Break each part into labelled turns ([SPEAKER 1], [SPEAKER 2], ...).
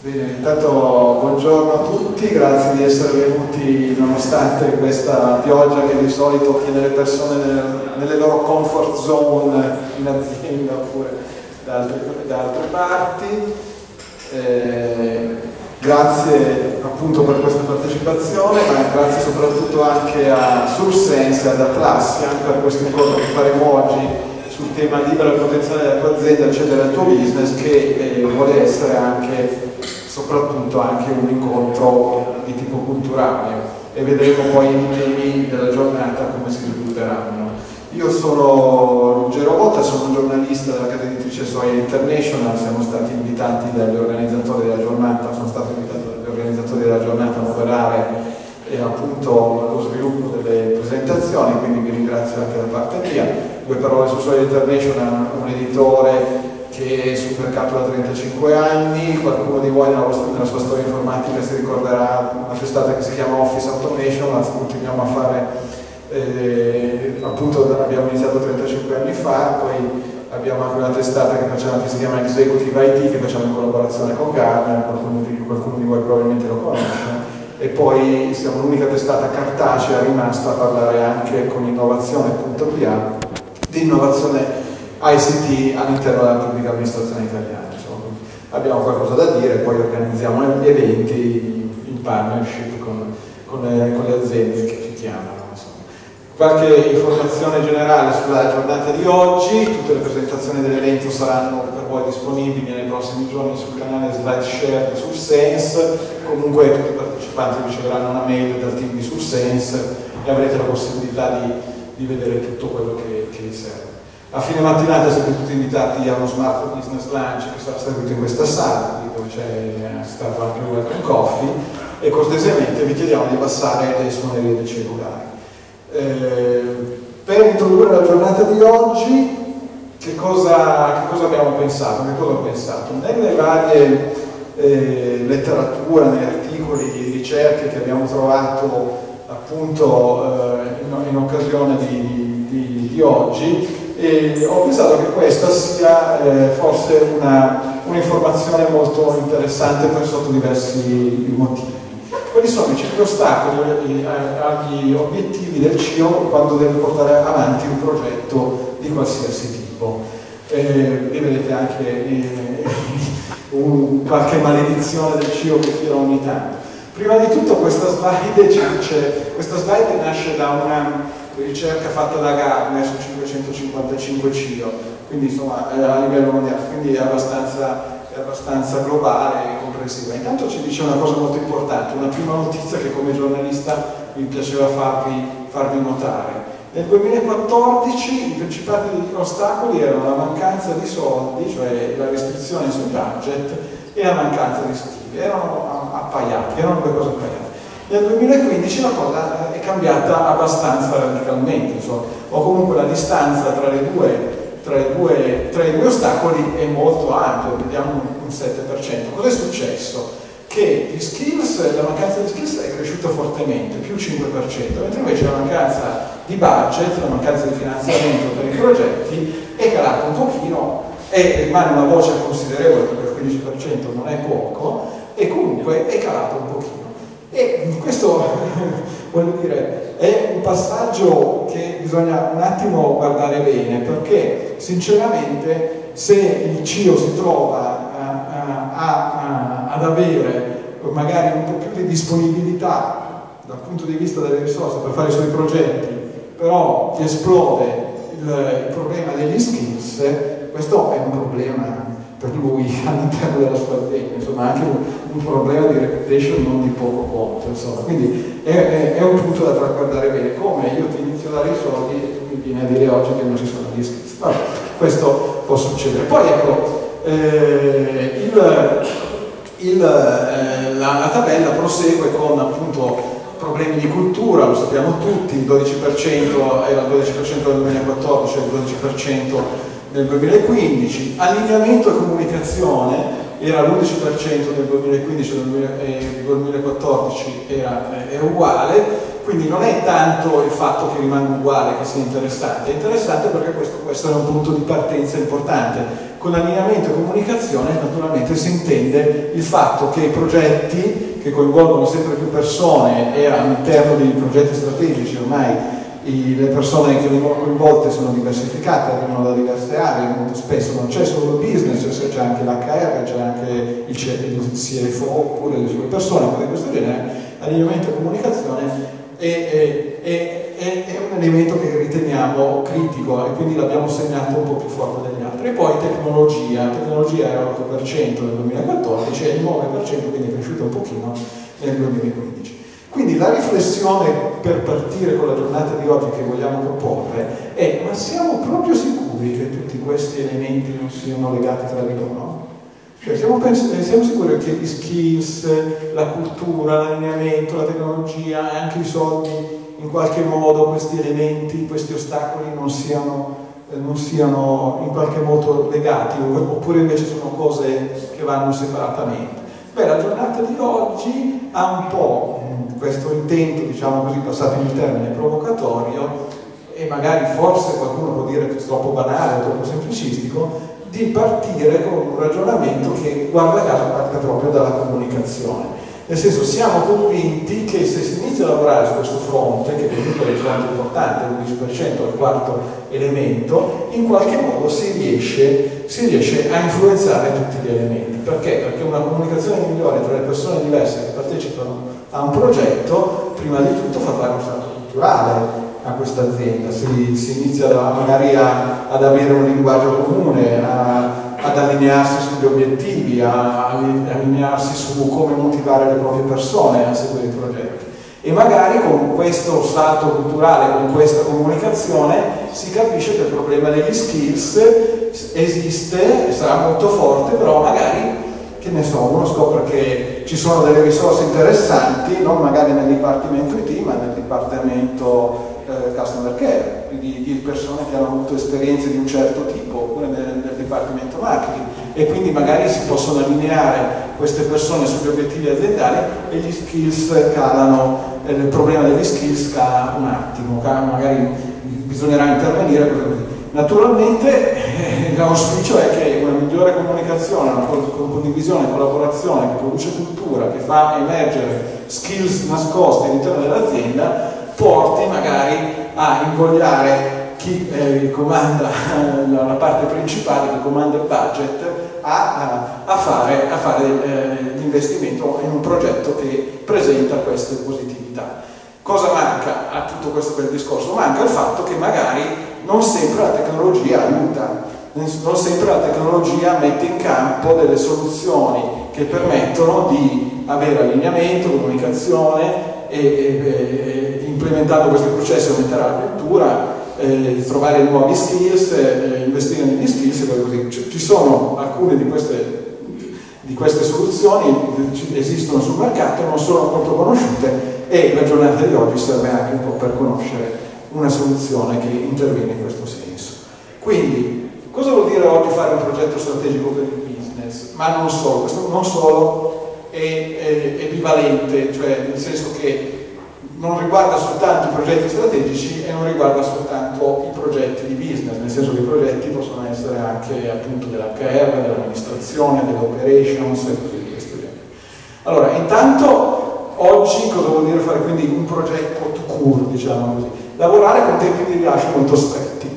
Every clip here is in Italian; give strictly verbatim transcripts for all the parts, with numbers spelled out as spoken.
[SPEAKER 1] Bene, intanto buongiorno a tutti, grazie di essere venuti nonostante questa pioggia che di solito tiene le persone nelle, nelle loro comfort zone in azienda oppure da altre, da altre parti. Eh, grazie appunto per questa partecipazione, ma grazie soprattutto anche a SurSense e ad Atlassian per questo incontro che faremo oggi sul tema libera il potenziale della tua azienda, accedere al tuo business, che eh, vuole essere anche, soprattutto anche un incontro di tipo culturale, e vedremo poi i temi della giornata come si svilupperanno. Io sono Ruggero Botta, sono un giornalista della casa editrice Soia International, siamo stati invitati dagli organizzatori della giornata, sono stato invitato dagli organizzatori della giornata a moderare e appunto lo sviluppo delle presentazioni, quindi vi ringrazio anche da parte mia. Due parole su Soia International, un editore che è sul mercato da trentacinque anni, qualcuno di voi nella, vostra, nella sua storia informatica si ricorderà una testata che si chiama Office Automation, la continuiamo a fare, eh, appunto abbiamo iniziato trentacinque anni fa, poi abbiamo anche una testata che, facciamo, che si chiama Executive I T, che facciamo in collaborazione con Gartner, qualcuno di, qualcuno di voi probabilmente lo conosce, e poi siamo l'unica testata cartacea rimasta a parlare anche con innovazione punto P A di innovazione I C T all'interno della pubblica amministrazione italiana. Insomma, abbiamo qualcosa da dire, poi organizziamo eventi in partnership con, con, le, con le aziende che ci chiamano. Insomma. Qualche informazione generale sulla giornata di oggi: tutte le presentazioni dell'evento saranno per voi disponibili nei prossimi giorni sul canale SlideShare di SurSense. Comunque tutti i partecipanti riceveranno una mail dal team di SurSense e avrete la possibilità di, di vedere tutto quello che, che vi serve. A fine mattinata siete tutti invitati a uno Smart Business Lunch che sarà servito in questa sala, dove c'è stato anche un welcome coffee, e cortesemente vi chiediamo di passare le suonerie dei cellulari. Eh, per introdurre la giornata di oggi, che cosa, che cosa abbiamo pensato? Che cosa ho pensato? Nelle varie eh, letterature, negli articoli di ricerche che abbiamo trovato appunto eh, in, in occasione di, di, di oggi, e ho pensato che questa sia eh, forse un'informazione molto interessante per sotto diversi motivi. Quali sono i cinque ostacoli agli obiettivi del C E O quando deve portare avanti un progetto di qualsiasi tipo? Eh, e vedete anche eh, un, qualche maledizione del C E O che tira ogni tanto. Prima di tutto questa slide, ci dice, questa slide nasce da una ricerca fatta da Gartner su cinquecentocinquantacinque C E O, quindi insomma a livello mondiale, quindi è abbastanza, è abbastanza globale e comprensiva. Intanto ci dice una cosa molto importante, una prima notizia che come giornalista mi piaceva farvi, farvi notare. Nel duemilaquattordici i principali ostacoli erano la mancanza di soldi, cioè la restrizione sul budget, e la mancanza di stili, erano appaiati, erano due cose appaiate. Nel duemilaquindici la cosa è cambiata abbastanza radicalmente, insomma, o comunque la distanza tra, le due, tra, le due, tra i due ostacoli è molto ampia, vediamo un sette per cento. Cosa è successo? Che gli skills, la mancanza di skills è cresciuta fortemente, più cinque per cento, mentre invece la mancanza di budget, la mancanza di finanziamento per i progetti è calata un pochino, e rimane una voce considerevole perché il quindici per cento non è poco, e comunque è calata un pochino. E questo voglio dire, è un passaggio che bisogna un attimo guardare bene, perché sinceramente se il C E O si trova a, a, a, ad avere magari un po' più di disponibilità dal punto di vista delle risorse per fare i suoi progetti, però ti esplode il, il problema degli skills, questo è un problema per lui all'interno della sua azienda, insomma anche un, un problema di reputation non di poco conto, insomma. Quindi è, è, è un punto da guardare bene, come io ti inizio a dare i soldi e tu mi vieni a dire oggi che non ci sono gli skills. Vabbè, questo può succedere. Poi ecco, eh, il, il, eh, la, la tabella prosegue con appunto problemi di cultura, lo sappiamo tutti, il dodici per cento era il dodici per cento nel duemilaquattordici e il dodici per cento nel duemilaquindici, allineamento e comunicazione era l'undici per cento nel duemilaquindici e nel duemilaquattordici era, era uguale, quindi non è tanto il fatto che rimanga uguale che sia interessante, è interessante perché questo può essere un punto di partenza importante. Con allineamento e comunicazione naturalmente si intende il fatto che i progetti che coinvolgono sempre più persone e all'interno dei progetti strategici ormai i, le persone che vengono coinvolte sono diversificate, arrivano da diverse aree, molto spesso non c'è solo il business, c'è anche l'H R, c'è anche il C F O oppure le sue persone, cose di questo genere. Allineamento e comunicazione è, è, è, è, è un elemento che riteniamo critico e quindi l'abbiamo segnato un po' più forte degli altri. E poi tecnologia, tecnologia era l'otto per cento nel duemilaquattordici e il nove per cento, quindi è cresciuto un pochino nel duemilaquindici. Quindi la riflessione per partire con la giornata di oggi che vogliamo proporre è: ma siamo proprio sicuri che tutti questi elementi non siano legati tra di loro? Cioè siamo, siamo sicuri che gli skills, la cultura, l'allineamento, la tecnologia e anche i soldi, in qualche modo questi elementi, questi ostacoli non siano, eh, non siano in qualche modo legati, oppure invece sono cose che vanno separatamente? Beh, la giornata di oggi ha un po' questo intento, diciamo così, passatemi il termine, provocatorio, e magari forse qualcuno può dire che è troppo banale o troppo semplicistico, di partire con un ragionamento che, guarda caso, parte proprio dalla comunicazione. Nel senso, siamo convinti che se si inizia a lavorare su questo fronte, che comunque è il fronte importante, l'undici per cento è il quarto elemento, in qualche modo si riesce, si riesce a influenzare tutti gli elementi. Perché? Perché una comunicazione migliore tra le persone diverse che partecipano a un progetto, prima di tutto fa fare un salto culturale a questa azienda, si, si inizia da, magari a, ad avere un linguaggio comune, a, ad allinearsi sugli obiettivi, a, a allinearsi su come motivare le proprie persone a seguire i progetti. E magari con questo salto culturale, con questa comunicazione, si capisce che il problema degli skills esiste e sarà molto forte, però magari, che ne so, uno scopre che ci sono delle risorse interessanti, non magari nel dipartimento I T, ma nel dipartimento eh, Customer Care, di, di persone che hanno avuto esperienze di un certo tipo, oppure nel, nel dipartimento Marketing, e quindi magari si possono allineare queste persone sugli obiettivi aziendali e gli skills calano, eh, il problema degli skills cala un attimo, cala, magari bisognerà intervenire, così così. Naturalmente eh, l'auspicio è che una migliore comunicazione, una condivisione, collaborazione che produce cultura, che fa emergere skills nascosti all'interno dell'azienda, porti magari a invogliare chi eh, comanda la parte principale, chi comanda il budget, a, a fare, a fare eh, l'investimento in un progetto che presenta queste positività. Cosa manca a tutto questo bel discorso? Manca il fatto che magari non sempre la tecnologia aiuta, non sempre la tecnologia mette in campo delle soluzioni che permettono di avere allineamento, comunicazione e, e, e implementando questi processi aumentare la cultura, eh, trovare nuovi skills, eh, investire negli skills e così. Ci sono alcune di queste, di queste soluzioni, esistono sul mercato, non sono molto conosciute e la giornata di oggi serve anche un po' per conoscere una soluzione che interviene in questo senso. Quindi, cosa vuol dire oggi fare un progetto strategico per il business? Ma non solo, questo non solo è, è, è bivalente, cioè nel senso che non riguarda soltanto i progetti strategici e non riguarda soltanto i progetti di business, nel senso che i progetti possono essere anche appunto dell'H R, dell'amministrazione, dell'operations e così di questo genere. Allora, intanto oggi cosa vuol dire fare quindi un progetto to cure, diciamo così? Lavorare con tempi di rilascio molto stretti.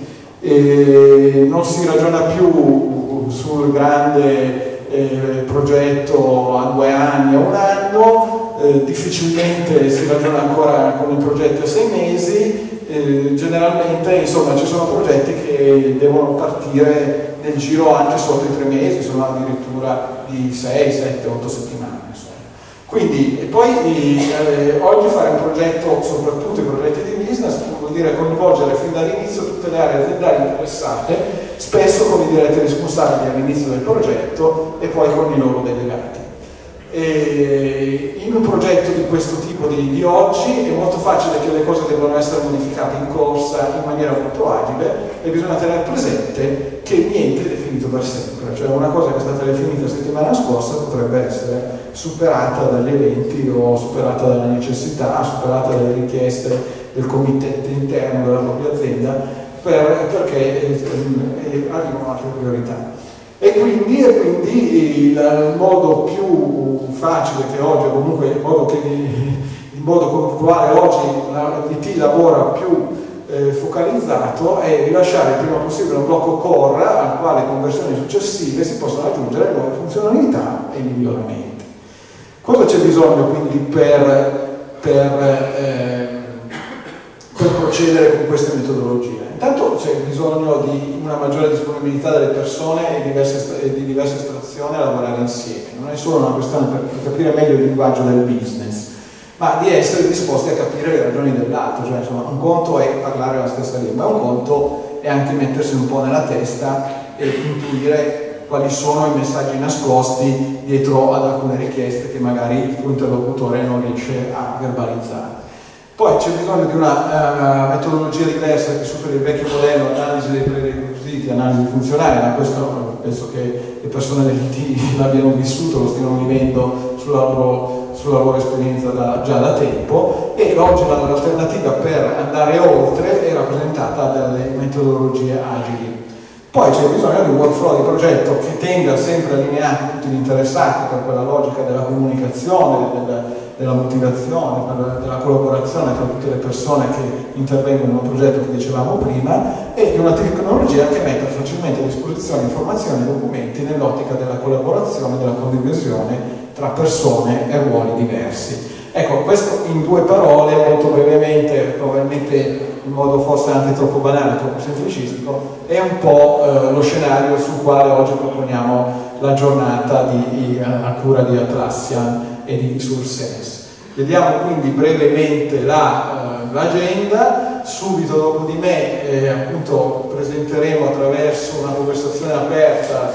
[SPEAKER 1] E non si ragiona più sul grande eh, progetto a due anni o un anno, eh, difficilmente si ragiona ancora con il progetto a sei mesi, eh, generalmente insomma ci sono progetti che devono partire nel giro anche sotto i tre mesi, sono addirittura di sei, sette, otto settimane. Insomma. Quindi, e poi eh, oggi fare un progetto, soprattutto i progetti di business, vuol dire coinvolgere fin dall'inizio tutte le aree aziendali interessate, spesso con i diretti responsabili all'inizio del progetto e poi con i loro delegati. E in un progetto di questo tipo di, di oggi è molto facile che le cose debbano essere modificate in corsa in maniera molto agile e bisogna tenere presente che niente è definito per sempre, cioè una cosa che è stata definita la settimana scorsa potrebbe essere superata dagli eventi o superata dalle necessità, superata dalle richieste del committente interno della propria azienda per, perché eh, eh, arrivano altre priorità. E quindi, e quindi il, il modo più facile che oggi, comunque il modo, che, il modo con il quale oggi l'I T lavora più eh, focalizzato è rilasciare il prima possibile un blocco core al quale con versioni successive si possono aggiungere nuove funzionalità e miglioramenti. Cosa c'è bisogno quindi per, per, eh, per procedere con queste metodologie? Intanto c'è bisogno di una maggiore disponibilità delle persone e, diverse, e di diverse estrazioni a lavorare insieme. Non è solo una questione per capire meglio il linguaggio del business, ma di essere disposti a capire le ragioni dell'altro. Cioè, insomma, un conto è parlare la stessa lingua, un conto è anche mettersi un po' nella testa e intuire quali sono i messaggi nascosti dietro ad alcune richieste che magari il tuo interlocutore non riesce a verbalizzare. Poi c'è bisogno di una uh, metodologia diversa che superi il vecchio modello, analisi dei prerequisiti, analisi funzionale, ma questo penso che le persone dell'I T l'abbiano vissuto, lo stiano vivendo sulla loro, sulla loro esperienza da, già da tempo, e oggi l'alternativa per andare oltre è rappresentata dalle metodologie agili. Poi c'è bisogno di un workflow di progetto che tenga sempre allineati tutti gli interessati per quella logica della comunicazione, della, della motivazione, per, della collaborazione tra tutte le persone che intervengono in un progetto che dicevamo prima, e di una tecnologia che metta facilmente a disposizione informazioni e documenti nell'ottica della collaborazione e della condivisione tra persone e ruoli diversi. Ecco, questo in due parole, molto brevemente, probabilmente in modo forse anche troppo banale, troppo semplicistico, è un po' eh, lo scenario sul quale oggi proponiamo la giornata di, di, a cura di Atlassian e di SourceSense. Vediamo quindi brevemente l'agenda. Subito dopo di me eh, appunto presenteremo attraverso una conversazione aperta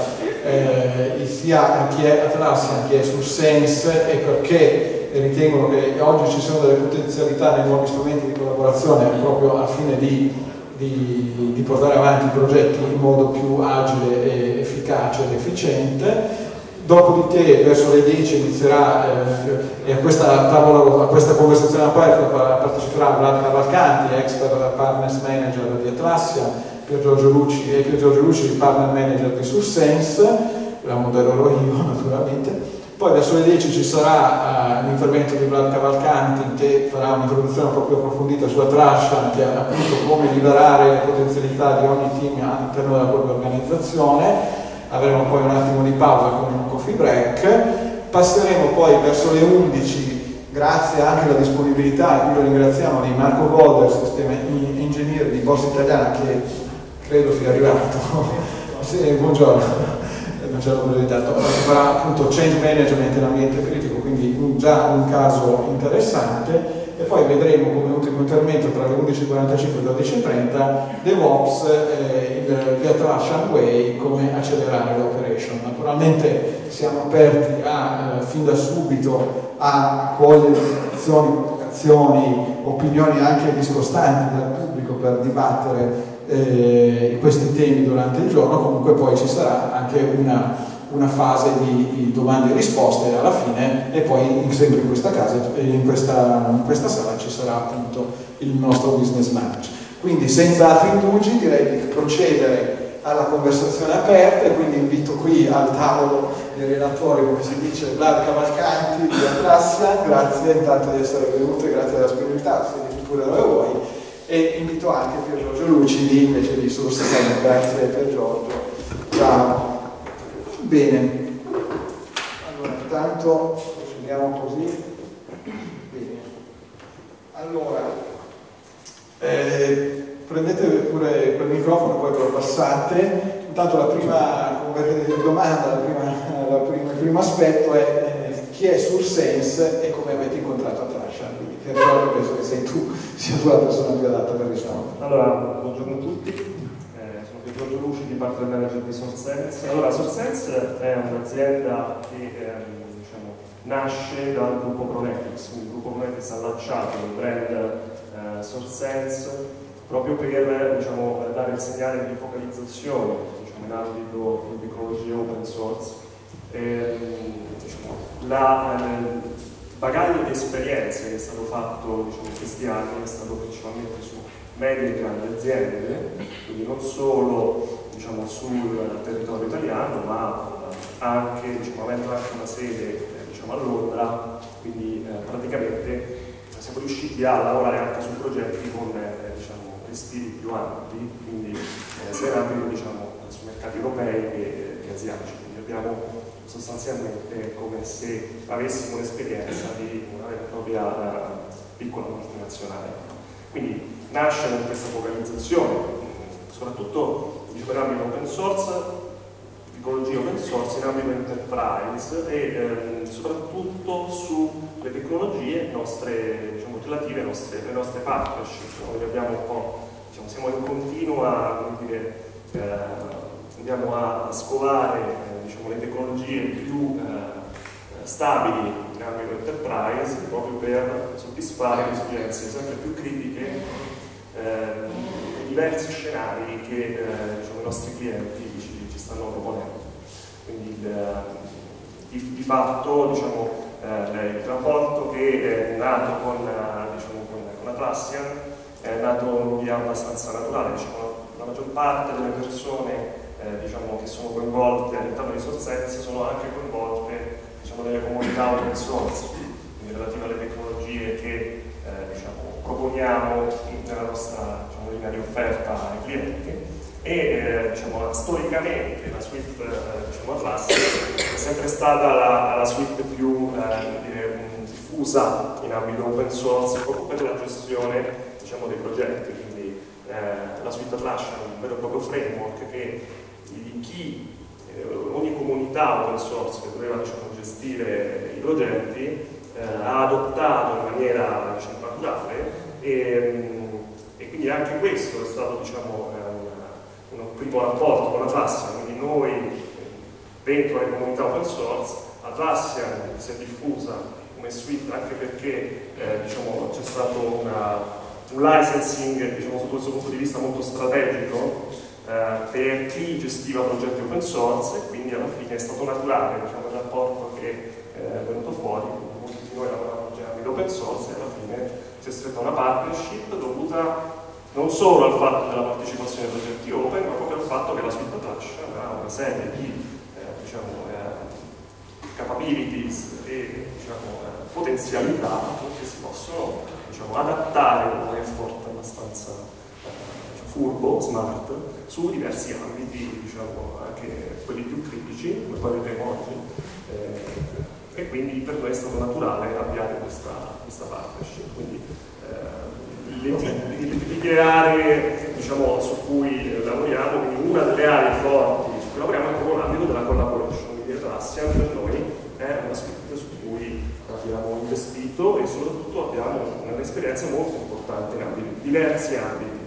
[SPEAKER 1] eh, sia chi è Atlassian, chi è SourceSense e perché ritengono che oggi ci siano delle potenzialità nei nuovi strumenti di collaborazione proprio al fine di, di, di portare avanti i progetti in modo più agile, e efficace ed efficiente. Dopodiché verso le dieci inizierà eh, e a questa, tavola, a questa conversazione aperta parteciperà Vlad Cavalcanti, expert partners manager di Atlassian, Pier Giorgio Lucci e Pier Giorgio Lucci, partner manager di SourceSense, la modellerò io naturalmente. Poi verso le dieci ci sarà uh, l'intervento di Vlad Cavalcanti che farà un'introduzione proprio approfondita su Atlassian, che è appunto come liberare le potenzialità di ogni team all'interno della propria organizzazione. Avremo poi un attimo di pausa con un coffee break. Passeremo poi verso le undici, grazie anche alla disponibilità, e qui lo ringraziamo, di Marco Golder, sistema ingegnere di Borsa Italiana, che credo sia arrivato. Sì, buongiorno. Non ce l'ho presentato, farà appunto change management in ambiente critico, quindi un, già un caso interessante, e poi vedremo come ultimo intervento tra le undici e quarantacinque e le dodici e trenta DevOps, eh, il, il Atlassian Way, come accelerare l'operation. Naturalmente siamo aperti a, eh, fin da subito a cogliere azioni, provocazioni, opinioni anche discostanti dal pubblico per dibattere Eh, questi temi durante il giorno. Comunque poi ci sarà anche una, una fase di, di domande e risposte alla fine, e poi in, sempre in questa casa, in questa, in questa sala ci sarà appunto il nostro business manager. Quindi senza altri indugi direi di procedere alla conversazione aperta, e quindi invito qui al tavolo dei relatori, come si dice, Vlad Cavalcanti di Atlassian. Grazie intanto di essere venuto e grazie della disponibilità, se pure dove vuoi. E invito anche Pier Giorgio Lucidi invece di SourceSense. Grazie Pier Giorgio. Ciao. Bene. Allora, intanto procediamo così. Bene. Allora, eh, prendete pure quel microfono, poi ve lo passate. Intanto la prima domanda, la prima, la prima, il primo aspetto è eh, chi è SourceSense e come avete incontrato Atlassian. Quindi Pier Giorgio, penso che sei tu, sia tu la persona più adatta per rispondere.
[SPEAKER 2] Allora, buongiorno a tutti, eh, sono Pier Giorgio Lucidi, partner manager di SourceSense. Allora, SourceSense è un'azienda che ehm, diciamo, nasce dal gruppo Pronetics, quindi il gruppo Pronetics ha lanciato il brand eh, SourceSense proprio per diciamo, dare il segnale di focalizzazione diciamo, in ambito di tecnologie open source. E, diciamo, la, eh, bagaglio di esperienze che è stato fatto diciamo, in questi anni è stato principalmente su medie e grandi aziende, quindi non solo diciamo, sul territorio italiano, ma riusciti a lavorare anche su progetti con eh, diciamo, respiri più ampi, quindi eh, sia in ambito diciamo, su mercati europei che, che asiatici. Quindi abbiamo sostanzialmente come se avessimo l'esperienza di una vera e propria uh, piccola multinazionale. Quindi nasce con questa focalizzazione, soprattutto diciamo, in ambito open source, tecnologia open source, in ambito enterprise e ehm, soprattutto sulle tecnologie nostre, diciamo, relative alle nostre, alle nostre partnership. Noi abbiamo un po', diciamo, siamo in continua, come dire, eh, andiamo a scovare eh, diciamo, le tecnologie più eh, stabili in ambito enterprise proprio per soddisfare le esigenze sempre più critiche eh, di diversi scenari che eh, diciamo, i nostri clienti ci, ci stanno proponendo. Quindi di, di fatto diciamo, eh, il rapporto che è nato con, diciamo, con, con Atlassian è nato in via abbastanza naturale. Diciamo, la maggior parte delle persone Eh, diciamo, che sono coinvolte all'interno di SourceSense sono anche coinvolte diciamo, nelle comunità open source, quindi relative alle tecnologie che eh, diciamo, proponiamo nella nostra diciamo, linea di offerta ai clienti e eh, diciamo, storicamente la suite eh, diciamo, Atlassian è sempre stata la, la suite più eh, dire, diffusa in ambito open source proprio per la gestione diciamo, dei progetti. Quindi eh, la suite Atlassian è un vero e proprio framework che di chi, eh, ogni comunità open source che doveva diciamo, gestire i progetti eh, ha adottato in maniera diciamo, naturale e, e quindi anche questo è stato diciamo, un, un primo rapporto con Atlassian, quindi noi dentro le comunità open source Atlassian si è diffusa come suite anche perché eh, diciamo, c'è stato una, un licensing diciamo, sotto questo punto di vista molto strategico Uh, per chi gestiva progetti open source e quindi alla fine è stato naturale diciamo, il rapporto che eh, è venuto fuori. Molti di noi lavoravano già in ambito open source e alla fine si è stretta una partnership dovuta non solo al fatto della partecipazione ai progetti open ma proprio al fatto che la suite Atlassian ha una serie di eh, diciamo, eh, capabilities e diciamo, eh, potenzialità che si possono diciamo, adattare con un effort abbastanza furbo, smart, su diversi ambiti, diciamo, anche quelli più critici, come poi vedremo oggi, eh, e quindi per noi è stato naturale avviare questa, questa partnership. Quindi eh, le, le tipiche aree diciamo, su cui lavoriamo, quindi una delle aree forti su cui lavoriamo è proprio l'ambito della collaboration, quindi Atlassian per noi è una suite su cui abbiamo investito e soprattutto abbiamo un'esperienza molto importante in ambiti, diversi ambiti.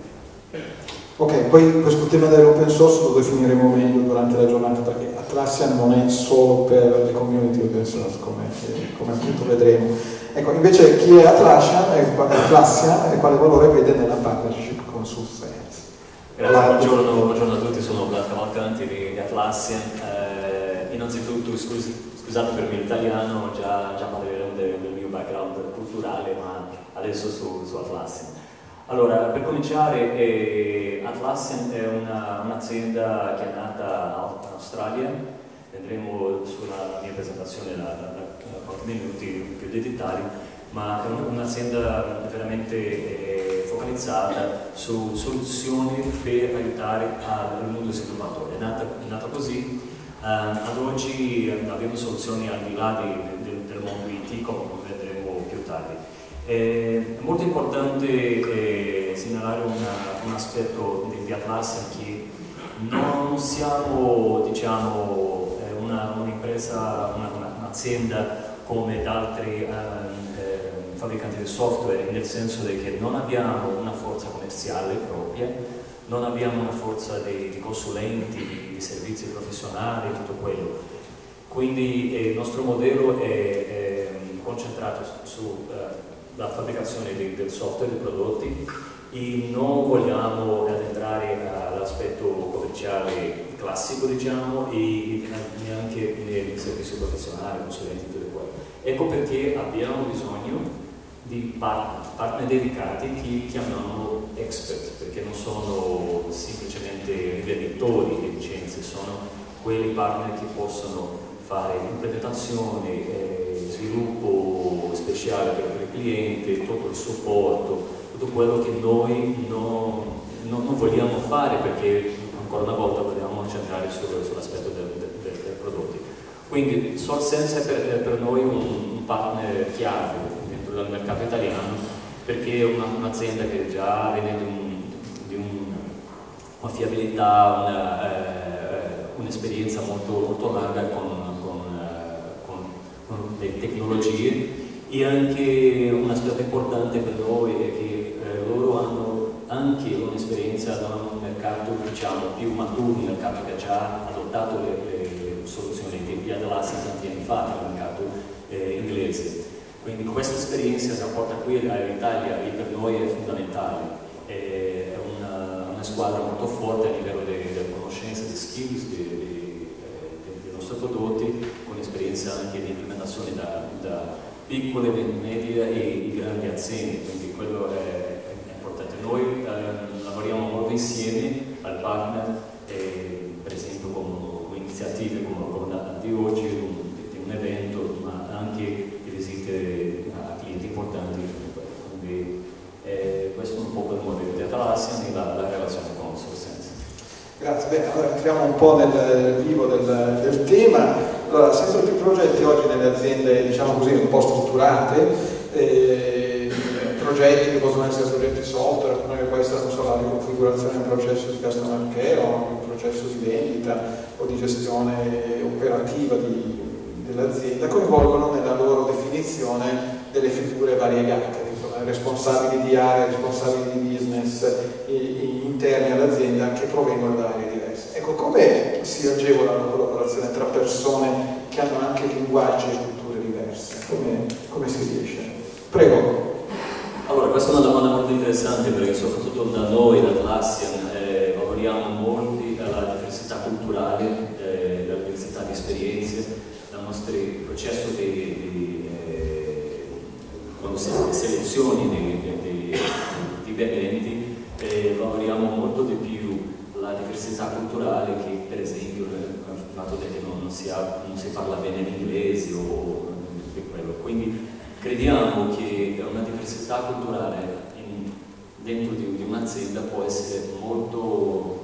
[SPEAKER 1] Ok, poi questo tema dell'open source lo definiremo meglio durante la giornata perché Atlassian non è solo per le community open source come, come appunto vedremo. Ecco, invece chi è Atlassian e Atlassian e quale valore vede nella partnership con SourceSense?
[SPEAKER 3] Grazie, buongiorno, buongiorno a tutti, sono Vlad Cavalcanti di, di Atlassian. Eh, innanzitutto scusi, scusate per il mio italiano, già, già parleremo del, del mio background culturale, ma adesso su, su Atlassian. Allora, per cominciare, eh, Atlassian è un'azienda che è nata in Australia, vedremo sulla mia presentazione da qualche minuti più dei dettagli, ma è un'azienda veramente eh, focalizzata su soluzioni per aiutare al mondo sviluppatori. È nata, è nata così, eh, ad oggi abbiamo soluzioni al di là di, del, del mondo I T, come vedremo più tardi. È molto importante eh, segnalare una, un aspetto di, di Atlassian che non siamo diciamo, un'impresa, una, un'azienda come altri eh, eh, fabbricanti di software, nel senso che non abbiamo una forza commerciale propria, non abbiamo una forza di, di consulenti, di, di servizi professionali, tutto quello. Quindi eh, il nostro modello è, è concentrato su eh, la fabbricazione di, del software, dei prodotti, e non vogliamo addentrare all'aspetto commerciale classico, diciamo, e neanche nei servizi professionali, consulenti e tutto quello. Ecco perché abbiamo bisogno di partner, partner dedicati che chiamiamo expert, perché non sono semplicemente rivenditori di licenze, sono quelli partner che possono fare implementazione, eh, sviluppo speciale per, per il cliente, tutto il supporto, tutto quello che noi non, non, non vogliamo fare, perché ancora una volta vogliamo centrare sul, sull'aspetto del, del, del, del prodotto. Quindi SourceSense è per, per noi un, un partner chiave dentro del mercato italiano, perché è un'azienda una che già viene di, un, di un, una fiabilità, un'esperienza un molto, molto larga con, con, con, con le tecnologie, e anche un aspetto importante per noi è che eh, loro hanno anche un'esperienza da un mercato, diciamo, più maturo, un mercato che ha già adottato le, le, le soluzioni di Atlassian tanti anni fa nel mercato eh, inglese. Quindi questa esperienza che porta qui all'Italia e per noi è fondamentale. È una, una squadra molto forte a livello delle conoscenze, di skills di, di, di, dei nostri prodotti, con esperienza anche di implementazione da, da piccole, medie e grandi aziende, quindi quello è, è importante. Noi eh, lavoriamo molto insieme al partner, eh, per esempio con, con iniziative come, come la di oggi, di, di un evento, ma anche di visite a clienti importanti. Quindi eh, questo è un po' il modello di Atlassian e la, la relazione con SourceSense.
[SPEAKER 1] Grazie, bene, allora entriamo un po' nel vivo del, del tema. Allora, sempre più progetti oggi nelle aziende, diciamo così, un po' strutturate, eh, progetti che possono essere progetti software, come può essere, non so, la riconfigurazione del processo di customer care o un processo di vendita o di gestione operativa di, dell'azienda, coinvolgono nella loro definizione delle figure variegate, responsabili di area, responsabili di business interni all'azienda che provengono da aree diverse. Ecco, come si agevola la collaborazione tra persone che hanno anche linguaggi e culture diverse? Come, come si riesce? Prego.
[SPEAKER 3] Allora, questa è una domanda molto interessante, perché soprattutto da noi, da Atlassian, eh, valoriamo molto la diversità culturale, eh, la diversità di esperienze, dal nostro processo di, di eh, quando si selezioni di, di, di, di eventi, eh, valoriamo molto di più la diversità culturale che, per esempio, il fatto che non, non, si, ha, non si parla bene l'inglese o di quello. Quindi crediamo che una diversità culturale in, dentro di, di un'azienda può essere molto,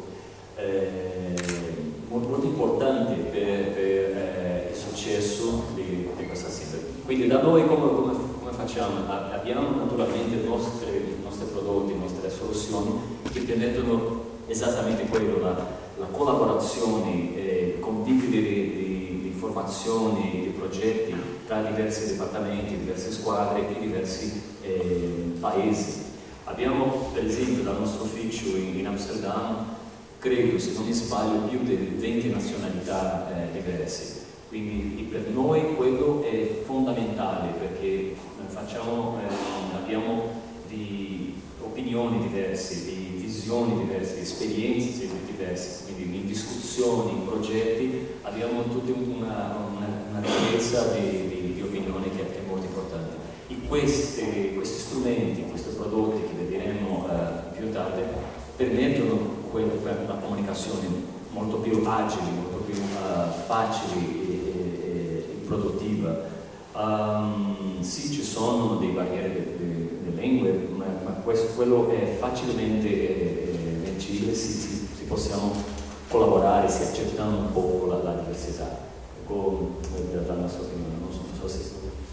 [SPEAKER 3] eh, molto, molto importante per, per eh, il successo di, di questa azienda. Quindi da noi come, come, come facciamo? Abbiamo naturalmente i nostri, i nostri prodotti, le nostre soluzioni che permettono esattamente quello, la, la collaborazione, eh, condividere di, di informazioni, di progetti tra diversi dipartimenti, diverse squadre e diversi eh, paesi. Abbiamo per esempio dal nostro ufficio in, in Amsterdam, credo, se non mi sbaglio, più di venti nazionalità eh, diverse. Quindi per noi quello è fondamentale, perché facciamo, eh, abbiamo di opinioni diverse, di visioni diverse, di esperienze diverse, quindi in discussioni, in progetti abbiamo tutta una, una, una ricchezza di, di, di opinioni che è molto importante. E questi, questi strumenti, questi prodotti che vedremo eh, più tardi permettono una comunicazione molto più agile, molto più uh, facile e, e, e produttiva. Um, sì, ci sono delle barriere delle lingue, ma, ma questo, quello è facilmente eh, vencibile se, se, se possiamo collaborare, se accettano un po' la, la diversità. Ecco, dalla nostra opinione, non so, non so se...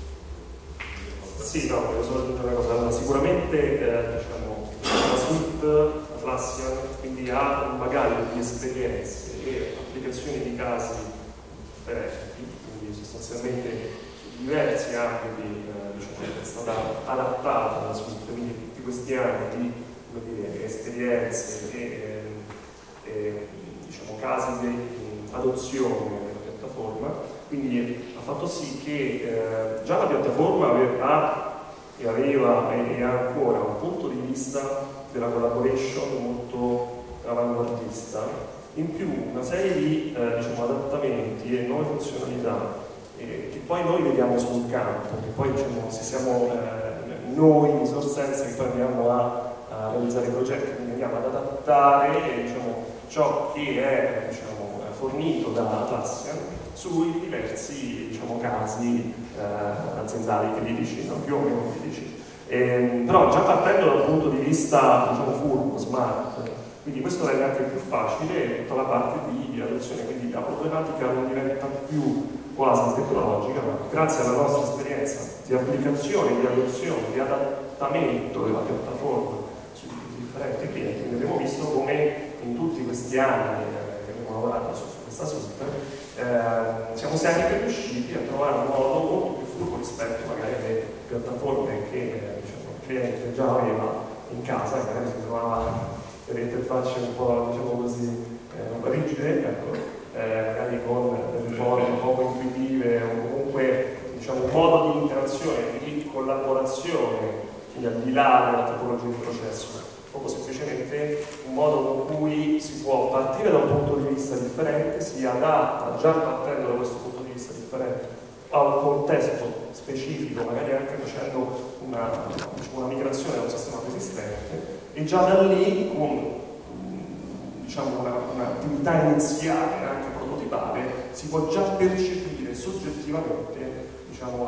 [SPEAKER 2] Sì, no, voglio solo aggiungere una cosa. Allora, sicuramente eh, diciamo, la suite Atlassian quindi ha un bagaglio di esperienze e applicazioni di casi differenti, quindi sostanzialmente diversi ambiti eh, diciamo, è stata adattata alla suite, quindi tutti questi anni di come dire, esperienze e, e, e diciamo, casi di adozione della piattaforma, quindi ha fatto sì che eh, già la piattaforma aveva e aveva e, e ha ancora un punto di vista della collaboration molto avanguardista, in più una serie di eh, diciamo, adattamenti e nuove funzionalità eh, che poi noi vediamo sul campo, che poi diciamo, se siamo eh, noi di SourceSense che poi andiamo a, a realizzare i progetti, quindi andiamo ad adattare diciamo, ciò che è diciamo, fornito da Atlassian sui diversi, diciamo, casi eh, aziendali critici, no? Più o meno critici. E, però già partendo dal punto di vista, diciamo, furbo, smart, quindi questo rende anche più facile tutta la parte di, di adozione, quindi la problematica non diventa più quasi tecnologica, ma grazie alla nostra esperienza di applicazione, di adozione, di adattamento della piattaforma sui differenti clienti, quindi abbiamo visto come in tutti questi anni eh, che abbiamo lavorato su, su questa suite eh, siamo sempre riusciti a trovare un modo molto più furbo rispetto magari alle piattaforme che eh, diciamo, il cliente già aveva in casa e magari si trovava delle interfacce un po', diciamo così, eh, rigide, ecco. Eh, magari con delle forme un po' intuitive o comunque, diciamo, un modo di interazione, di collaborazione, quindi al di là della topologia di processo, proprio semplicemente un modo con cui si può partire da un punto di vista differente, si adatta già partendo da questo punto di vista differente a un contesto specifico, magari anche facendo una, diciamo, una migrazione da un sistema esistente, e già da lì con diciamo, un'attività una iniziale, anche prototipale, si può già percepire soggettivamente, diciamo,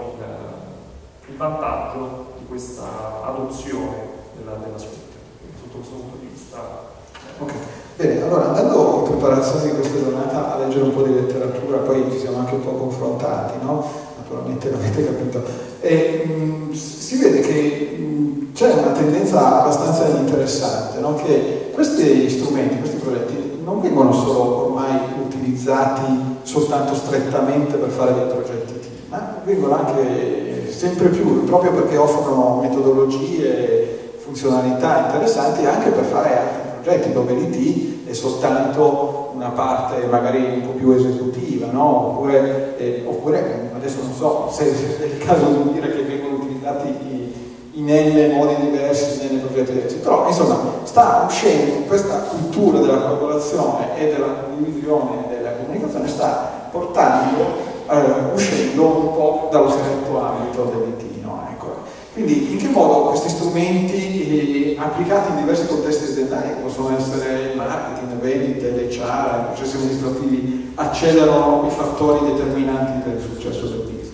[SPEAKER 2] il, il vantaggio di questa adozione della, della suite. Quindi sotto questo punto di vista.
[SPEAKER 1] Ok, bene, allora andando in preparazione di questa giornata a leggere un po' di letteratura, poi ci siamo anche un po' confrontati, no? Naturalmente l'avete capito. E, mh, si vede che mh, c'è una tendenza abbastanza interessante, no? Che questi strumenti, questi progetti non vengono solo ormai utilizzati soltanto strettamente per fare dei progetti team, ma vengono anche sempre più, proprio perché offrono metodologie, funzionalità interessanti, anche per fare altri progetti dove l'I T è soltanto una parte magari un po' più esecutiva, no? Oppure, eh, oppure adesso non so se è il caso di dire che vengono utilizzati in N modi diversi, in N progetti diversi, però insomma sta uscendo questa cultura della collaborazione e della condivisione e della comunicazione, sta portando, eh, uscendo un po' dallo stretto ambito dell'I T, no? Ecco. Quindi in che modo questi strumenti eh, applicati in diversi contesti aziendali, come possono essere il marketing, le vendite, l'H R, i processi amministrativi, accelerano i fattori determinanti per il successo del business?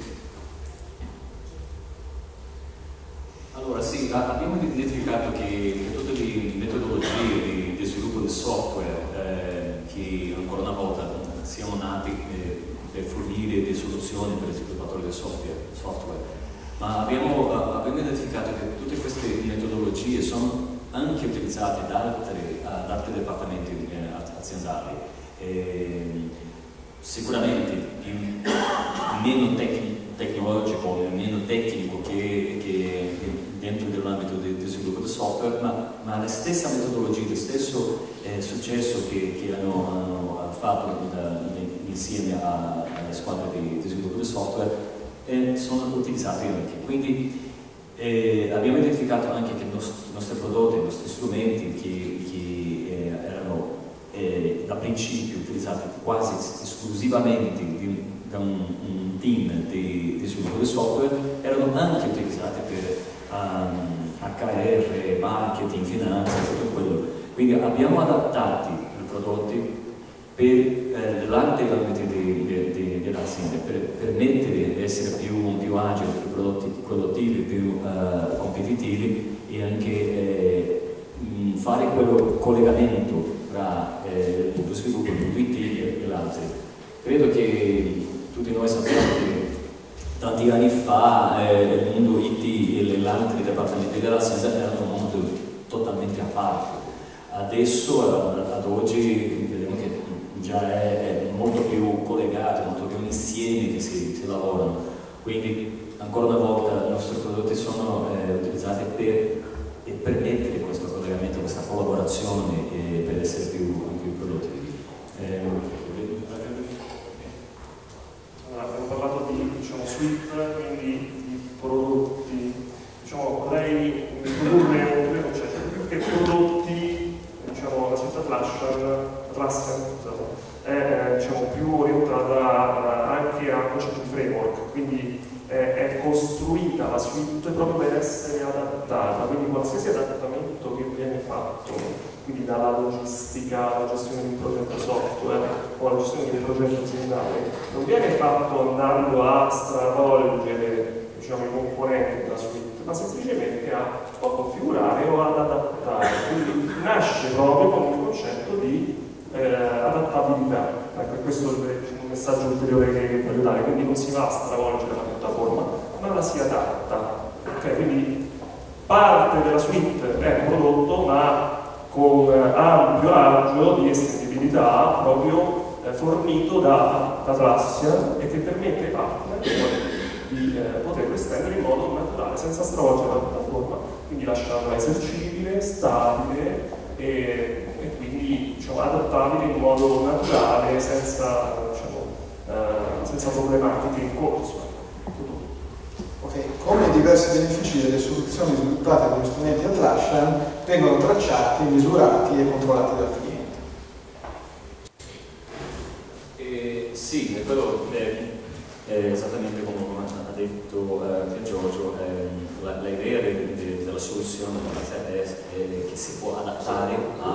[SPEAKER 3] Allora sì, abbiamo identificato che, che tutte le metodologie di, di sviluppo del software eh, che ancora una volta siano nati eh, per fornire delle soluzioni per i sviluppatori del software, software. ma abbiamo, abbiamo identificato che tutte queste metodologie sono anche utilizzate da altri, da altri dipartimenti eh, aziendali. Eh, sicuramente più, meno tecnico, tecnologico, meno tecnico che, che dentro dell'ambito del de sviluppo del software, ma, ma la stessa metodologia, lo stesso eh, successo che, che hanno, hanno fatto da, insieme a, alle squadre di, di sviluppo del software eh, sono utilizzati anche. Quindi eh, abbiamo identificato anche che i nostri, i nostri prodotti, i nostri strumenti che, che eh, erano eh, da principio utilizzati quasi esclusivamente di, da un, un team di, di sviluppo del software, erano anche utilizzati per um, H R, marketing, finanza, tutto quello. Quindi abbiamo adattato i prodotti per eh, l'arte dell'azienda, per permettere di essere più, più agili, più prodotti, produttivi, più uh, competitivi e anche eh, mh, fare quel collegamento tra eh, lo sviluppo di I T e l'altro. Credo che tutti noi sappiamo che tanti anni fa eh, il mondo I T e gli altri dipartimenti dell'azienda erano un mondo totalmente a parte. Adesso, ad oggi, vediamo che già è, è molto più collegato, molto più insieme che si, si lavorano. Quindi, ancora una volta, i nostri prodotti sono eh, utilizzati per, per permettere questo collegamento, questa collaborazione e per essere più, più produttivi. Eh,
[SPEAKER 2] Abbiamo parlato di diciamo, suite, quindi di prodotti, diciamo, vorrei introdurre un concetto, più che prodotti, diciamo, la suite Atlassian, Atlassian è diciamo, più orientata anche a concetti di framework, quindi è, è costruita la suite proprio per essere adattata, quindi qualsiasi adattamento che viene fatto, quindi dalla logistica alla gestione di un progetto software, o la gestione del progetto aziendale non viene fatto andando a stravolgere, diciamo, i componenti della suite, ma semplicemente a o configurare o ad adattare. Quindi nasce proprio con un concetto di eh, adattabilità. Ecco, questo è un messaggio ulteriore che voglio dare. Quindi non si va a stravolgere la piattaforma, ma la si adatta. Okay, quindi parte della suite è prodotto, ma con ampio raggio di estendibilità proprio eh, fornito da Atlassian e che permette ai partner di eh, poterlo estendere in modo naturale, senza stravolgere la piattaforma, quindi lasciarla esercibile, stabile e, e quindi, diciamo, adattabile in modo naturale, senza, diciamo, eh, senza problematiche in corso.
[SPEAKER 1] Okay. Come i diversi benefici delle soluzioni sviluppate con gli strumenti Atlassian vengono tracciati, misurati e controllati dal cliente?
[SPEAKER 3] Eh, sì, è quello è, è esattamente come ha detto eh, Giorgio, eh, la, la idea de, de, della soluzione è, è che si può adattare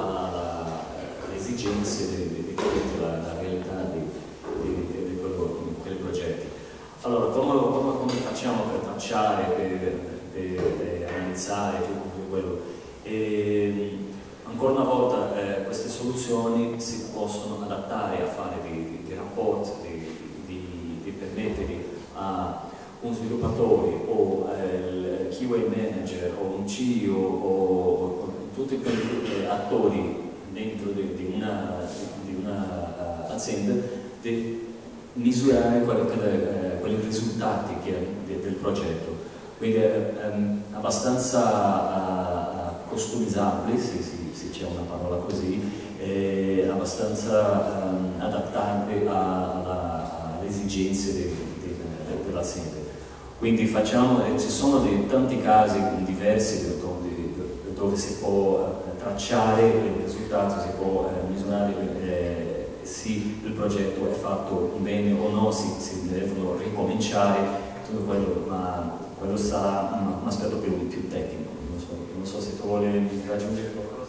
[SPEAKER 3] alle esigenze dei clienti, alla realtà di quei progetti. Allora, come, come, come facciamo per tracciare, per, per, per analizzare tutto quello? E, ancora una volta, eh, queste soluzioni si possono adattare a fare dei, dei rapporti, di, di, di permettere a un sviluppatore o eh, il Q A manager o un C E O o, o tutti quegli attori dentro di, di una, di una uh, azienda di misurare quello che, eh, quelli risultati che, de, del progetto. Quindi è um, abbastanza uh, customizzabile, se, se, se c'è una parola così, è abbastanza um, adattabile alle esigenze de, de, de, dell'azienda. Quindi facciamo, eh, ci sono dei, tanti casi diversi dove, dove si può eh, tracciare il risultato, si può eh, misurare eh, se il progetto è fatto bene o no, si, si devono ricominciare, tutto quello, ma quello sarà un, un aspetto più, più tecnico. Non so, non so se tu vuoi aggiungere qualcosa.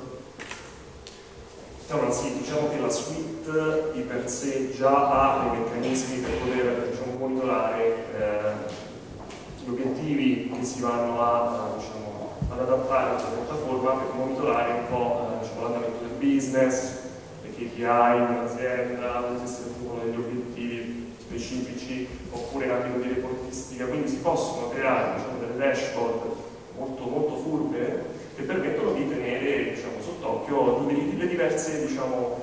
[SPEAKER 2] Allora sì, diciamo che la suite di per sé già ha dei meccanismi per poter, diciamo, monitorare eh, gli obiettivi che si vanno a, diciamo, ad adattare alla piattaforma, per monitorare un po' eh, diciamo, l'andamento del business, le K P I in un'azienda, come si esprimono degli obiettivi specifici, oppure in ambito di reportistica. Quindi si possono creare, diciamo, delle dashboard molto, molto furbe che permettono di tenere, diciamo, sott'occhio le diverse, diciamo,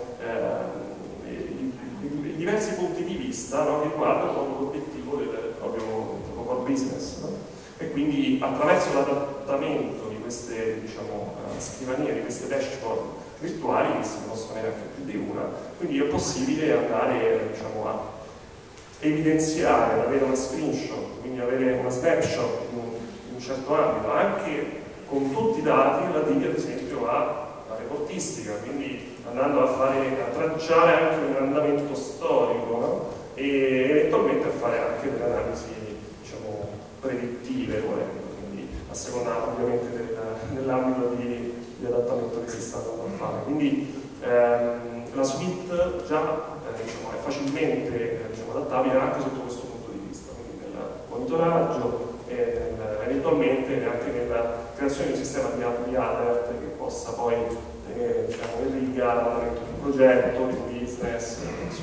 [SPEAKER 2] eh, i, i diversi punti di vista, no, che riguardano proprio l'obiettivo del proprio, proprio core business. No? E quindi attraverso l'adattamento di queste, diciamo, uh, scrivanie, di queste dashboard virtuali, che si possono avere anche più di una, quindi è possibile andare, diciamo, a evidenziare, ad avere una screenshot, quindi avere una snapshot in un, in un certo ambito, anche con tutti i dati relativi ad esempio alla reportistica, quindi andando a fare, a tracciare anche un andamento storico, no? E eventualmente a fare anche delle analisi, diciamo, predittive, volendo, quindi a seconda ovviamente del, dell'ambito di, di adattamento che si sta andando a fare. Quindi ehm, la suite già eh, diciamo, è facilmente eh, diciamo, adattabile anche sotto questo punto di vista, quindi nel monitoraggio e nel, eventualmente anche nella creazione di un sistema di, di alert che possa poi tenere, diciamo, in riga l'andamento di un progetto, di un business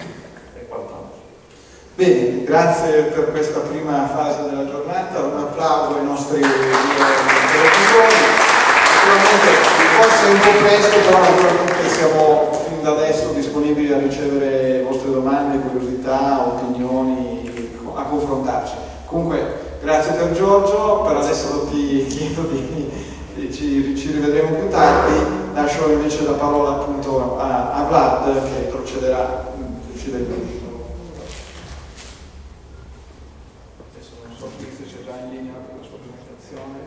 [SPEAKER 2] e quant'altro.
[SPEAKER 1] Bene, grazie per questa prima fase della giornata, un applauso ai nostri interlocutori. Naturalmente forse è un po' presto, però naturalmente siamo fin da adesso disponibili a ricevere vostre domande, curiosità, opinioni, a confrontarci. Comunque grazie per Giorgio, per adesso ti chiedo di, di ci, ci rivedremo più tardi, lascio invece la parola appunto a, a Vlad che procederà. Adesso non so se c'è già in linea per la sua presentazione.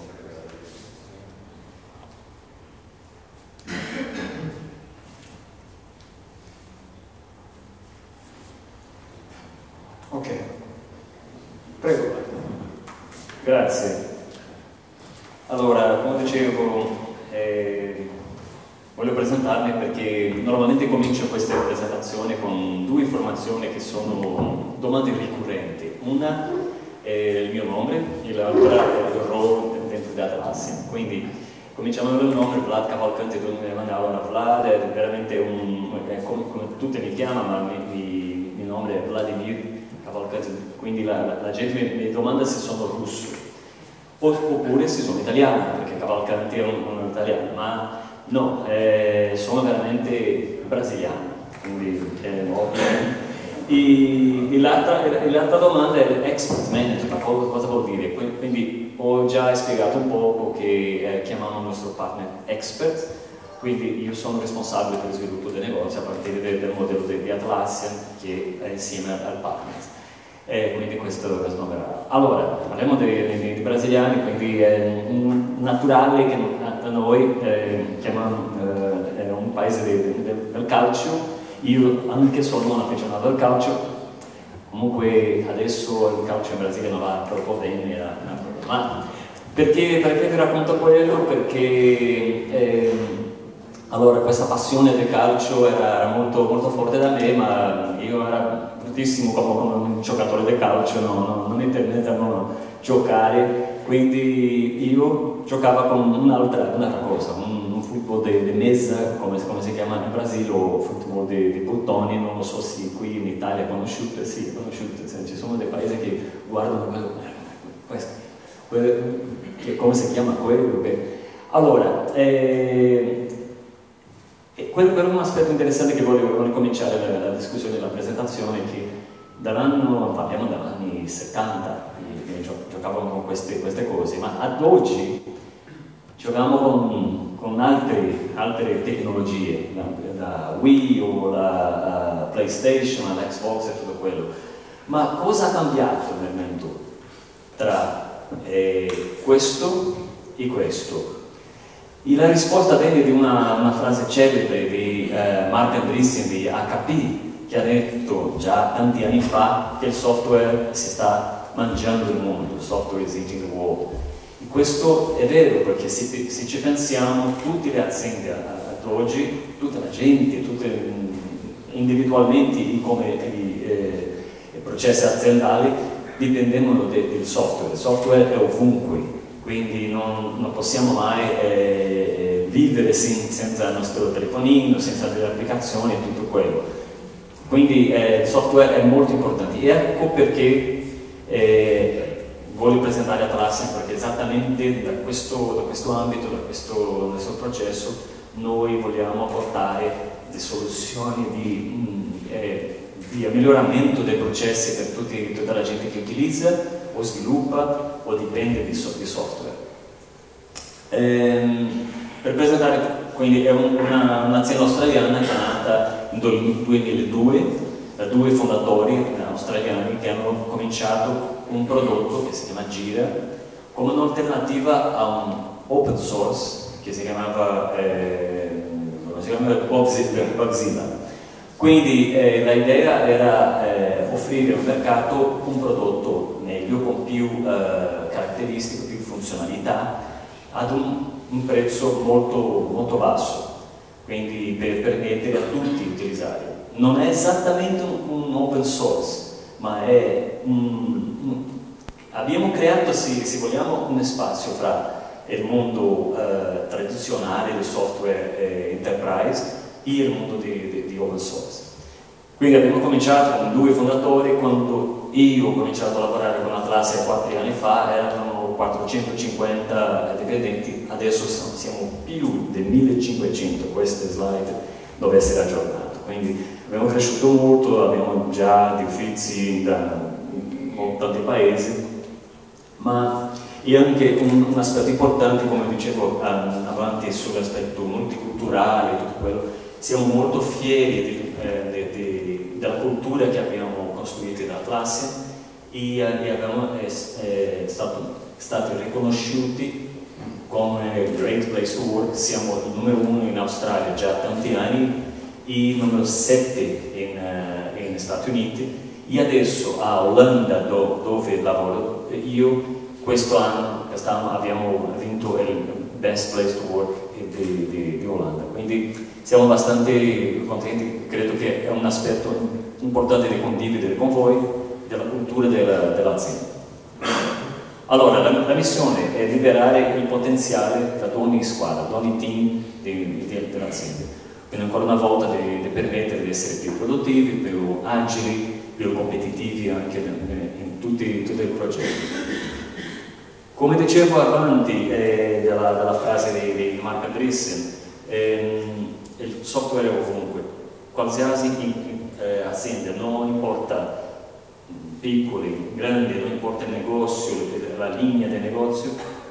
[SPEAKER 1] Ok, prego.
[SPEAKER 3] Grazie. Allora, come dicevo, eh, voglio presentarmi perché normalmente comincio queste presentazioni con due informazioni che sono domande ricorrenti. Una è il mio nome e l'altra è il ruolo dentro di Atlassian. Quindi cominciamo dal nome, Vlad Cavalcanti, tu mi mandavo a Vlad, è veramente un, è come, come tutti mi chiamano, ma il mio nome è Vladimir Cavalcanti, quindi la, la, la gente mi, mi domanda se sono russo oppure se sono italiano, perché Cavalcanti è un, un italiano, ma no, eh, sono veramente brasiliano, quindi è ovvio. E l'altra domanda è l'expert manager, ma cosa vuol dire? Quindi ho già spiegato un po' che eh, chiamiamo il nostro partner expert, quindi io sono responsabile per lo sviluppo del negozio a partire del, del modello di Atlassian che è insieme al partner. Eh, quindi questo, questo nome era. Allora, parliamo dei, dei brasiliani, quindi è un, naturale che da noi eh, chiamano eh, è un paese de, de, del calcio. Io anche sono un affezionato al calcio, comunque adesso il calcio in Brasile non va troppo bene, ma perché, perché vi racconto quello? Perché eh, allora questa passione del calcio era, era molto, molto forte da me, ma io ero bruttissimo come, come un giocatore del calcio, no, no, non mi permettevano giocare, quindi io giocavo con un'altra un cosa, un, un football di mesa, come, come si chiama in Brasile, o football di bottoni, non lo so se qui in Italia è conosciuto, sì, è conosciuto, ci sono dei paesi che guardano quello, questo, quello che, come si chiama quello? Che... Allora, eh, quello è un aspetto interessante che voglio, voglio cominciare la, la discussione, la presentazione, che dall'anno, parliamo dagli anni settanta, giocavamo con queste, queste cose, ma ad oggi giochiamo con, con altre, altre tecnologie, da, da Wii o la uh, PlayStation, l'Xbox e tutto quello. Ma cosa ha cambiato nel mondo tra eh, questo e questo? E la risposta viene di una, una frase celebre di eh, Marc Andreessen di H P, che ha detto già tanti anni fa che il software si sta mangiando il mondo, il software is eating the world. E questo è vero, perché se, se ci pensiamo, tutte le aziende ad oggi, tutta la gente, tutte individualmente come i, eh, i processi aziendali dipendono de, del software. Il software è ovunque, quindi non, non possiamo mai eh, vivere sen, senza il nostro telefonino, senza delle applicazioni e tutto quello. Quindi eh, il software è molto importante. E ecco perché Eh, voglio presentare Atlassian, perché esattamente da questo, da questo ambito, da questo, da questo processo, noi vogliamo portare delle soluzioni di, eh, di miglioramento dei processi per tutti, tutta la gente che utilizza o sviluppa o dipende di, so, di software. Ehm, per presentare, quindi è un, una, un'azienda australiana che è nata nel duemiladue da due fondatori australiani che hanno cominciato un prodotto che si chiama Jira come un'alternativa a un open source che si chiamava, eh, si chiamava Bugzilla. Quindi eh, l'idea era eh, offrire al mercato un prodotto meglio, con più eh, caratteristiche, più funzionalità, ad un, un prezzo molto, molto basso, quindi per permettere a tutti di utilizzare. Non è esattamente un, un open source, ma è un, un, abbiamo creato, se, se vogliamo, un spazio fra il mondo eh, tradizionale del software eh, enterprise e il mondo di, di, di open source. Quindi abbiamo cominciato con due fondatori. Quando io ho cominciato a lavorare con Atlassian quattro anni fa erano quattrocentocinquanta dipendenti, adesso siamo più di millecinquecento, queste slide dove essere aggiornato. Quindi abbiamo cresciuto molto, abbiamo già di uffici da tanti paesi, ma è anche un, un aspetto importante, come dicevo um, avanti, sull'aspetto multiculturale, tutto quello. Siamo molto fieri di, eh, di, di, della cultura che abbiamo costruito da Atlassian e, e abbiamo eh, eh, stato, stati riconosciuti come Great Place to Work. Siamo il numero uno in Australia già tanti anni, il numero sette in, uh, in Stati Uniti, e adesso a Olanda, do, dove lavoro io, questo anno, quest'anno abbiamo vinto il Best Place to Work di, di, di Olanda. Quindi siamo abbastanza contenti, credo che è un aspetto importante da condividere con voi della cultura dell'azienda. Allora, la, la missione è liberare il potenziale da ogni squadra, da ogni team dell'azienda. Quindi ancora una volta di, di permettere di essere più produttivi, più agili, più competitivi anche in, in tutti, tutti i progetti. Come dicevo avanti eh, dalla, dalla frase di, di Mark Andreessen, ehm, il software è ovunque, qualsiasi in, in, eh, azienda, non importa piccoli, grandi, non importa il negozio, la linea del negozio,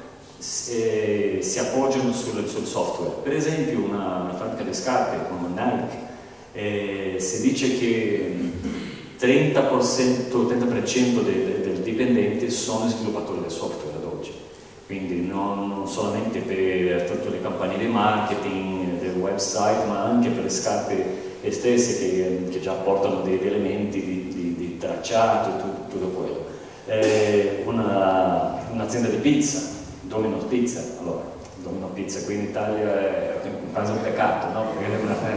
[SPEAKER 3] eh, si appoggiano sul, sul software. Per esempio una, una fabbrica di scarpe come Nike, eh, si dice che trenta per cento, trenta per cento dei, dei dipendenti sono sviluppatori del software ad oggi, quindi non, non solamente per tutte le campagne di marketing, del website, ma anche per le scarpe stesse che, che già portano degli elementi di, di, di tracciato e tutto, tutto quello. Eh, un'azienda di pizza, Domino's Pizza, allora, Domino Pizza qui in Italia è quasi un peccato, no? Perché è una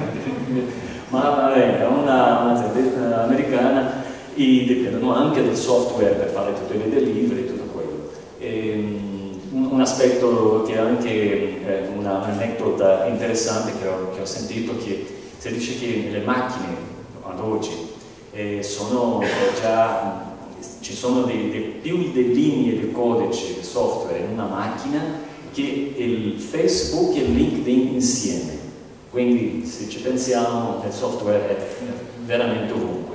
[SPEAKER 3] ma è un'azienda americana e dipendono anche del software per fare tutti i delivery e tutto quello. E, un, un aspetto che è anche eh, una aneddoto interessante che ho, che ho sentito, che si dice che le macchine ad oggi eh, sono già, ci sono dei, dei, più delle linee di codice di software in una macchina che il Facebook e il LinkedIn insieme. Quindi se ci pensiamo il software è veramente ovunque.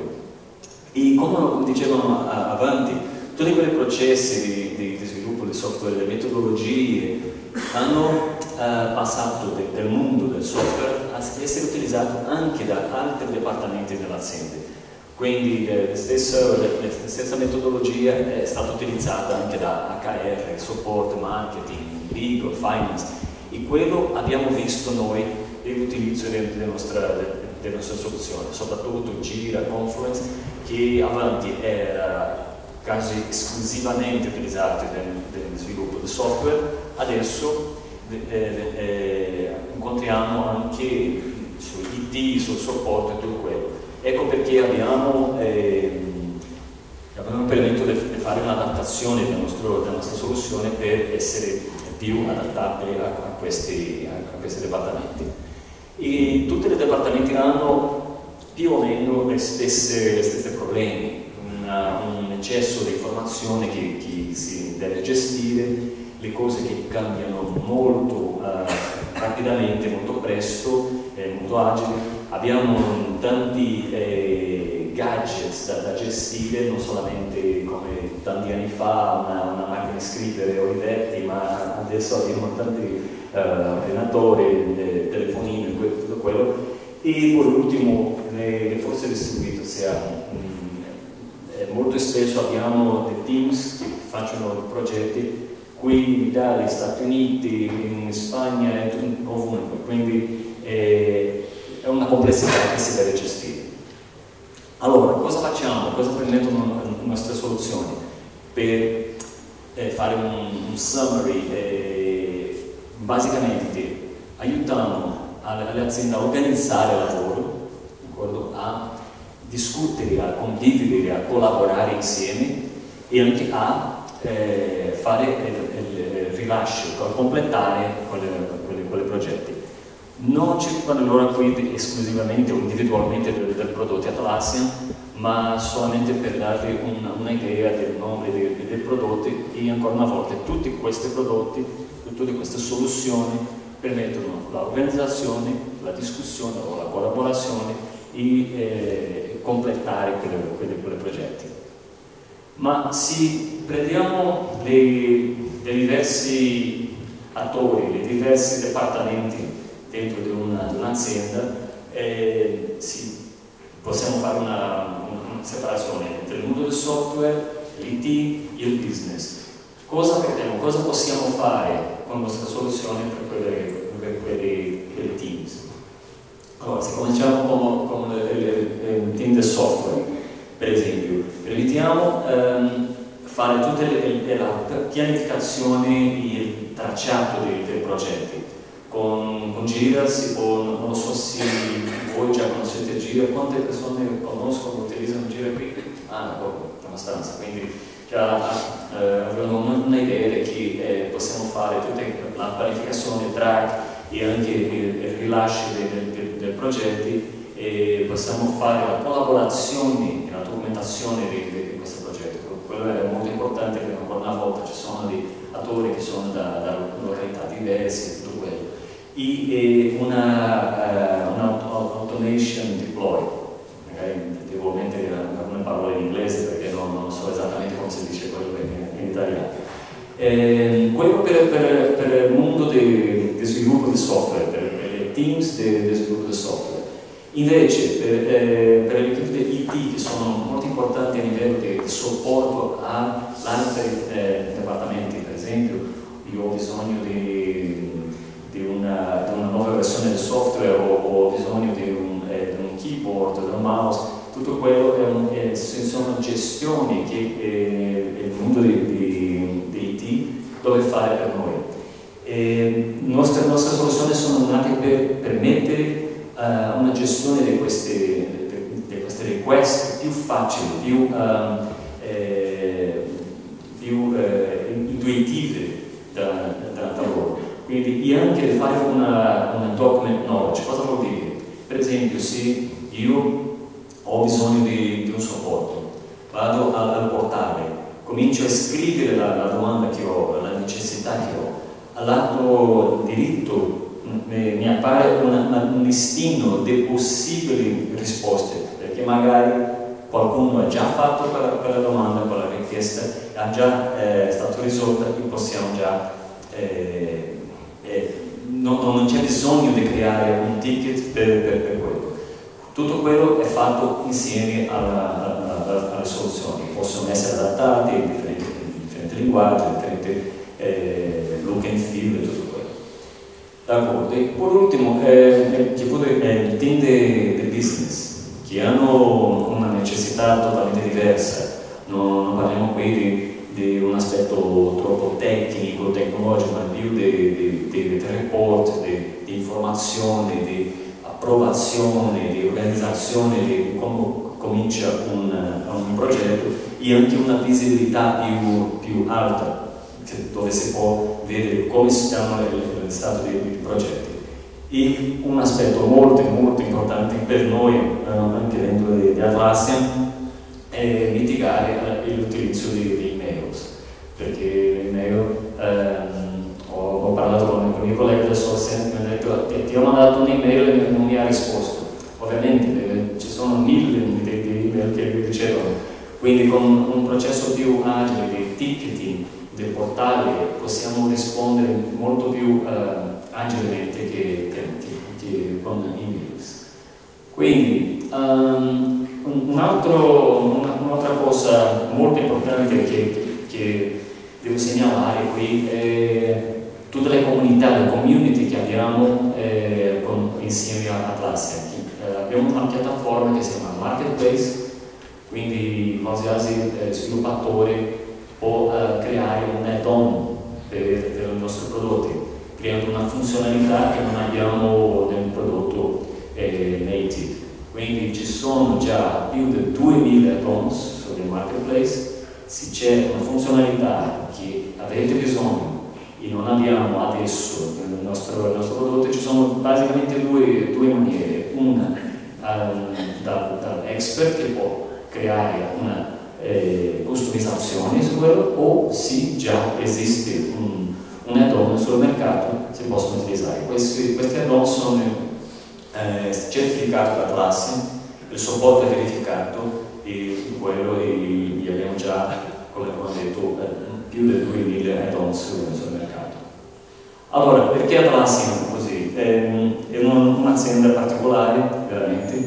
[SPEAKER 3] E come dicevano avanti, tutti quei processi di, di, di sviluppo di software, le metodologie hanno eh, passato de, del mondo del software a essere utilizzato anche da altri dipartimenti dell'azienda. Quindi eh, la, stessa, la, la stessa metodologia è stata utilizzata anche da H R, support, marketing, legal, finance, e quello abbiamo visto noi l'utilizzo delle nostre, delle nostre soluzioni, soprattutto Gira, Confluence, che avanti era quasi esclusivamente utilizzato nel, nel sviluppo del software, adesso eh, eh, incontriamo anche sul I T, sul supporto e tutto quello. Ecco perché abbiamo, eh, abbiamo permesso di fare un'adattazione della, della nostra soluzione per essere più adattabili a, a, questi, a, a questi dipartimenti. E tutti i dipartimenti hanno più o meno le stesse, le stesse problemi, una, un eccesso di informazione che, che si deve gestire, le cose che cambiano molto eh, rapidamente, molto presto, eh, molto agili. Abbiamo tanti eh, gadgets da, da gestire, non solamente come tanti anni fa una, una macchina di scrivere o Olivetti, ma adesso abbiamo tanti Uh, ordinatori, eh, telefonini, tutto quello. E poi l'ultimo, le, le forze distribuite, ossia mh, molto spesso abbiamo dei teams che facciano progetti qui in Italia, negli Stati Uniti, in Spagna, ovunque, quindi eh, è una complessità che si deve gestire. Allora, cosa facciamo? Cosa prendono le nostre soluzioni? Per eh, fare un, un summary, eh, basicamente aiutano alle aziende a organizzare il lavoro, a discutere, a condividere, a collaborare insieme e anche a eh, fare il, il rilascio, a completare quei progetti. Non ci fanno loro qui esclusivamente o individualmente del, del prodotto Atlassian, ma solamente per darvi un'idea un del nome dei, dei prodotti, e ancora una volta tutti questi prodotti, tutte queste soluzioni permettono l'organizzazione, la discussione o la collaborazione e eh, completare quei progetti. Ma se prendiamo dei, dei diversi attori, dei diversi dipartimenti dentro di un'azienda, eh, sì, possiamo fare una, una separazione tra il mondo del software, l'I T e il business. Cosa vediamo? Cosa possiamo fare con la nostra soluzione per quelle, per quelle, quelle teams? Allora, se cominciamo con, con il, il team del software, per esempio, permettiamo ehm, fare tutte le, le, le pianificazioni e il tracciato dei, dei progetti. con, con Gira si può, non lo so se voi già conoscete Gira, quante persone conoscono, utilizzano Gira qui? Ah, no, abbastanza, quindi già eh, avevano un'idea di che eh, possiamo fare tutta la pianificazione, il track e anche il, il rilascio dei, dei, dei progetti, e possiamo fare la collaborazione e la documentazione di, di questo progetto. Quello è molto importante perché ancora una volta ci sono dei attori che sono da, da località diverse e tutto quello. E, e una, uh, una automation deploy, magari devo mettere alcune parole in inglese perché non, non so esattamente come si dice quello in, in italiano. Eh, quello per, per, per il mondo di sviluppo di software, per, per le teams di sviluppo di software. Invece per, eh, per le equip I T che sono molto importanti a livello di, di supporto a altri eh, dipartimenti, per esempio io ho bisogno di, di, una, di una nuova versione del software o ho bisogno di un, eh, di un keyboard, di un mouse, tutto quello è un, è, sono gestioni che eh, il mondo di, di, di I T deve fare per noi. E nostre, nostre soluzioni sono nate per permettere Uh, una gestione di queste, di, di queste request più facile, più, uh, eh, più eh, intuitive da, da, da loro. Quindi e anche fare una, una document knowledge. Cosa vuol dire? Per esempio, se io ho bisogno di, di un supporto, vado al, al portale, comincio a scrivere la, la domanda che ho, la necessità che ho, all'atto diritto mi appare una, un listino di possibili risposte, perché magari qualcuno ha già fatto quella, quella domanda, quella richiesta, è già eh, stato risolta e possiamo già eh, eh, non, non c'è bisogno di creare un ticket per, per, per quello. Tutto quello è fatto insieme alla, alla, alle soluzioni, possono essere adattate in differenti, in differenti linguaggi, in differenti eh, look and feel e tutto quello. D'accordo, e per ultimo, eh, che pure eh, il team del business, che hanno una necessità totalmente diversa, non, non parliamo qui di, di un aspetto troppo tecnico, tecnologico, ma più di, di, di, di report, di, di informazione, di approvazione, di organizzazione, di come comincia un, un progetto e anche una visibilità più, più alta, dove si può vedere come stanno il stato dei, dei progetti. E un aspetto molto molto importante per noi, eh, anche dentro di, di Atlassian, è mitigare eh, l'utilizzo di, di emails, perché le email, ehm, ho, ho parlato con, con i miei colleghi del sourcing che mi hanno detto ti, ti ho mandato un'email e non mi ha risposto. Ovviamente eh, ci sono mille di, di email che ricevono, quindi con un processo più agile di ticketing del portale possiamo rispondere molto più uh, agilmente che, che, che con emails. Quindi um, un altro, un'altra cosa molto importante che, che devo segnalare qui è tutte le comunità, le community che abbiamo eh, con, insieme a Atlassian. Eh, abbiamo una piattaforma che si chiama Marketplace, quindi qualsiasi eh, sviluppatore può uh, creare un add-on per, per i nostri prodotti, creando una funzionalità che non abbiamo nel prodotto eh, native. Quindi ci sono già più di duemila add-ons sul marketplace. Se c'è una funzionalità che avete bisogno e non abbiamo adesso nel nostro, nel nostro prodotto, ci sono basicamente due, due maniere. Una um, da, da expert che può creare una Eh, customizzazioni su quello, o se già esiste un, un add-on sul mercato si possono utilizzare. Questi, questi add-on sono eh, certificati da Atlassian, il supporto è verificato e quello e, e abbiamo già, come ho detto, eh, più di duemila add-on sul, sul mercato. Allora, perché Atlassian così? Eh, è un'azienda particolare, veramente,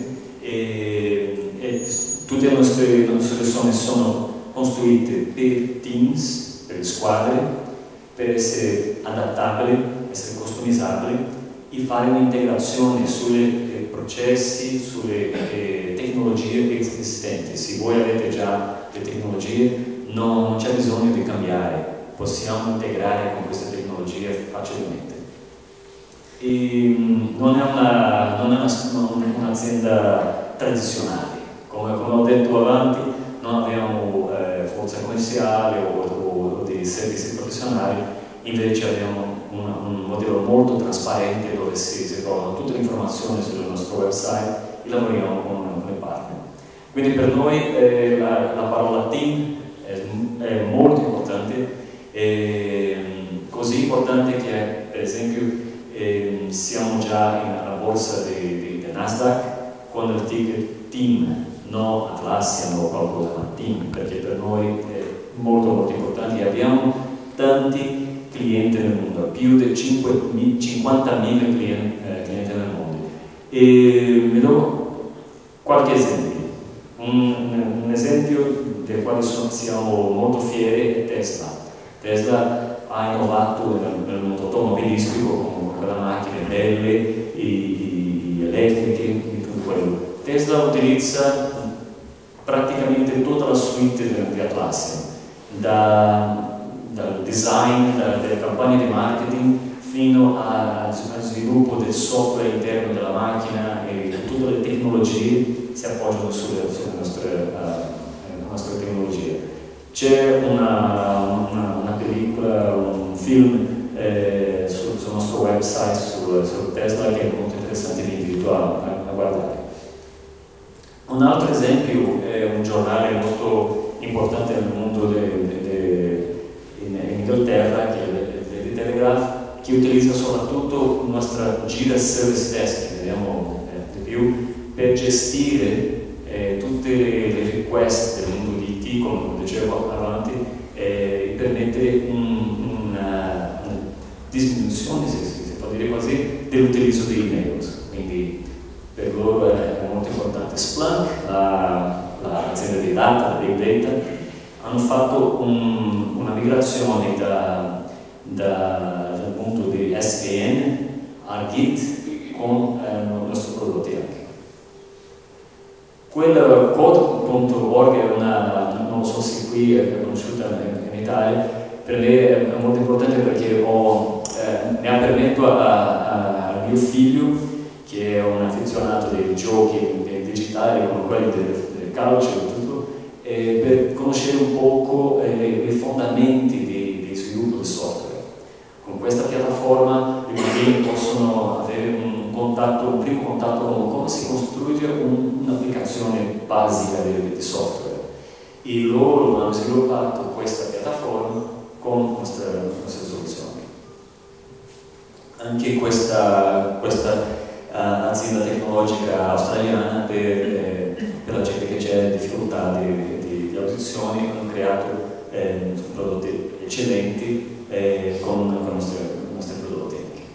[SPEAKER 3] e, e tutte le nostre, le nostre soluzioni sono costruite per teams, per squadre, per essere adattabili, essere customizzabili e fare un'integrazione sui eh, processi, sulle eh, tecnologie esistenti. Se voi avete già le tecnologie, non, non c'è bisogno di cambiare, possiamo integrare con queste tecnologie facilmente. E, non è una, non è una, un'azienda tradizionale, come, come ho detto avanti, non abbiamo eh, forza commerciale o, o, o dei servizi professionali, invece abbiamo un, un modello molto trasparente dove si, si trovano tutte le informazioni sul nostro website e lavoriamo con, con i partner. Quindi per noi eh, la, la parola team è, è molto importante, è così importante che per esempio eh, siamo già nella borsa di, di, di Nasdaq con il ticket team, non Atlassian o qualcosa, ma team, perché per noi è molto molto importante e abbiamo tanti clienti nel mondo, più di cinquantamila clienti, eh, clienti nel mondo. E vi do qualche esempio. Un, un esempio del quale siamo molto fieri è Tesla. Tesla ha innovato nel, nel mondo automobilistico con quella macchina belle, i, i, i elettriche e tutto quello. Tesla utilizza praticamente tutta la suite di Atlassian, da dal design, dalle campagne di marketing fino al sviluppo del software interno della macchina e tutte le tecnologie si appoggiano sulle, sulle nostre, uh, nostre tecnologie. C'è una, una, una pellicola, un film eh, sul, sul nostro website, sul, sul Tesla, che è molto interessante, vi invito a, a, a guardare. Un altro esempio è un giornale molto importante nel mondo de, de, de, in Inghilterra, che è il The Telegraph, che utilizza soprattutto la nostra Jira Service Desk, che vediamo eh, di più, per gestire eh, tutte le, le request del mondo di I T, come dicevo avanti, e eh, permettere un, una, una diminuzione, se si può dire così, dell'utilizzo di emails. Quindi per loro è molto importante. Splunk, l'azienda di data, big data, hanno fatto un, una migrazione da, da, dal punto di S V N a Git con eh, i nostri prodotti anche. Quel code punto org è una, non so se qui è conosciuta in, in Italia, per me è molto importante perché ho, eh, mi ha permesso a, a mio figlio, che è un affezionato dei giochi digitali come quelli del, del calcio e tutto, eh, per conoscere un poco eh, i fondamenti di, di sviluppo di software. Con questa piattaforma i bambini possono avere un contatto, un primo contatto con come si costruisce un, un'applicazione basica di, di software. E loro hanno sviluppato questa piattaforma con nostre, nostre soluzioni. Anche questa, questa Uh, azienda tecnologica australiana per, eh, per la gente che c'è difficoltà di, di, di audizioni, hanno creato eh, prodotti eccellenti eh, con, con i nostri, nostri prodotti.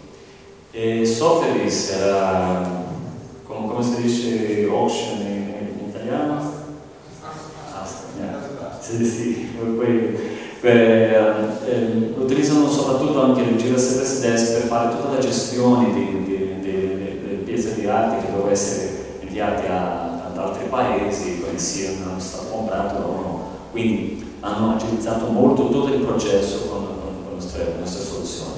[SPEAKER 3] E Softwareis era, come, come si dice auction in, in italiano? Asta, yeah. Sì, sì, poi, eh, eh, utilizzano soprattutto anche il Jira Service Desk per fare tutta la gestione di, di piezze di arte che dovevano essere inviate a, ad altri paesi, quindi siano stato comprato o no. Quindi hanno agilizzato molto tutto il processo con, con, con le nostre, nostre soluzioni.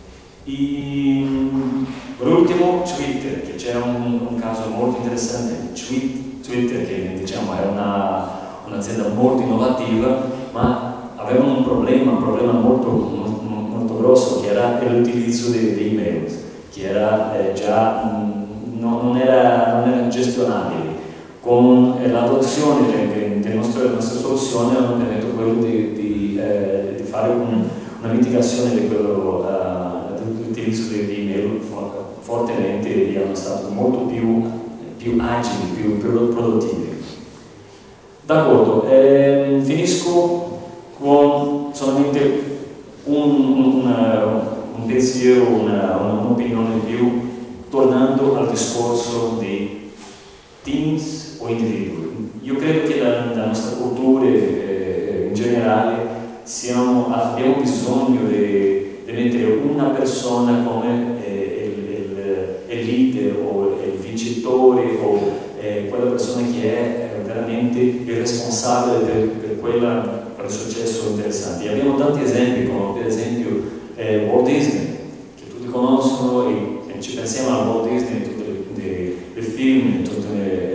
[SPEAKER 3] E, per ultimo Twitter, che c'è un, un caso molto interessante. Twitter, che diciamo è una, un'azienda molto innovativa, ma avevano un problema, un problema molto, molto, molto grosso, che era l'utilizzo dei, dei email, che era eh, già mh, no, non, era, non era gestionabile. Con eh, l'adozione delle, delle, nostre, delle nostre soluzioni hanno permesso quello di, di, eh, di fare un, una mitigazione di quello, uh, dell'utilizzo delle email fortemente e hanno stato molto più, più agili, più, più produttivi. D'accordo, eh, finisco con solamente un, un, un pensiero, una, un'opinione più, tornando al discorso di teams o individui. Io credo che la, la nostra cultura eh, in generale siamo, abbiamo bisogno di, di mettere una persona come eh, il, il, il leader o il vincitore o eh, quella persona che è eh, veramente il responsabile per, per, quella, per il successo interessante. E abbiamo tanti esempi, come per esempio eh, Walt Disney, che tutti conoscono, e ci pensiamo a Walt Disney, tutti i film, tutti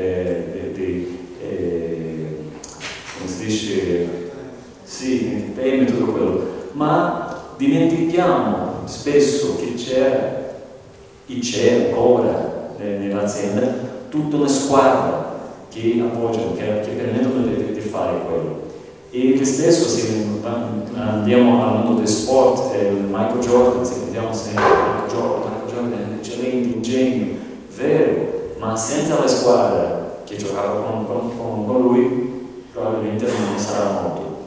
[SPEAKER 3] i come si dice, sì, entertainment, tutto quello, ma dimentichiamo spesso che c'è, e c'è ancora nell'azienda tutta una squadra che appoggiano, che, che permettono di, di fare quello. E lo stesso, se andiamo al mondo del sport, eh, Michael Jordan, se vediamo sempre Michael Jordan, Michael Jordan è eccellente, un genio, vero, ma senza la squadra che giocava con, con, con lui, probabilmente non sarà molto.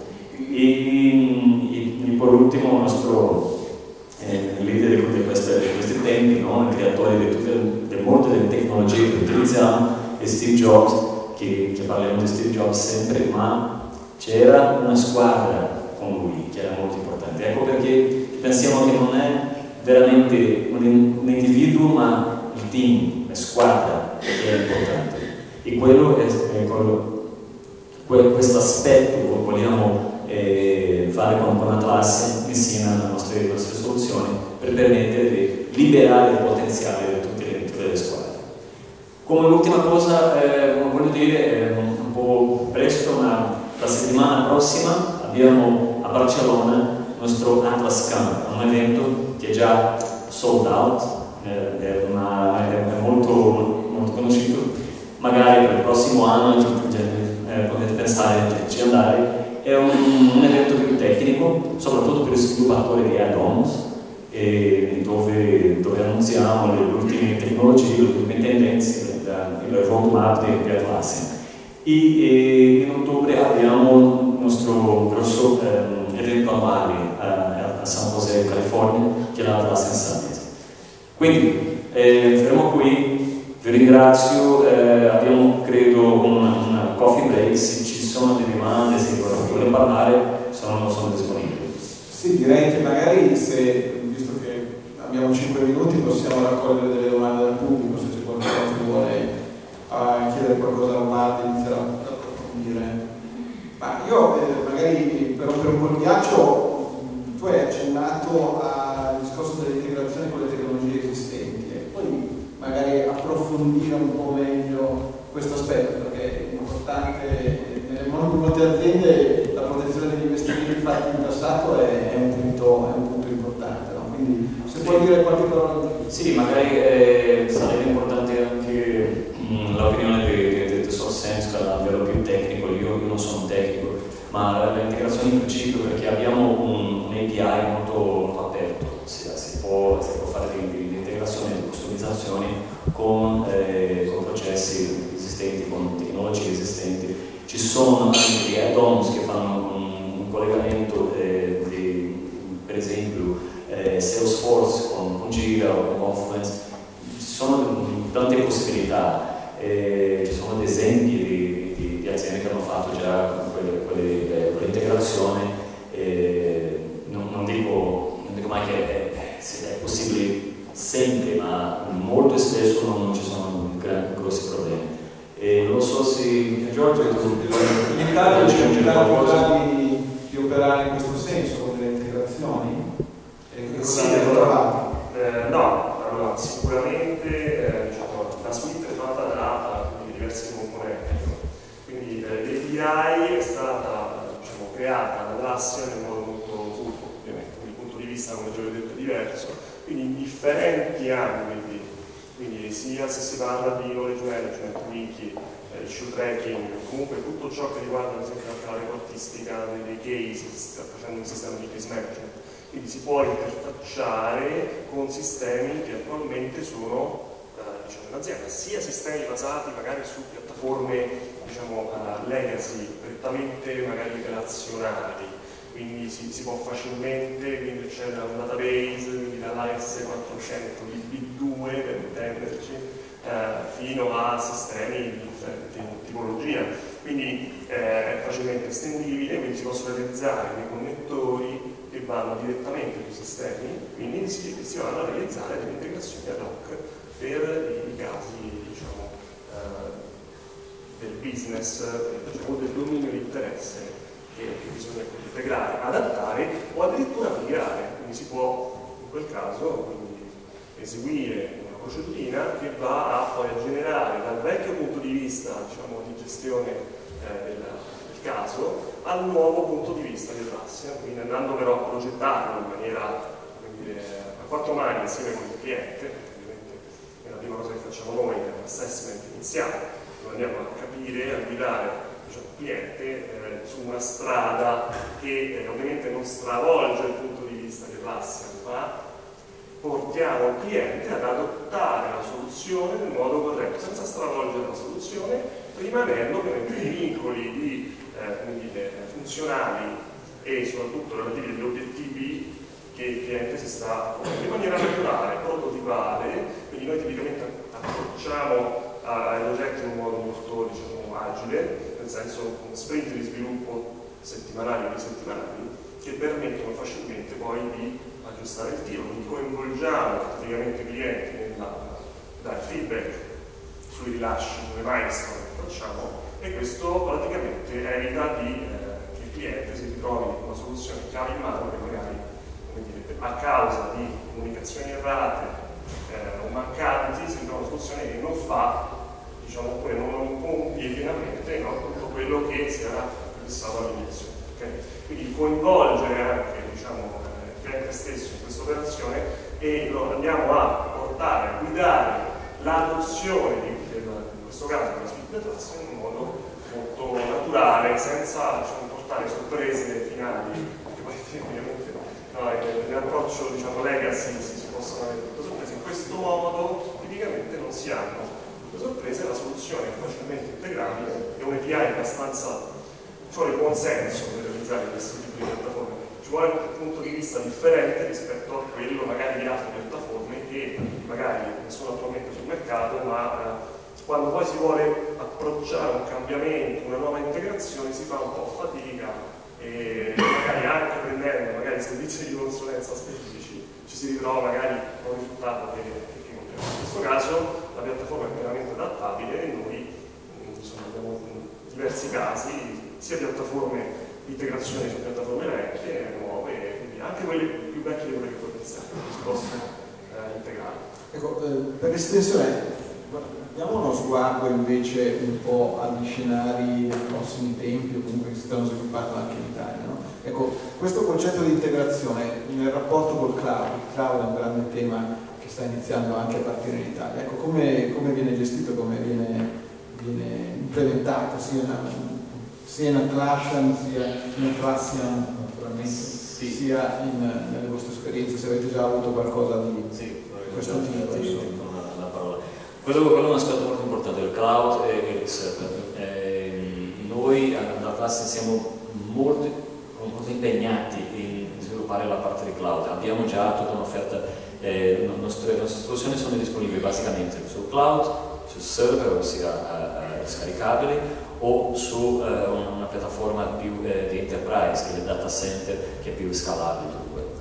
[SPEAKER 3] E, e poi l'ultimo, il nostro eh, leader di questi, di questi tempi, no? Il creatore di tutto il, del mondo delle tecnologie che utilizziamo è Steve Jobs, che, che parliamo di Steve Jobs sempre, ma c'era una squadra con lui che era molto importante. Ecco perché pensiamo che non è veramente un, un individuo, ma il team, la squadra che è importante. E quello è, è quello, questo aspetto vogliamo eh, fare con, con Atlassian insieme alle nostre, nostre soluzioni per permettere di liberare il potenziale di tutte le, tutte le squadre. Come ultima cosa, eh, voglio dire, è un, un po' presto, ma la settimana prossima abbiamo a Barcellona il nostro Atlas Camp, un evento che è già sold out, eh, è, una, è molto, molto conosciuto, magari per il prossimo anno eh, potete pensare di andare. È un, un evento più tecnico, soprattutto per i sviluppatori di add-ons, eh, dove, dove annunziamo le ultime tecnologie, le ultime tendenze, il roadmap di Atlassian. E, e in ottobre abbiamo il nostro grosso eh, evento annuale a, a San José, California, che è l'Atlassian Summit. Quindi eh, fermo qui, vi ringrazio, eh, abbiamo credo un, un coffee break, se ci sono delle domande, se volete parlare, sono, sono disponibili.
[SPEAKER 1] Sì, direi che magari se, visto che abbiamo cinque minuti, possiamo raccogliere delle domande dal pubblico, se c'è qualcuno che vuole a chiedere qualcosa a Marco, iniziare a approfondire. Ma io eh, magari per rompere un po' il ghiaccio, tu hai accennato al discorso dell'integrazione con le tecnologie esistenti e poi magari approfondire un po' meglio questo aspetto, perché è importante, nel mondo di molte aziende la protezione degli investimenti fatti in passato è, è, un, punto, è un punto importante, no? Quindi se puoi dire qualche parola.
[SPEAKER 3] Sì, magari eh, sarebbe importante anche l'opinione di, di, di Sorsenso, che è un vero più tecnico. Io, io non sono un tecnico, ma l'integrazione in principio, perché abbiamo un, un A P I molto, molto aperto, si, si, può, si può fare di integrazione e di customizzazione con, eh, con processi esistenti, con tecnologie esistenti. Ci sono anche add-ons che fanno un, un collegamento eh, di, per esempio eh, Salesforce con, con Jira o con Confluence. Ci sono tante possibilità. Eh, ci sono esempi di, di, di aziende che hanno fatto già quell'integrazione. Eh, non, non, dico, non dico mai che è, è possibile sempre, ma molto spesso non, non ci sono gran, grossi problemi. E non so se Giorgio tu
[SPEAKER 1] in Italia c'è un qualcosa di, di operare in questo senso con delle integrazioni? E che cosa avete trovato?
[SPEAKER 2] Eh, no, allora, sicuramente eh, diciamo, la suite è fatta da quindi, diversi componenti. Quindi eh, l'A P I è stata diciamo, creata da Atlassian in modo molto furbo, ovviamente, quindi il punto di vista, come già ho detto, è diverso. Quindi in differenti ambiti, quindi sia se si parla di knowledge management, wiki, eh, issue tracking, comunque tutto ciò che riguarda ad esempio anche la reportistica dei case, si sta facendo un sistema di case management. Quindi si può interfacciare con sistemi che attualmente sono eh, diciamo, in azienda, sia sistemi basati magari su piattaforme diciamo, uh, legacy, prettamente magari relazionali, quindi si, si può facilmente quindi accedere a un database, quindi dall'A S quattrocento di B due per intenderci, eh, fino a sistemi di differente tipologia. Quindi eh, è facilmente estendibile, quindi si possono realizzare dei connettori che vanno direttamente sui sistemi, quindi si, si vanno a realizzare delle integrazioni ad hoc per i casi diciamo, eh, del business diciamo, o del dominio di interesse che, che bisogna integrare, adattare o addirittura migrare, quindi si può in quel caso quindi, eseguire una procedurina che va a poi a generare dal vecchio punto di vista, diciamo, di gestione eh, del, del caso al nuovo punto di vista di Atlassian, quindi andando però a progettarlo in maniera, come dire, a quattro mani insieme con il cliente. Ovviamente la prima cosa che facciamo noi è un assessment iniziale, dove andiamo a capire, a guidare, diciamo, il cliente eh, su una strada che eh, ovviamente non stravolge il punto di vista di Atlassian, ma portiamo il cliente ad adottare la soluzione nel modo corretto, senza stravolgere la soluzione, rimanendo ovviamente nei vincoli di, eh, come dire, funzionali e soprattutto relativi agli obiettivi che il cliente si sta ponendo in maniera naturale, prototipale. Quindi noi tipicamente approcciamo ai progetti in un modo molto, diciamo, agile, nel senso con sprint di sviluppo settimanali o bisettimanali che permettono facilmente poi di aggiustare il tiro, quindi coinvolgiamo praticamente i clienti nel dare feedback sui rilasci, sulle milestone che facciamo, e questo praticamente evita di, eh, che il cliente si ritrovi con una soluzione chiave in mano che magari, come dire, a causa di comunicazioni errate eh, o mancanti si trova una soluzione che non fa, diciamo, oppure non compie pienamente, no, tutto quello che si era fissato all'inizio. Okay? Quindi coinvolgere anche, diciamo, il cliente stesso in questa operazione e lo andiamo a portare, a guidare l'adozione di, in questo caso della suite di Atlassian in un modo molto naturale, senza, diciamo, portare sorprese finali, perché poi ovviamente no, nell'approccio, diciamo, legacy si, si possono avere tutte sorprese. In questo modo tipicamente non si hanno tutte sorprese, la soluzione è facilmente integrabile e un A P I abbastanza, ci vuole buon senso per realizzare questo tipo di piattaforme, ci vuole un punto di vista differente rispetto a quello magari di altre piattaforme che magari sono attualmente sul mercato, ma eh, quando poi si vuole approcciare un cambiamento, una nuova integrazione, si fa un po' fatica e magari anche prendendo magari servizi di consulenza specifici ci si ritrova magari con un risultato che, che non piace. In questo caso la piattaforma è veramente adattabile e noi insomma, abbiamo diversi casi, sia piattaforme di integrazione su piattaforme vecchie, nuove, quindi anche quelle più vecchie di quelle che poi pensiamo che si possono eh, integrare.
[SPEAKER 1] Ecco, eh, per l'estensione, diamo uno sguardo invece un po' agli scenari dei prossimi tempi o comunque che si stanno sviluppando anche in Italia. No? Ecco, questo concetto di integrazione nel rapporto col cloud, il cloud è un grande tema che sta iniziando anche a partire in Italia. Ecco, come, come viene gestito, come viene, viene implementato sia in, sia in Atlassian, sia in Atlassian naturalmente, sì, sia in, nelle vostre esperienze, se avete già avuto qualcosa di sì, questo tipo.
[SPEAKER 3] La parola. Quello, quello è un aspetto molto importante del cloud e il server. Eh, noi ad Atlassian siamo molto, molto impegnati in sviluppare la parte di cloud. Abbiamo già tutta un'offerta, eh, le nostre, le nostre soluzioni sono disponibili basicamente sul cloud, sul server, ossia eh, scaricabili, o su eh, una piattaforma più eh, di enterprise, che è il data center, che è più scalabile.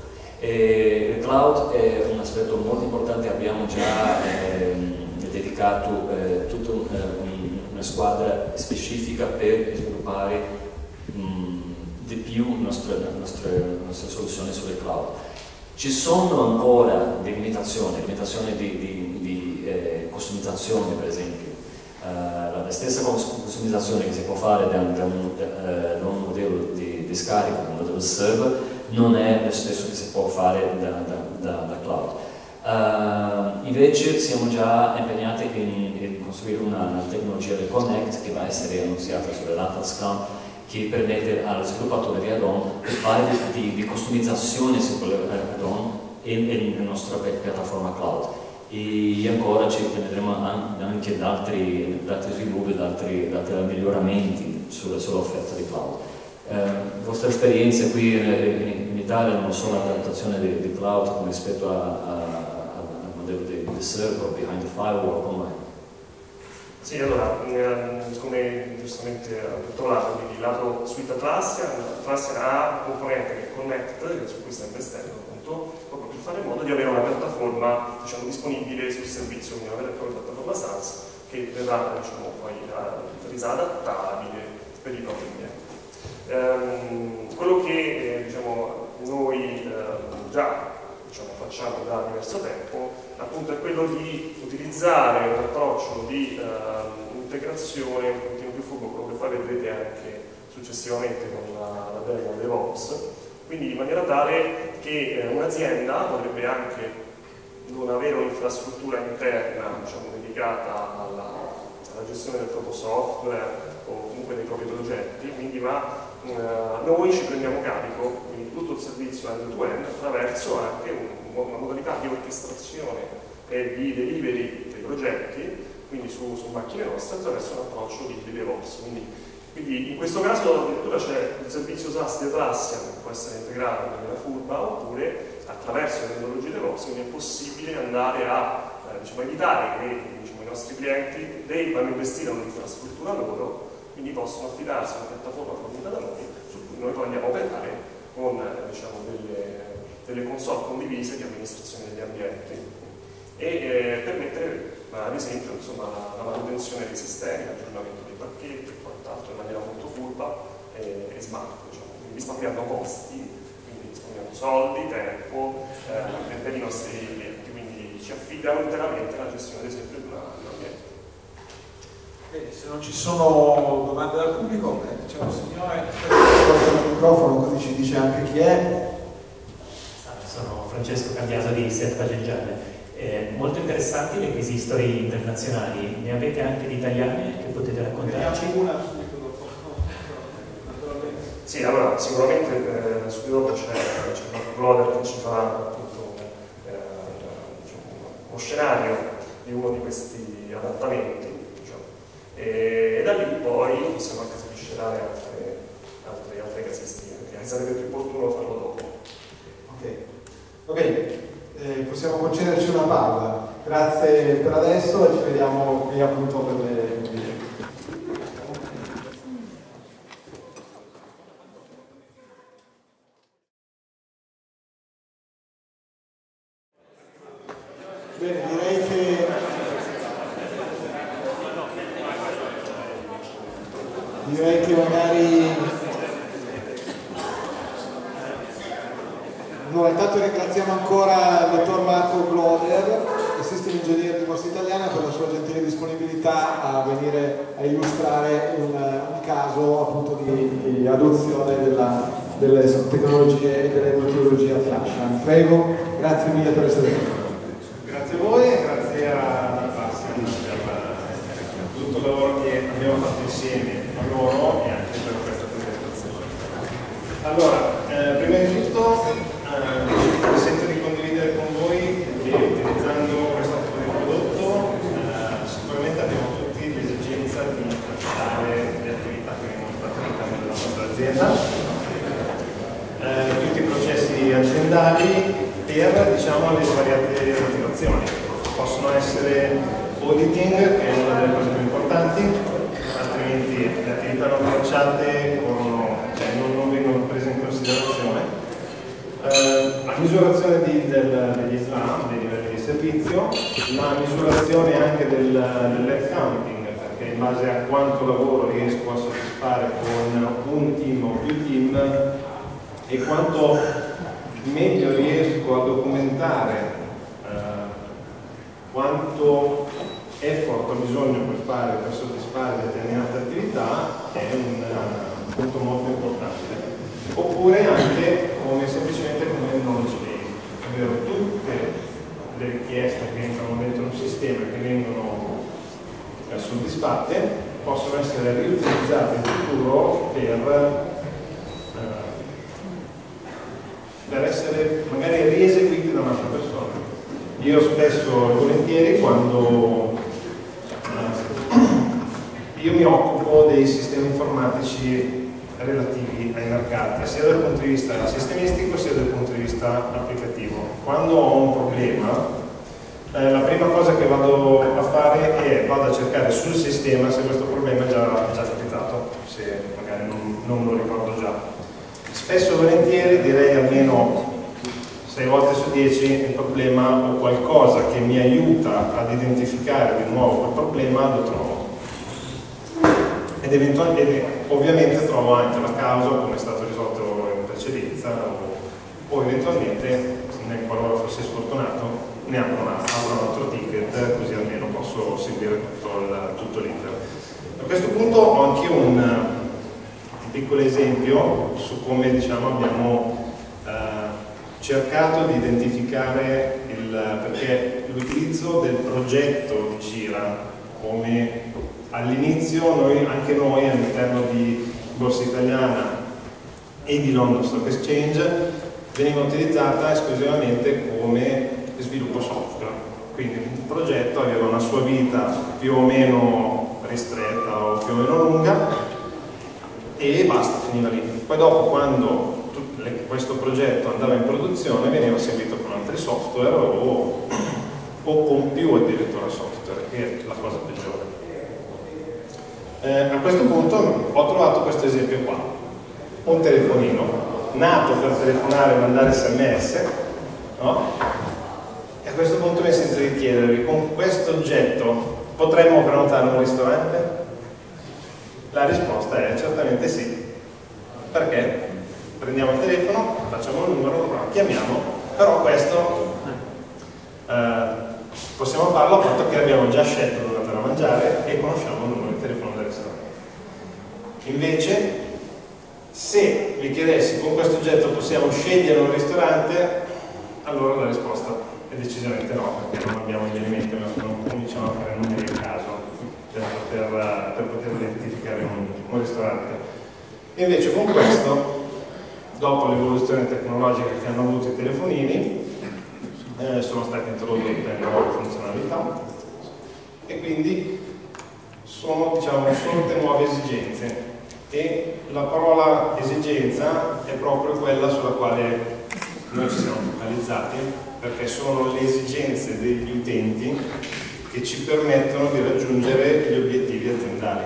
[SPEAKER 3] E il cloud è un aspetto molto importante, abbiamo già eh, dedicato eh, tutta un, eh, una squadra specifica per sviluppare mh, di più le nostre, nostre, nostre soluzioni sul cloud. Ci sono ancora delle limitazioni, limitazioni di, di, di eh, customizzazione per esempio. Uh, la stessa customizzazione che si può fare da, da, un, da, uh, da un modello di, di scarico, da un modello server, non è lo stesso che si può fare da, da, da, da cloud. Uh, invece siamo già impegnati in, in costruire una, una tecnologia del Connect che va a essere annunziata sull'Atlas-Cloud, che permette allo sviluppatore di add-on di fare di, di, di customizzazione su quell'add-on in, in, in nostra piattaforma cloud. E ancora ci vedremo anche da altri, da altri sviluppi, da altri, da altri miglioramenti sull'offerta di cloud. Eh, vostra esperienza qui in, in Italia non solo l'adattazione di, di cloud con rispetto a, a, al modello di, di server behind the firewall, come?
[SPEAKER 2] Sì, allora, come giustamente ha detto Lato, quindi lato suite Atlassian, Atlassian ha un componente che è Connect, su cui sta investendo appunto, proprio per fare in modo di avere una piattaforma, diciamo, disponibile sul servizio, quindi una vera e propria piattaforma SaaS che verrà, diciamo, poi resa adattabile per i propri clienti. Ehm, quello che eh, diciamo, noi eh, già diciamo, facciamo da diverso tempo, la appunto è quello di utilizzare un approccio di uh, integrazione un pochino più furbo, quello che poi vedrete anche successivamente con la, la demo DevOps, quindi in maniera tale che eh, un'azienda potrebbe anche non avere un'infrastruttura interna, diciamo, dedicata alla, alla gestione del proprio software o comunque dei propri progetti, quindi ma eh, noi ci prendiamo carico quindi tutto il servizio end-to-end attraverso anche un, una modalità di orchestrazione e di delivery dei progetti, quindi su, su macchine nostre, attraverso un approccio di, di DevOps. Quindi, quindi in questo caso addirittura c'è il servizio SaaS di Atlassian che può essere integrato in maniera furba, oppure attraverso le tecnologie DevOps quindi è possibile andare a eh, diciamo, evitare che diciamo, i nostri clienti debbano investire in un'infrastruttura loro, quindi possono affidarsi a una piattaforma fornita da noi, su cui noi poi andiamo a operare con eh, diciamo, delle, delle console condivise di amministrazione degli ambienti e eh, permettere ad esempio insomma, la, la manutenzione dei sistemi, l'aggiornamento dei pacchetti e quant'altro in maniera molto furba e, e smart, diciamo. Quindi risparmiando costi, quindi risparmiando soldi, tempo eh, per i nostri clienti, quindi ci affidano interamente la gestione ad esempio di un ambiente.
[SPEAKER 1] Bene, se non ci sono domande dal pubblico, eh, c'è un signore, porta il microfono così ci dice anche chi è.
[SPEAKER 4] Sono Francesco Cambiaso di Set Pagengiale. Eh, molto interessanti le case history internazionali, ne avete anche di italiane che potete raccontarci?
[SPEAKER 1] Una.
[SPEAKER 2] Sì, allora sicuramente eh, subito dopo c'è il Gloder che ci fa appunto eh, diciamo, uno scenario di uno di questi adattamenti, diciamo. e, e da lì poi possiamo anche sviscerare altre, altre, altre casistiche, perché sarebbe più opportuno farlo dopo.
[SPEAKER 1] Ok, va bene. Eh, possiamo concederci una pausa. Grazie per adesso e ci vediamo qui appunto per le video. Bene, direi che direi che magari no, intanto ringraziamo ancora il dottor Marco Gloder, System Engineer di Borsa Italiana, per la sua gentile disponibilità a venire a illustrare un, un caso appunto di, di adozione della, delle tecnologie e delle metodologie Atlassian. Prego, grazie mille per essere venuto.
[SPEAKER 5] Grazie a voi e grazie a Atlassian per tutto il lavoro che abbiamo fatto insieme a loro e anche per questa presentazione. Allora, eh, prima di tutto mi sento di condividere con voi che utilizzando questo tipo di prodotto eh, sicuramente abbiamo tutti l'esigenza di tracciare le attività che vengono fatte all'interno della nostra azienda, eh, tutti i processi aziendali per diciamo, le svariate motivazioni. Possono essere auditing, che è una delle cose più importanti, altrimenti le attività non tracciate corrono, cioè non, non vengono prese in considerazione. Uh, la misurazione di, del, degli S L A M, dei livelli di servizio, la misurazione anche del, dell'head counting, perché in base a quanto lavoro riesco a soddisfare con un team o più team e quanto meglio riesco a documentare uh, quanto effort ho bisogno per fare, per soddisfare determinate attività, è un uh, punto molto importante. Oppure anche come semplicemente come knowledge base, ovvero tutte le richieste che entrano dentro un sistema e che vengono eh, soddisfatte possono essere riutilizzate in futuro per, eh, per essere magari rieseguite da un'altra persona. Io spesso e volentieri quando eh, io mi occupo dei sistemi informatici relativi ai mercati, sia dal punto di vista sistemistico sia dal punto di vista applicativo. Quando ho un problema, eh, la prima cosa che vado a fare è vado a cercare sul sistema se questo problema è già, già capitato, se magari non, non lo ricordo già. Spesso e volentieri, direi almeno sei volte su dieci, il problema o qualcosa che mi aiuta ad identificare di nuovo quel problema lo trovo. Ed eventualmente, ovviamente trovo anche la causa, come è stato risolto in precedenza, o, o eventualmente, nel qualora fosse sfortunato, ne apro un altro, apro un altro ticket, così almeno posso seguire tutto, il, tutto l'iter. A questo punto ho anche un, un piccolo esempio su come, diciamo, abbiamo eh, cercato di identificare il, perché l'utilizzo del progetto di Gira, come all'inizio noi, anche noi all'interno di Borsa Italiana e di London Stock Exchange, veniva utilizzata esclusivamente come sviluppo software. Quindi un progetto aveva una sua vita più o meno ristretta o più o meno lunga e basta, finiva lì. Poi dopo, quando questo progetto andava in produzione, veniva seguito con altri software o, o con più addirittura software, che è la cosa peggiore. Eh, a questo punto ho trovato questo esempio qua, un telefonino nato per telefonare e mandare sms, no? E a questo punto mi sento di chiedervi, con questo oggetto potremmo prenotare un ristorante? La risposta è certamente sì. Perché? Prendiamo il telefono, facciamo il numero, chiamiamo, però questo eh, possiamo farlo a patto che abbiamo già scelto dove andare a mangiare e conosciamo il numero di telefono del ristorante. Invece, se vi chiedessi con questo oggetto possiamo scegliere un ristorante, allora la risposta è decisamente no, perché non abbiamo gli elementi, non cominciamo a fare numeri a caso per poter, per poter identificare un, un ristorante. Invece con questo, dopo l'evoluzione tecnologica che hanno avuto i telefonini, eh, sono state introdotte nuove funzionalità e quindi sono, diciamo, sorte nuove esigenze. E la parola esigenza è proprio quella sulla quale noi ci siamo focalizzati, perché sono le esigenze degli utenti che ci permettono di raggiungere gli obiettivi aziendali.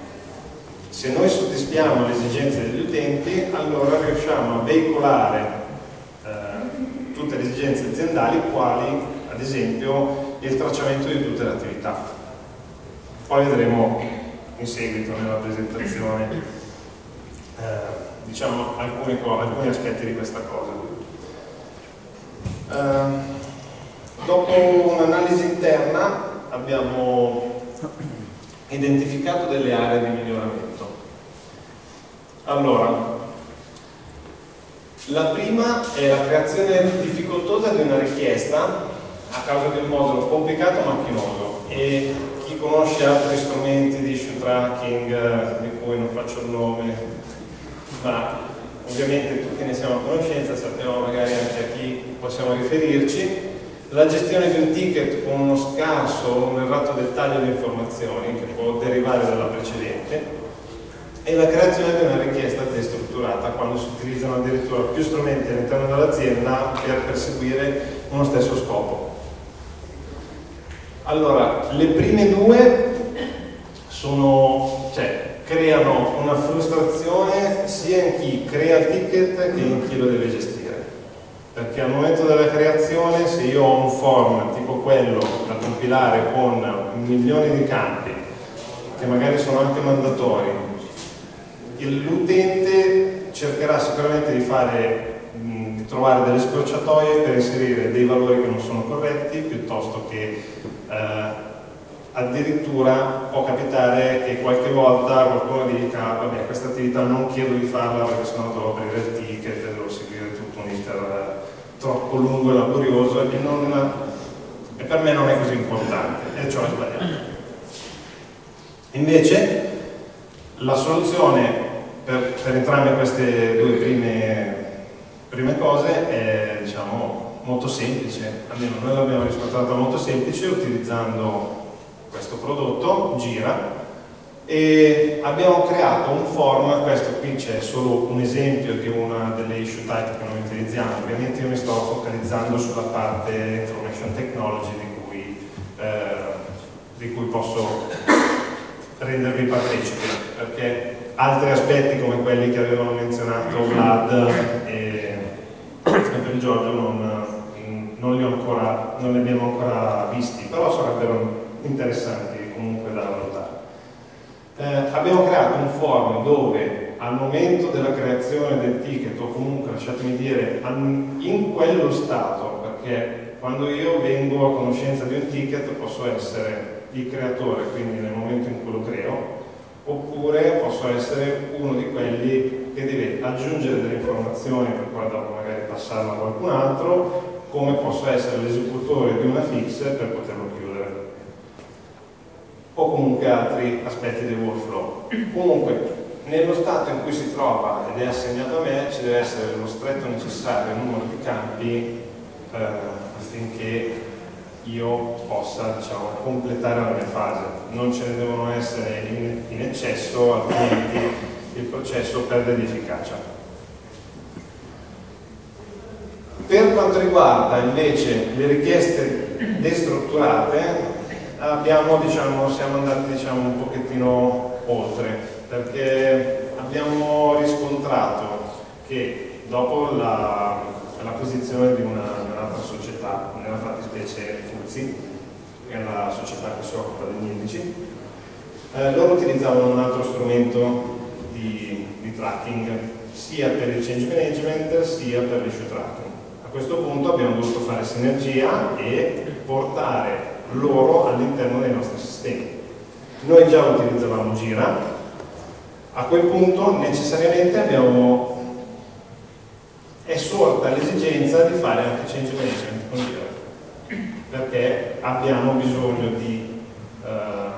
[SPEAKER 5] Se noi soddisfiamo le esigenze degli utenti, allora riusciamo a veicolare eh, tutte le esigenze aziendali, quali ad esempio il tracciamento di tutte le attività. Poi vedremo in seguito nella presentazione eh, diciamo alcuni, alcuni aspetti di questa cosa. Eh, dopo un'analisi interna abbiamo identificato delle aree di miglioramento. Allora, la prima è la creazione difficoltosa di una richiesta a causa di un modulo complicato ma macchinoso, e chi conosce altri strumenti di issue tracking, di cui non faccio il nome, ma ovviamente tutti ne siamo a conoscenza, sappiamo magari anche a chi possiamo riferirci, la gestione di un ticket con uno scarso o un errato dettaglio di informazioni che può derivare dalla precedente, e la creazione di una richiesta destrutturata quando si utilizzano addirittura più strumenti all'interno dell'azienda per perseguire uno stesso scopo. Allora, le prime due sono, cioè, creano una frustrazione sia in chi crea il ticket che in chi lo deve gestire, perché al momento della creazione, se io ho un form tipo quello da compilare con milioni di campi che magari sono anche mandatori, l'utente cercherà sicuramente di fare, di trovare delle scorciatoie per inserire dei valori che non sono corretti, piuttosto che eh, addirittura può capitare che qualche volta qualcuno dica vabbè, questa attività non chiedo di farla perché sennò devo aprire il ticket e devo seguire tutto un iter troppo lungo e laborioso, e, non, e per me non è così importante, e ciò è sbagliato. Invece la soluzione per, per entrambe queste due prime, prime cose è, diciamo, molto semplice, almeno noi l'abbiamo riscontrata molto semplice utilizzando questo prodotto, Gira, e abbiamo creato un form. Questo qui c'è solo un esempio di una delle issue type che noi utilizziamo. Ovviamente io mi sto focalizzando sulla parte information technology di cui, eh, di cui posso rendervi partecipi, perché altri aspetti come quelli che avevano menzionato Vlad e, e Giorgio non, non, li ho ancora, non li abbiamo ancora visti, però sarebbero interessanti comunque da valutare. Eh, abbiamo creato un form dove al momento della creazione del ticket, o comunque lasciatemi dire in quello stato, perché quando io vengo a conoscenza di un ticket posso essere il creatore, quindi nel momento in cui lo creo, oppure posso essere uno di quelli che deve aggiungere delle informazioni per poi dopo magari passarlo a qualcun altro, come posso essere l'esecutore di una fix per poterlo chiudere, o comunque altri aspetti del workflow. Comunque, nello stato in cui si trova ed è assegnato a me, ci deve essere lo stretto necessario numero di campi eh, affinché io possa, diciamo, completare la mia fase. Non ce ne devono essere in, in eccesso, altrimenti il processo perde di efficacia. Per quanto riguarda invece le richieste destrutturate, abbiamo, diciamo, siamo andati, diciamo, un pochettino oltre, perché abbiamo riscontrato che dopo l'acquisizione di un'altra società, nella fattispecie Fuzzi, che è la società che si occupa degli indici, eh, loro utilizzavano un altro strumento di, di tracking, sia per il change management sia per l'issue tracking. A questo punto abbiamo dovuto fare sinergia e portare loro all'interno dei nostri sistemi. Noi già utilizzavamo Jira. A quel punto necessariamente abbiamo, è sorta l'esigenza di fare anche change management con Jira, perché abbiamo bisogno di, eh,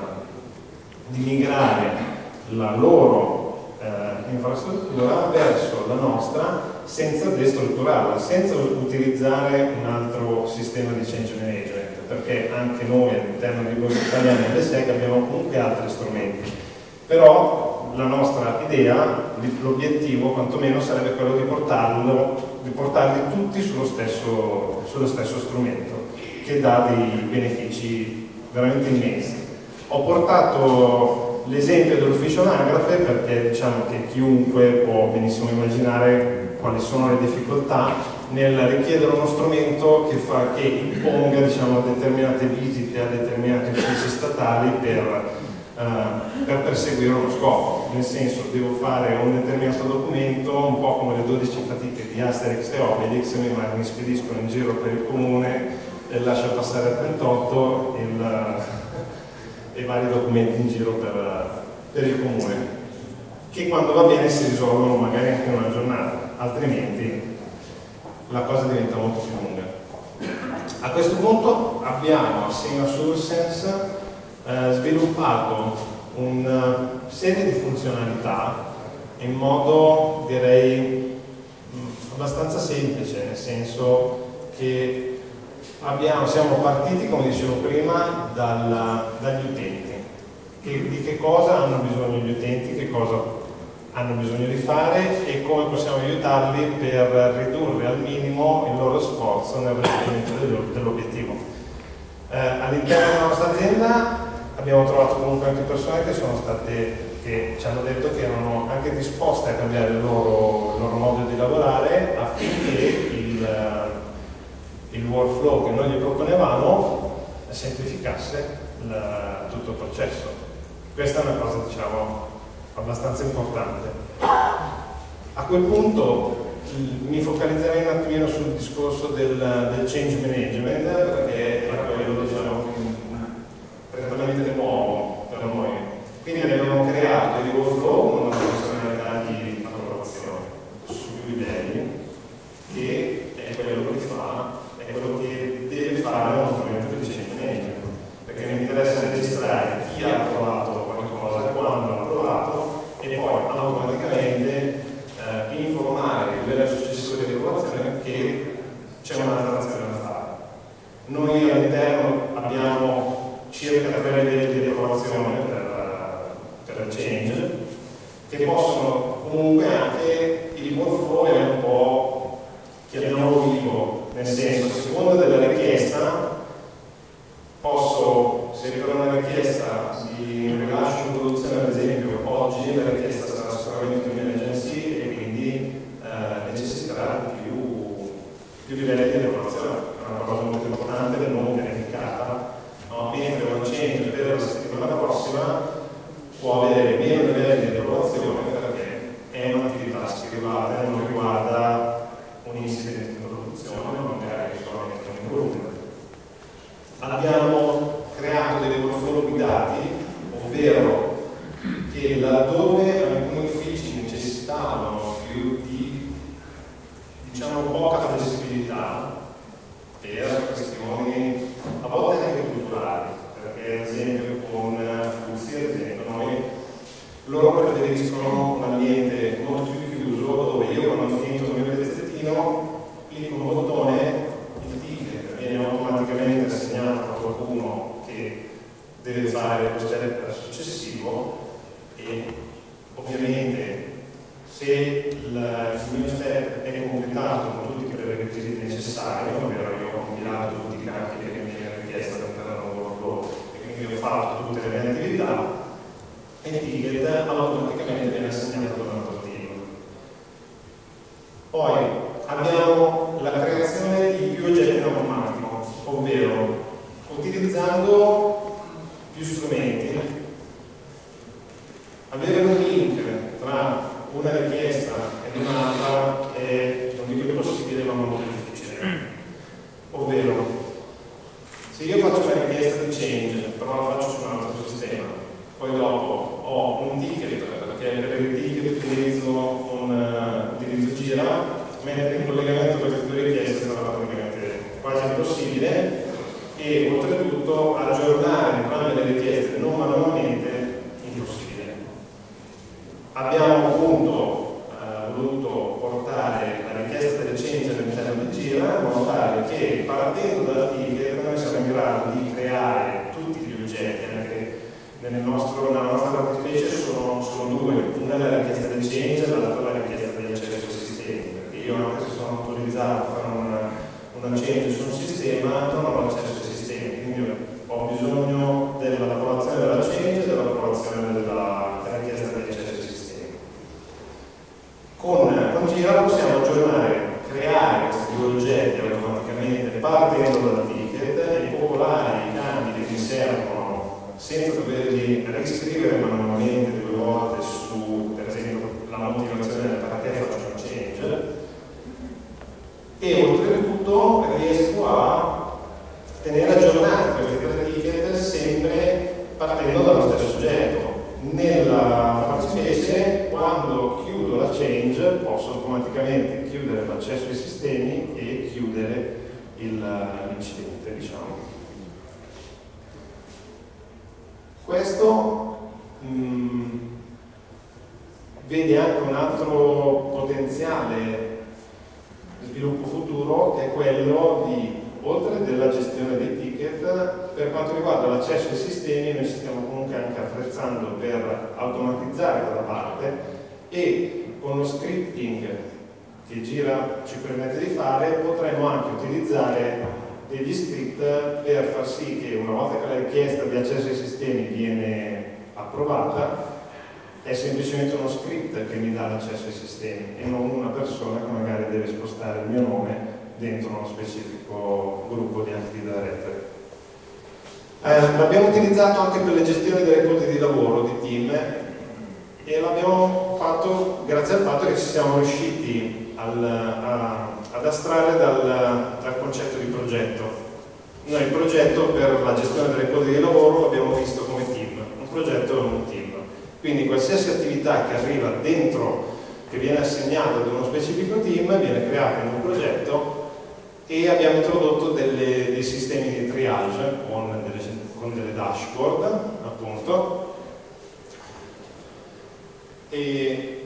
[SPEAKER 5] di migrare la loro eh, infrastruttura verso la nostra senza destrutturarla, senza utilizzare un altro sistema di change management, perché anche noi all'interno di Borsa Italiana e dell'E S E C abbiamo comunque altri strumenti. Però la nostra idea, l'obiettivo quantomeno sarebbe quello di, portarlo, di portarli tutti sullo stesso, sullo stesso strumento, che dà dei benefici veramente immensi. Ho portato l'esempio dell'ufficio anagrafe perché diciamo che chiunque può benissimo immaginare quali sono le difficoltà nel richiedere uno strumento che, fa, che imponga, diciamo, determinate visite a determinati uffici statali per Uh, per perseguire uno scopo, nel senso devo fare un determinato documento, un po' come le dodici fatiche di Asterix e Obelix, mi, mi spediscono in giro per il comune e lascia passare a trentotto il, i vari documenti in giro per, per il comune, che quando va bene si risolvono magari anche in una giornata, altrimenti la cosa diventa molto più lunga. A questo punto abbiamo a Sigma SourceSense Eh, sviluppato una serie di funzionalità in modo, direi, mh, abbastanza semplice, nel senso che abbiamo, siamo partiti, come dicevo prima, dal, dagli utenti. Che, di che cosa hanno bisogno gli utenti, che cosa hanno bisogno di fare e come possiamo aiutarli per ridurre al minimo il loro sforzo nel raggiungimento dell'obiettivo. Eh, all'interno della nostra azienda abbiamo trovato comunque anche persone che sono state, che ci hanno detto che erano anche disposte a cambiare il loro, il loro modo di lavorare affinché il, il workflow che noi gli proponevamo semplificasse la, tutto il processo. Questa è una cosa, diciamo, abbastanza importante. A quel punto mi focalizzerei un attimino sul discorso del, del change management, perché è quello, diciamo, completamente nuovo per noi. Quindi abbiamo creato il workflow, una funzionalità di approvazione su più livelli, che è quello che fa, è quello che deve fare uno strumento di change management, perché mi interessa registrare chi ha approvato qualcosa, quando l'ha approvato e poi automaticamente eh, informare il livello successivo di approvazione che c'è una transazione da fare. Noi all'interno abbiamo circa tre livelli di approvazione per, per il change, che possono comunque anche, il workflow è un po', chiamiamolo vivo, nel senso, a seconda della richiesta, posso, se per una richiesta di rilascio in produzione, ad esempio, oggi la richiesta sarà sicuramente un emergency e quindi eh, necessiterà di più, più livelli di approvazione. È una cosa molto importante, non pianificata. No, mentre un change per la settimana prossima può avere meno livelli di approvazione perché è un'attività schedulata e non riguarda un incidente in produzione, magari solamente un improvement. abbiamo creato dei workflow guidati, ovvero che laddove alcuni uffici necessitavano più di, diciamo, poca flessibilità per questioni a volte anche culturali, perché ad esempio con Fuzzi, ad esempio, noi loro preferiscono un ambiente molto più chiuso, dove io quando ho finito il mio pezzettino clicco un bottone, il ticket viene automaticamente assegnato a qualcuno che deve fare lo step successivo, e ovviamente se il, il mio step è completato con tutti i prerequisiti necessari, ovvero io ho compilato tutti i campi che mi viene richiesto all'interno del workflow e quindi ho fatto tutte le mie attività, e il ticket automaticamente viene assegnato da un altro team. Poi abbiamo la creazione di più oggetti in automatico, ovvero utilizzando più strumenti, avere un link tra una richiesta e un'altra è, non dico impossibile, ma molto difficile. Ovvero, se io faccio una richiesta di change, però la faccio su un altro sistema, poi dopo ho un ticket, perché per il ticket utilizzo un utilizzo gira, mentre in collegamento queste due richieste sarà praticamente quasi impossibile, e oltretutto aggiornare entrambe le richieste non manualmente impossibile. Abbiamo appunto eh, voluto portare la richiesta del change all'interno del gira, in modo tale che partendo dal ticket noi siamo in grado di creare tutti gli oggetti, anche nel nostro, nella nostra fattispecie sono, sono due, una è la richiesta del change e l'altra la richiesta degli accesso ai sistemi, perché io anche se sono autorizzato a fare una, una change su un sistema non ho accesso ai sistemi, quindi ho bisogno dell'approvazione della change e dell'approvazione della, della richiesta degli accesso ai sistemi. Con, con Gira possiamo aggiornare, creare questi due oggetti automaticamente partendo dal ticket e popolare i campi che mi servono senza doverli riscrivere manualmente due volte su, per esempio, la motivazione del perché faccio una change, e oltretutto riesco a tenere aggiornati questi tre ticket sempre partendo dallo stesso oggetto. Nella fattispecie, quando chiudo la change, posso automaticamente chiudere l'accesso ai sistemi e chiudere l'incidente, diciamo. Questo mh, vede anche un altro potenziale sviluppo futuro, che è quello di, oltre della gestione dei ticket, per quanto riguarda l'accesso ai sistemi, noi ci stiamo comunque anche attrezzando per automatizzare quella parte, e con lo scripting che Gira ci permette di fare potremo anche utilizzare degli script per far sì che una volta che la richiesta di accesso ai sistemi viene approvata, è semplicemente uno script che mi dà l'accesso ai sistemi e non una persona che magari deve spostare il mio nome dentro uno specifico gruppo di Active Directory. Eh, l'abbiamo utilizzato anche per le gestioni dei record di lavoro di team, e l'abbiamo fatto grazie al fatto che ci siamo riusciti al, a, ad astrarre dal, dal concetto di progetto. Noi il progetto per la gestione dei record di lavoro l'abbiamo visto come team, un progetto è un team. Quindi qualsiasi attività che arriva dentro, che viene assegnata ad uno specifico team, viene creata in un progetto, e abbiamo introdotto delle, dei sistemi di triage con delle, con delle dashboard, appunto. E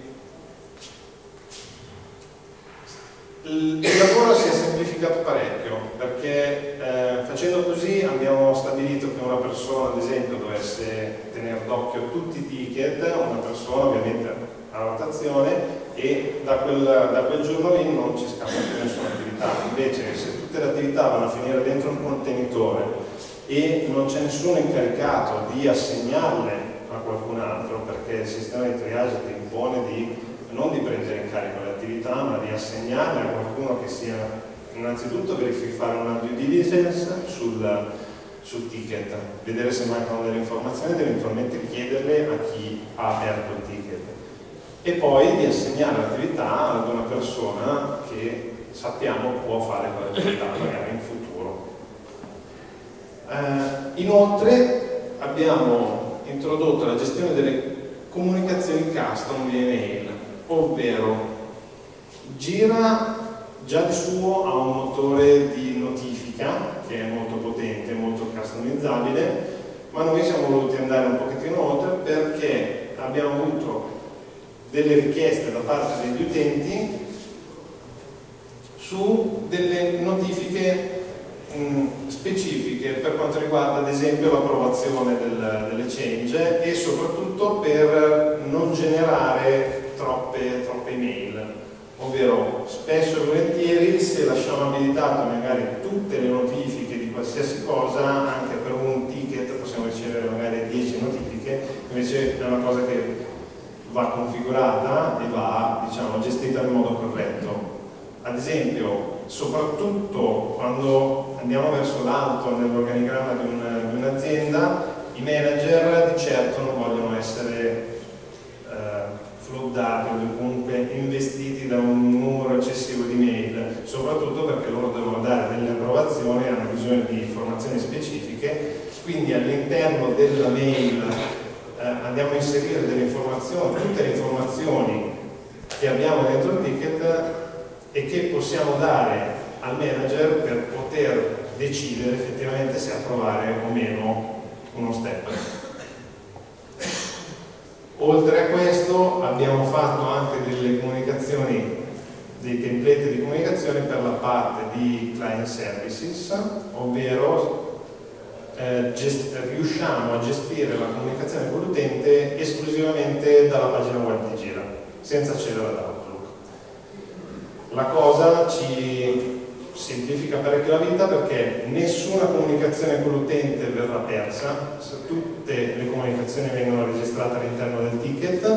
[SPEAKER 5] il lavoro si è semplificato parecchio, perché eh, facendo così abbiamo stabilito che una persona, ad esempio, dovesse tenere d'occhio tutti i ticket, una persona ovviamente a rotazione, e da quel, da quel giorno lì non ci scappa più nessuna attività. Invece, se tutte le attività vanno a finire dentro un contenitore e non c'è nessuno incaricato di assegnarle a qualcun altro, perché il sistema di triage ti impone di non di prendere in carico le attività, ma di assegnarle a qualcuno che sia innanzitutto fare una due diligence sul, sul ticket, vedere se mancano delle informazioni ed eventualmente chiederle a chi ha aperto il ticket, e poi di assegnare l'attività ad una persona che sappiamo può fare quell'attività magari in futuro. Eh, inoltre abbiamo introdotto la gestione delle comunicazioni custom via email, ovvero Gira già di suo ha un motore di notifica che è molto potente, molto customizzabile, ma noi siamo voluti andare un pochettino oltre perché abbiamo avuto delle richieste da parte degli utenti su delle notifiche mh, specifiche per quanto riguarda ad esempio l'approvazione del, delle change e soprattutto per non generare troppe, troppe email, ovvero spesso e volentieri se lasciamo abilitato magari tutte le notifiche di qualsiasi cosa, anche per un ticket possiamo ricevere magari dieci notifiche, invece è una cosa che va configurata e va, diciamo, gestita in modo corretto. Ad esempio, soprattutto quando andiamo verso l'alto nell'organigramma di, un, di un'azienda, i manager di certo non vogliono essere eh, floodati o comunque investiti da un numero eccessivo di mail, soprattutto perché loro devono dare delle approvazioni e hanno bisogno di informazioni specifiche, quindi all'interno della mail eh, andiamo a inserire delle informazioni, tutte le informazioni che abbiamo dentro il ticket e che possiamo dare al manager per poter decidere effettivamente se approvare o meno uno step. Oltre a questo abbiamo fatto anche delle comunicazioni, dei template di comunicazione per la parte di client services, ovvero eh, riusciamo a gestire la comunicazione con l'utente esclusivamente dalla pagina web di Gira, senza accedere ad Outlook. La cosa ci semplifica parecchio la vita perché nessuna comunicazione con l'utente verrà persa, tutte le comunicazioni vengono registrate all'interno del ticket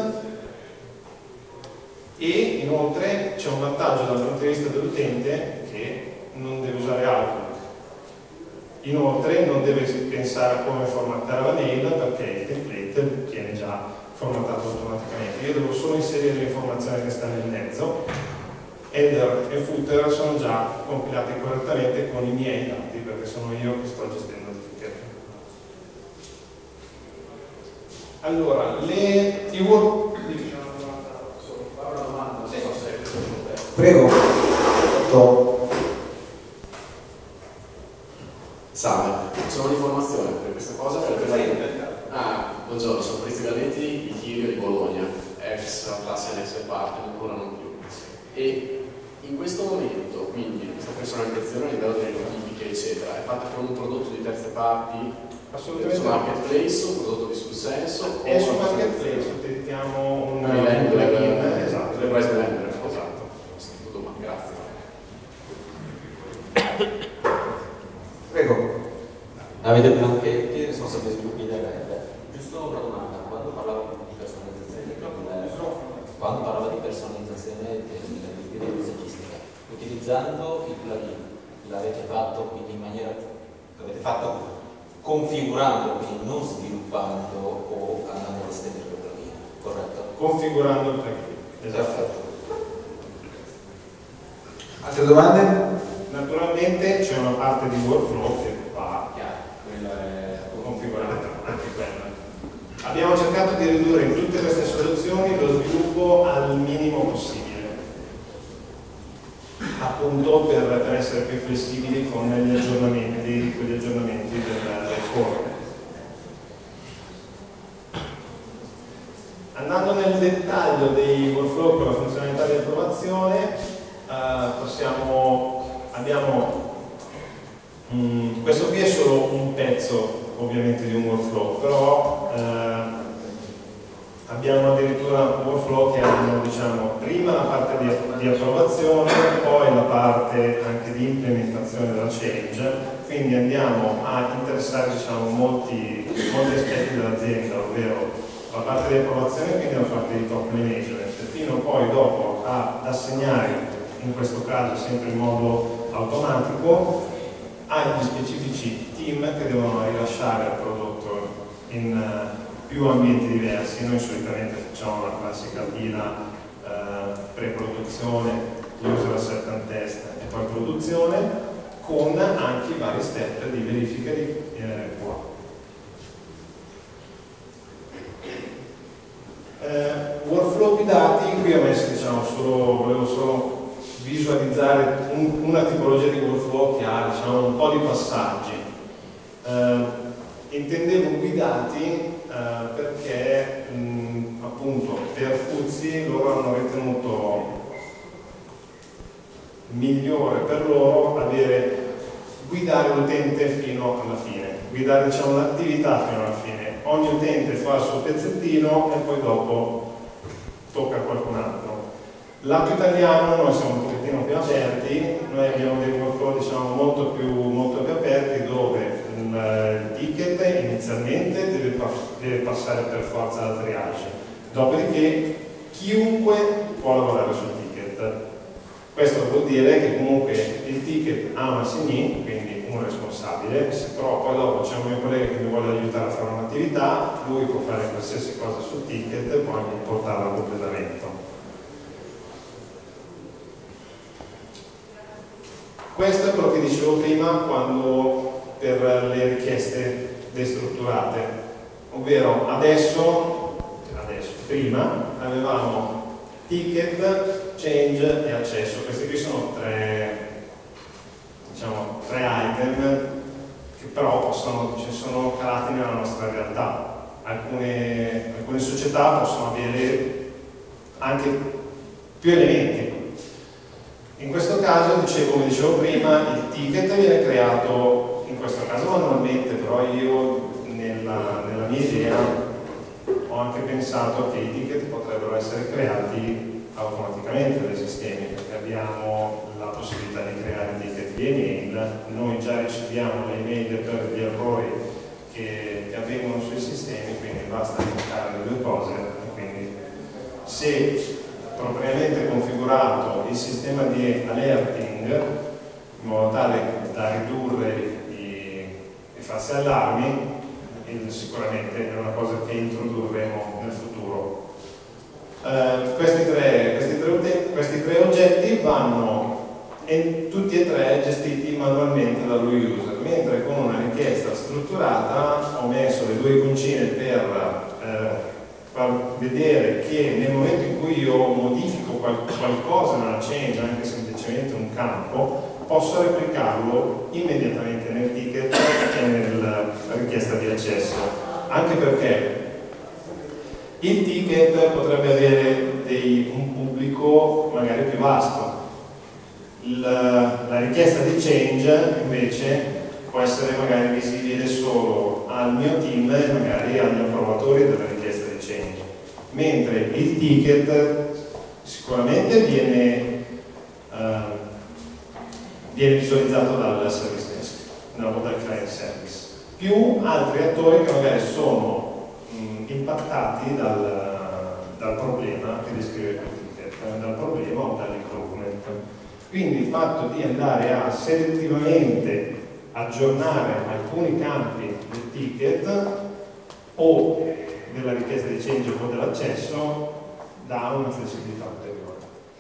[SPEAKER 5] e inoltre c'è un vantaggio dal punto di vista dell'utente che non deve usare Outlook. Inoltre non deve pensare a come formattare la mail perché il template viene già formattato automaticamente. Io devo solo inserire l'informazione che sta nel mezzo. Header e footer sono già compilati correttamente con i miei dati perché sono io che sto gestendo il ticket. Allora, le i work...
[SPEAKER 6] Prego. Salve, sono un'informazione per questa cosa perché... Ah, buongiorno, sono Fabrizio Galletti di Chirio di Bologna, ex Atlassian ex partner, ancora non più. E in questo momento, quindi, questa personalizzazione a livello delle notifiche, eccetera, è fatta con un prodotto di terze parti?
[SPEAKER 5] Assolutamente.
[SPEAKER 6] Su marketplace, un prodotto di successo?
[SPEAKER 5] È su marketplace, utilizziamo un
[SPEAKER 6] plugin,
[SPEAKER 5] esatto,
[SPEAKER 6] il price blender, esatto. Tutto qua, grazie.
[SPEAKER 7] Prego. Davide Blanchetti, responsabile sviluppi della rete. Giusto una domanda, quando parlavo di personalizzazione quando parlava di personalizzazione di messaggistica, utilizzando il plugin, l'avete fatto quindi in maniera, l'avete fatto configurando, quindi non sviluppando o andando ad estendere il plugin, corretto?
[SPEAKER 5] Configurando il plugin, esatto.
[SPEAKER 7] Perfetto.
[SPEAKER 1] Altre domande?
[SPEAKER 5] Naturalmente c'è una parte di workflow che va, quella è configurata, anche quella. Abbiamo cercato di ridurre in tutte queste soluzioni lo sviluppo al minimo possibile, appunto per, per essere più flessibili con gli aggiornamenti, con gli aggiornamenti del, del core. Andando nel dettaglio dei workflow con la funzionalità di approvazione, eh, possiamo, abbiamo, mh, questo qui è solo un pezzo ovviamente di un workflow, però eh, abbiamo addirittura workflow che hanno, diciamo, prima la parte di, di approvazione, poi la parte anche di implementazione della change, quindi andiamo a interessare, diciamo, molti, molti aspetti dell'azienda, ovvero la parte di approvazione e quindi la parte di top management, fino poi dopo ad assegnare, in questo caso sempre in modo automatico, agli specifici team che devono rilasciare il prodotto in uh, più ambienti diversi. Noi solitamente facciamo la classica pila uh, pre-produzione, user acceptance test e poi produzione, con anche i vari step di verifica di eh, Q A. Eh, workflow di dati, qui ho messo, diciamo, solo, volevo solo visualizzare un, una tipologia di workflow che ha, diciamo, un po' di passaggi. Eh, intendevo guidati eh, perché mh, appunto per Fuzzi loro hanno ritenuto migliore per loro avere guidare l'utente fino alla fine, guidare, diciamo, l'attività fino alla fine. Ogni utente fa il suo pezzettino e poi dopo tocca a qualcun altro. Lato italiano noi siamo un pochettino più aperti, noi abbiamo dei workflow, diciamo, molto più, molto più aperti, dove il ticket inizialmente deve, pass deve passare per forza dal triage, dopodiché chiunque può lavorare sul ticket. Questo vuol dire che comunque il ticket ha un assigné, quindi un responsabile, se però poi dopo c'è un mio collega che mi vuole aiutare a fare un'attività, lui può fare qualsiasi cosa sul ticket e poi portarlo a completamento. Questo è quello che dicevo prima quando per le richieste destrutturate, ovvero adesso, adesso prima avevamo ticket, change e accesso. Questi qui sono tre, diciamo, tre item che però possono, cioè, sono calati nella nostra realtà. Alcune, alcune società possono avere anche più elementi. In questo caso, dicevo, come dicevo prima, il ticket viene creato, in questo caso manualmente, però io nella, nella mia idea ho anche pensato che i ticket potrebbero essere creati automaticamente dai sistemi, perché abbiamo la possibilità di creare ticket via email, noi già riceviamo le email per gli errori che, che avvengono sui sistemi, quindi basta linkare le due cose, quindi se propriamente configurato il sistema di alerting in modo tale da ridurre i, i falsi allarmi, sicuramente è una cosa che introdurremo nel futuro. Eh, questi, tre, questi, tre, questi tre oggetti vanno e tutti e tre gestiti manualmente dallo user, mentre con una richiesta strutturata ho messo le due iconcine per eh, far vedere che nel momento in cui io modifico qual qualcosa nella change, anche semplicemente un campo, posso replicarlo immediatamente nel ticket e nella richiesta di accesso, anche perché il ticket potrebbe avere dei, un pubblico magari più vasto. Il, la richiesta di change invece può essere magari visibile solo al mio team e magari agli approvatori della richiesta di change, mentre il ticket sicuramente viene, uh, viene visualizzato dal service desk, no, dal client service, più altri attori che magari sono mh, impattati dal, dal problema che descrive il ticket, dal problema o dall'improvement. Quindi il fatto di andare a selettivamente aggiornare alcuni campi del ticket o della richiesta di change o dell'accesso dà una flessibilità ulteriore.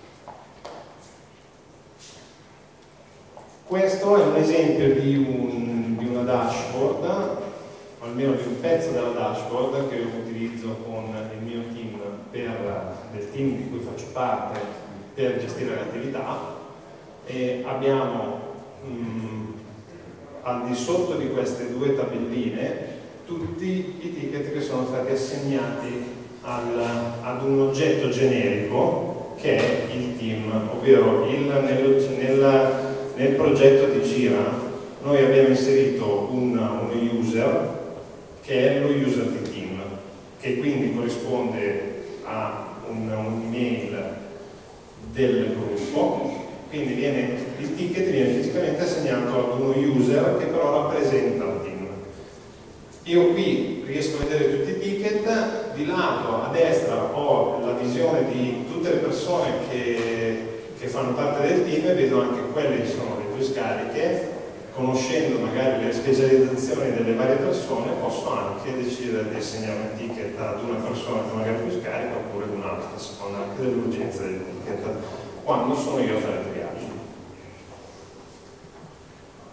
[SPEAKER 5] Questo è un esempio di, un, di una dashboard, o almeno di un pezzo della dashboard che io utilizzo con il mio team, per, del team di cui faccio parte, per gestire le attività, e abbiamo mh, al di sotto di queste due tabelline tutti i ticket che sono stati assegnati al, ad un oggetto generico che è il team, ovvero il, nel, nel, nel progetto di Gira noi abbiamo inserito un, uno user che è lo user di team, che quindi corrisponde a un'email un del gruppo. Quindi viene, il ticket viene fisicamente assegnato ad uno user che però rappresenta il team. Io qui riesco a vedere tutti i ticket, di lato a destra ho la visione di tutte le persone che, che fanno parte del team e vedo anche quelle che sono le tue scariche. Conoscendo magari le specializzazioni delle varie persone posso anche decidere di assegnare un ticket ad una persona che magari più scarica oppure ad un'altra, a seconda anche dell'urgenza del ticket, quando sono io a fare triage.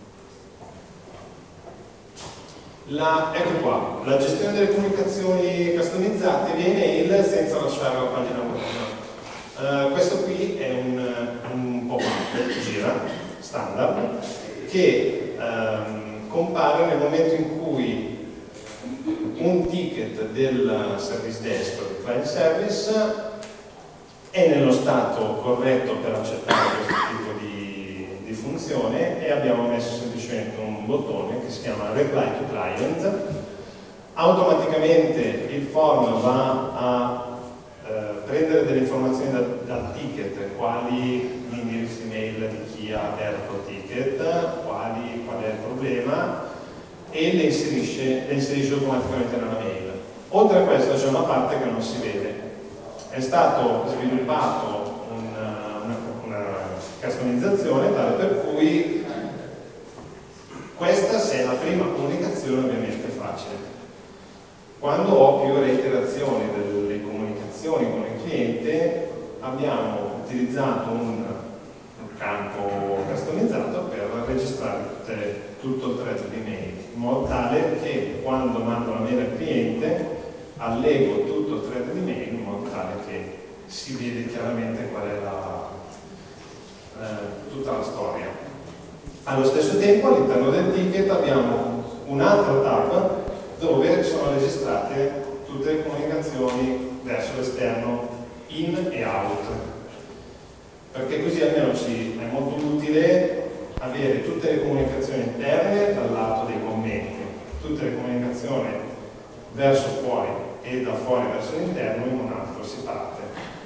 [SPEAKER 5] La, ecco qua, la gestione delle comunicazioni customizzate via email senza lasciare la pagina web. Uh, questo qui è un, un pop-up gira standard che um, compare nel momento in cui un ticket del service desk o del client service è nello stato corretto per accettare questo tipo di, di funzione, e abbiamo messo semplicemente un bottone che si chiama Reply to Client. Automaticamente il form va a eh, prendere delle informazioni dal, dal ticket, quali l'indirizzo email di chi ha aperto il ticket, quali, qual è il problema, e le inserisce, le inserisce automaticamente nella mail. Oltre a questo c'è una parte che non si vede. È stato sviluppato una, una, una customizzazione tale per cui questa, se è la prima comunicazione, ovviamente è facile. Quando ho più reiterazioni delle comunicazioni con il cliente, abbiamo utilizzato un, un campo customizzato per registrare tutte, tutto il thread di mail, in modo tale che quando mando la mail al cliente allego tutto il thread di mail in modo tale che si vede chiaramente qual è la, eh, tutta la storia. Allo stesso tempo all'interno del ticket abbiamo un altro tab dove sono registrate tutte le comunicazioni verso l'esterno, in e out, perché così almeno ci è molto utile avere tutte le comunicazioni interne dal lato dei commenti, tutte le comunicazioni verso fuori e da fuori verso l'interno in un altro separato.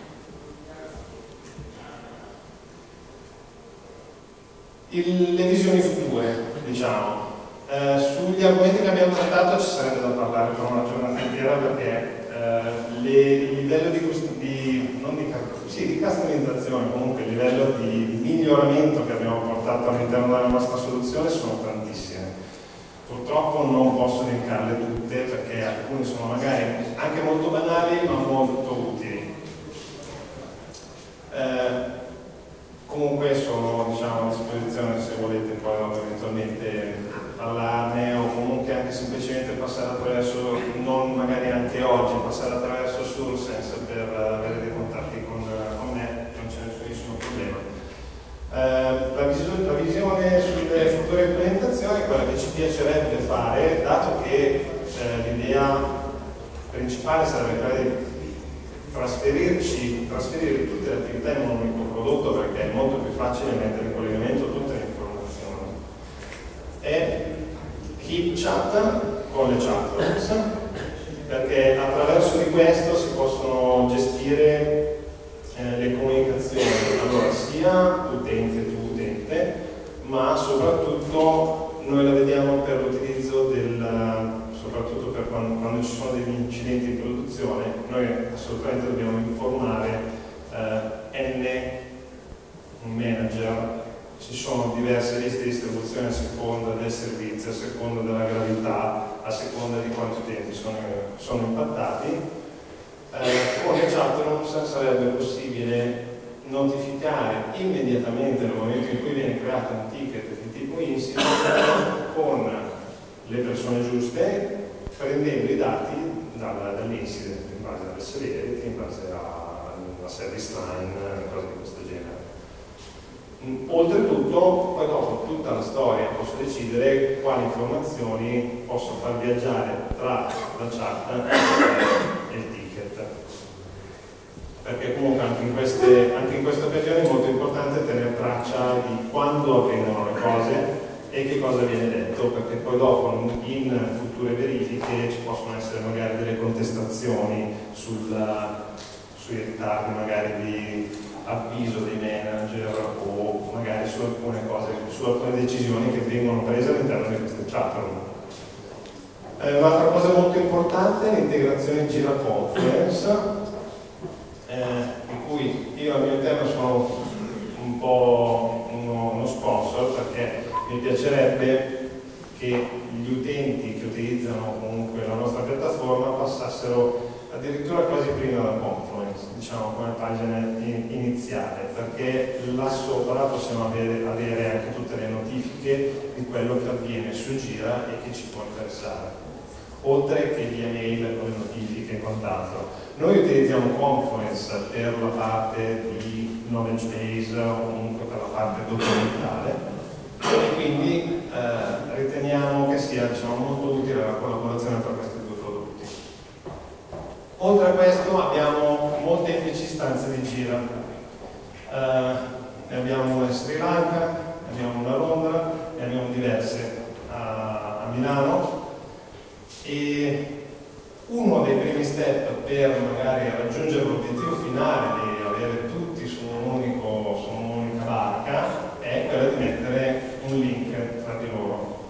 [SPEAKER 5] Il, le visioni future, diciamo. Eh, sugli argomenti che abbiamo trattato ci sarebbe da parlare per una giornata intera, perché eh, le, il livello di, di, non di, sì, di customizzazione, comunque il livello di miglioramento che abbiamo portato all'interno della nostra soluzione sono tantissime. Purtroppo non posso elencarle tutte perché alcune sono magari anche molto banali ma molto utili. Eh, comunque sono, diciamo, a disposizione se volete poi eventualmente parlarne, o comunque anche semplicemente passare attraverso, non magari anche oggi, passare attraverso SurSense per avere dei contatti con, con me, non c'è nessun problema. Eh, la, visione, la visione sulle future implementazioni è quella che ci piacerebbe fare, dato che eh, l'idea principale sarebbe quella di trasferirci, trasferire tutte le attività in un unico prodotto, perché è molto più facile mettere in collegamento tutte le informazioni. E Keep Chat con le chat, perché attraverso di questo si possono gestire eh, le comunicazioni, allora sia utente tu utente, ma soprattutto noi la vediamo per l'utilizzo del, soprattutto per quando, quando ci sono degli incidenti in produzione, noi assolutamente dobbiamo informare eh, N manager. Ci sono diverse liste di distribuzione a seconda del servizio, a seconda della gravità, a seconda di quanti utenti sono, sono impattati. Eh, con le chatroom sarebbe possibile notificare immediatamente nel momento in cui viene creato un ticket di tipo incident con le persone giuste, prendendo i dati dall'incident in base alle severity, in base alla service line, cose di questo genere. Oltretutto, poi dopo tutta la storia posso decidere quali informazioni posso far viaggiare tra la chat e il ticket, perché comunque anche in queste, anche in queste occasioni è molto importante tenere traccia di quando avvengono le cose e che cosa viene detto, perché poi dopo in future verifiche ci possono essere magari delle contestazioni sul, sui ritardi magari di avviso dei manager o magari su alcune cose, su alcune decisioni che vengono prese all'interno di queste chatroom. Eh, un'altra cosa molto importante è l'integrazione Jira Confluence, eh, di cui io al mio interno sono un po' uno, uno sponsor, perché mi piacerebbe che gli utenti che utilizzano comunque la nostra piattaforma passassero addirittura quasi prima da Confluence, diciamo come pagina iniziale iniziale, perché là sopra possiamo avere, avere anche tutte le notifiche di quello che avviene su Gira e che ci può interessare, oltre che via mail con le notifiche e quant'altro. Noi utilizziamo Confluence per la parte di knowledge base o comunque per la parte documentale, e quindi eh, riteniamo che sia, diciamo, molto utile la collaborazione tra questi due prodotti. Oltre a questo abbiamo molteplici istanze di Gira, eh, ne abbiamo una in Sri Lanka, ne abbiamo una a Londra, ne abbiamo diverse a, a Milano, e uno dei primi step per magari raggiungere l'obiettivo finale di avere tutti su, un unico, su un'unica barca è quello di mettere un link tra di loro.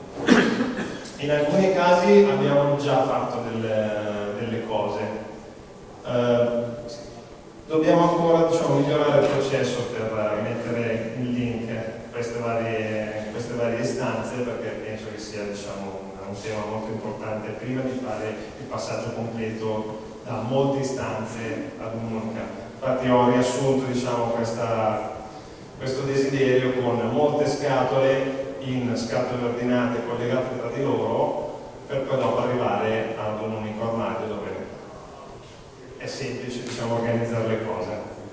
[SPEAKER 5] In alcuni casi abbiamo già fatto delle, delle cose, eh, dobbiamo ancora, diciamo, migliorare il processo per mettere in link queste varie, queste varie istanze, perché penso che sia, diciamo, un tema molto importante prima di fare il passaggio completo da molte istanze ad un'unica. Infatti ho riassunto, diciamo, questa, questo desiderio con molte scatole in scatole ordinate collegate tra di loro, per poi dopo arrivare ad un unico armadio dove è semplice, diciamo, organizzare le cose.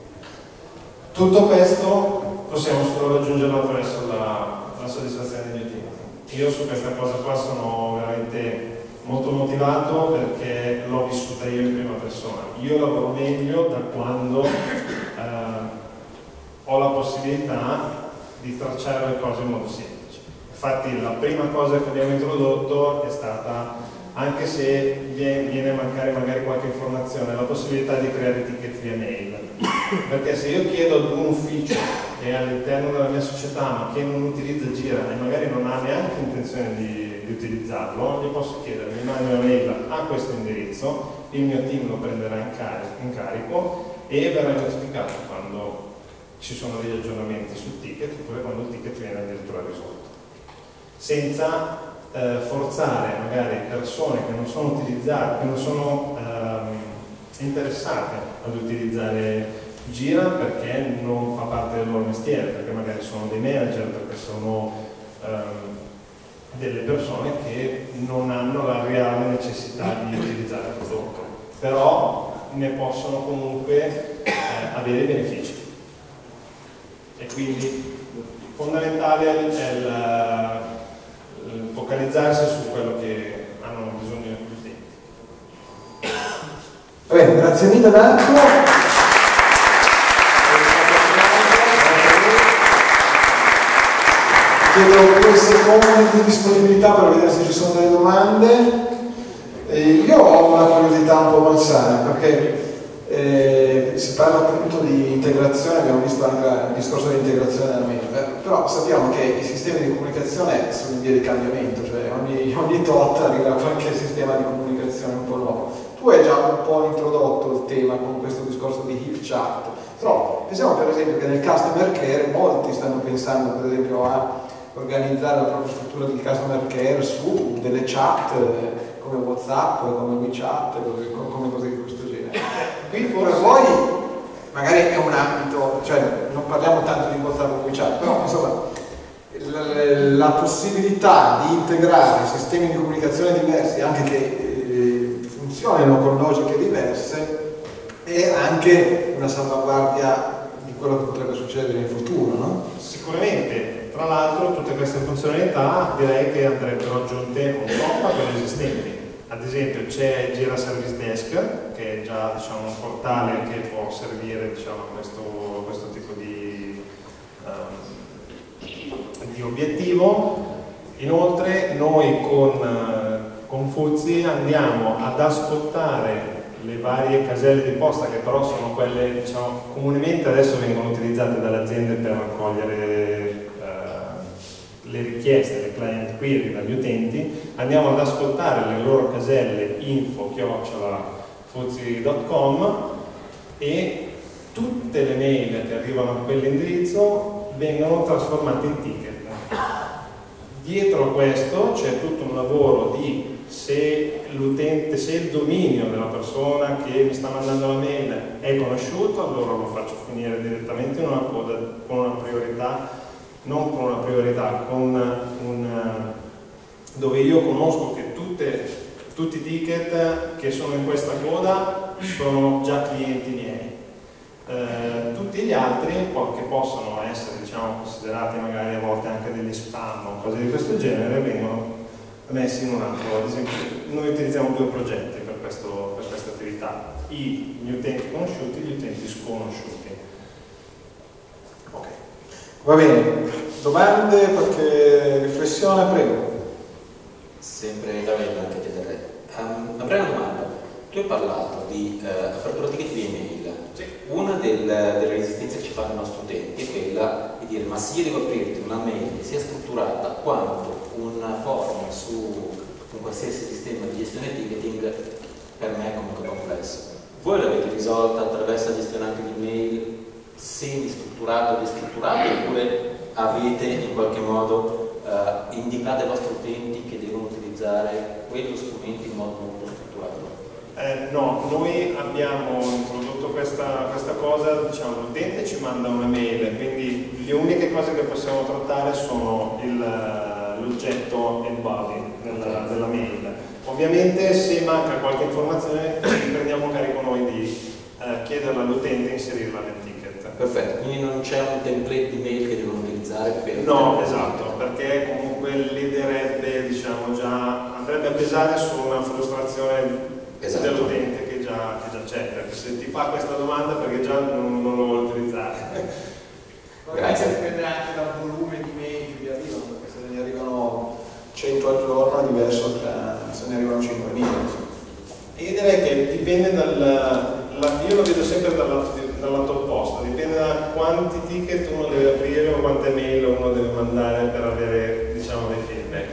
[SPEAKER 5] Tutto questo possiamo solo raggiungerlo attraverso la, la soddisfazione degli utenti. Io su questa cosa qua sono veramente molto motivato perché l'ho vissuta io in prima persona. Io lavoro meglio da quando eh, ho la possibilità di tracciare le cose in modo semplice. Infatti la prima cosa che abbiamo introdotto è stata, anche se viene a mancare magari qualche informazione, la possibilità di creare ticket via mail. Perché se io chiedo ad un ufficio che è all'interno della mia società ma che non utilizza Gira e magari non ha neanche intenzione di, di utilizzarlo, gli posso chiedere, mi manda una mail a questo indirizzo, il mio team lo prenderà in, carico, in carico e verrà notificato quando ci sono degli aggiornamenti sul ticket oppure quando il ticket viene addirittura risolto, senza eh, forzare magari persone che non sono utilizzate, che non sono ehm, interessate ad utilizzare Gira perché non fa parte del loro mestiere, perché magari sono dei manager, perché sono ehm, delle persone che non hanno la reale necessità di utilizzare il prodotto, però ne possono comunque eh, avere benefici. E quindi fondamentale è il, il focalizzarsi su quello che hanno bisogno gli utenti.
[SPEAKER 1] Bene, grazie mille Marco. Chiedo due secondi di disponibilità per vedere se ci sono delle domande. Eh, io ho una curiosità un po' malsana perché eh, si parla appunto di integrazione, abbiamo visto anche il discorso di integrazione della mail, però sappiamo che i sistemi di comunicazione sono in via di cambiamento, cioè ogni, ogni tot arriva qualche sistema di comunicazione un po' nuovo. Tu hai già un po' introdotto il tema con questo discorso di HipChat, però pensiamo per esempio che nel customer care molti stanno pensando per esempio a organizzare la propria struttura di customer care su delle chat eh, come WhatsApp, come WeChat, come, come cose di questo genere. Qui per voi magari è un ambito, cioè non parliamo tanto di WhatsApp o WeChat, però insomma la, la possibilità di integrare sistemi di comunicazione diversi, anche che eh, funzionino con logiche diverse, è anche una salvaguardia di quello che potrebbe succedere in futuro, no?
[SPEAKER 5] Sicuramente. Tra l'altro tutte queste funzionalità direi che andrebbero aggiunte un po' a quelle esistenti. Ad esempio c'è Gira Service Desk, che è già, diciamo, un portale che può servire, diciamo, questo, questo tipo di, um, di obiettivo. Inoltre noi con, con Fuzzi andiamo ad ascoltare le varie caselle di posta, che però sono quelle, diciamo, comunemente adesso vengono utilizzate dalle aziende per raccogliere le richieste, le client query dagli utenti. Andiamo ad ascoltare le loro caselle info chiocciola fuzzi punto com e tutte le mail che arrivano a quell'indirizzo vengono trasformate in ticket. Dietro a questo c'è tutto un lavoro di se l'utente, se il dominio della persona che mi sta mandando la mail è conosciuto, allora lo faccio finire direttamente in una coda con una priorità, non con una priorità, con un, dove io conosco che tutte, tutti i ticket che sono in questa coda sono già clienti miei. Eh, tutti gli altri, che possono essere, diciamo, considerati magari a volte anche degli spam o cose di questo genere, vengono messi in un altro. Ad esempio, noi utilizziamo due progetti per, questo, per questa attività: I, gli utenti conosciuti e gli utenti sconosciuti.
[SPEAKER 1] Ok, va bene. Domande, qualche riflessione, prego.
[SPEAKER 7] Sempre Davide, anche te da te. Um, avrei una domanda. Tu hai parlato di uh, apertura ticket di email. Sì. Una del, delle resistenze che ci fanno i nostri utenti è quella di dire: ma se io devo aprirti una mail che sia strutturata quanto un form su un qualsiasi sistema di gestione ticketing, per me è comunque complesso. Voi l'avete risolta attraverso la gestione anche di mail semi-strutturata o destrutturata, oppure avete in qualche modo uh, indicato ai vostri utenti che devono utilizzare quello strumento in modo molto strutturato?
[SPEAKER 5] Eh, no, noi abbiamo introdotto questa, questa cosa, diciamo, l'utente ci manda una mail, quindi le uniche cose che possiamo trattare sono l'oggetto e il body della, della mail. Ovviamente se manca qualche informazione ci prendiamo carico noi di eh, chiederla all'utente e inserirla nel ticket.
[SPEAKER 7] Perfetto, quindi non c'è un template di mail che devono utilizzare per...
[SPEAKER 5] No, esatto, perché comunque lederebbe, diciamo, già, andrebbe a pesare su una frustrazione esatto. dell'utente che già, che già c'è, perché se ti fa questa domanda perché già non, non lo vuole utilizzare.
[SPEAKER 1] Grazie. Dipende anche dal volume di mail che vi arrivano, perché se ne arrivano cento al giorno è diverso da se ne arrivano cinquemila.
[SPEAKER 5] Io direi che dipende dal... La, io lo vedo sempre dal lato, dal lato opposto, dipende da quanti ticket uno deve aprire o quante mail uno deve mandare per avere, diciamo, dei feedback.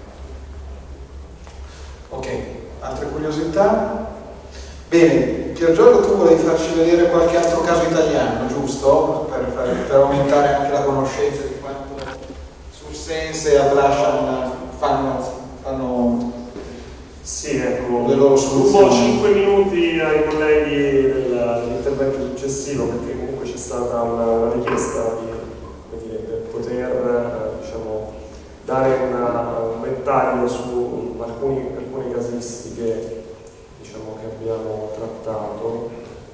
[SPEAKER 1] Ok, altre curiosità? Bene, Piergiorgio, tu volevi farci vedere qualche altro caso italiano, giusto? Per, per, per aumentare anche la conoscenza di quanto Sursense e Atlassian fanno, fanno
[SPEAKER 2] sì, ecco,
[SPEAKER 1] le loro soluzioni.
[SPEAKER 2] Rubo cinque minuti ai colleghi dell'intervento successivo, perché comunque c'è stata una, una richiesta di, dire, per poter diciamo, dare una, un ventaglio su alcuni, alcune casistiche diciamo, che abbiamo trattato.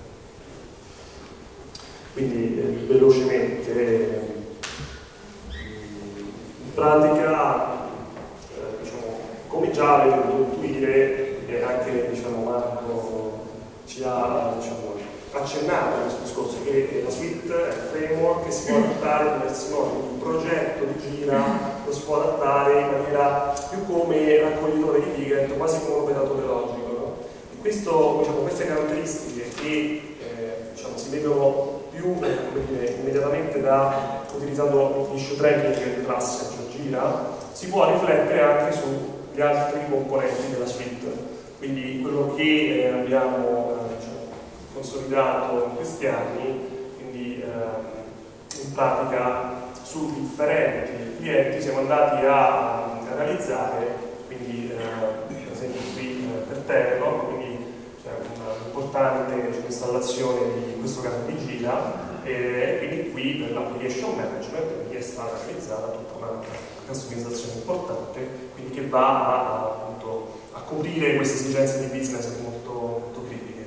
[SPEAKER 2] Quindi eh, velocemente, in pratica, eh, diciamo, come già avete potuto intuire, e anche diciamo, Marco ci ha diciamo, accennato in questo discorso, che la suite è un framework che si può adattare in diversi modi. Il progetto di Gira lo si può adattare in maniera più come raccoglitore di ticket, quasi come un operatore logico. No? E questo, diciamo, queste caratteristiche che eh, diciamo, si vedono più eh, come dire, immediatamente da utilizzando l'issue tracking di classe Gira, si può riflettere anche sugli altri componenti della suite. Quindi quello che eh, abbiamo eh, diciamo, consolidato in questi anni, quindi eh, in pratica su differenti clienti siamo andati a, a realizzare, quindi eh, per esempio qui eh, per Telecom, quindi c'è un'importante diciamo, installazione di questo caso di Gira, e quindi qui per l'application management è stata realizzata tutta una customizzazione importante, quindi che va a, appunto, a coprire queste esigenze di business molto, molto critiche.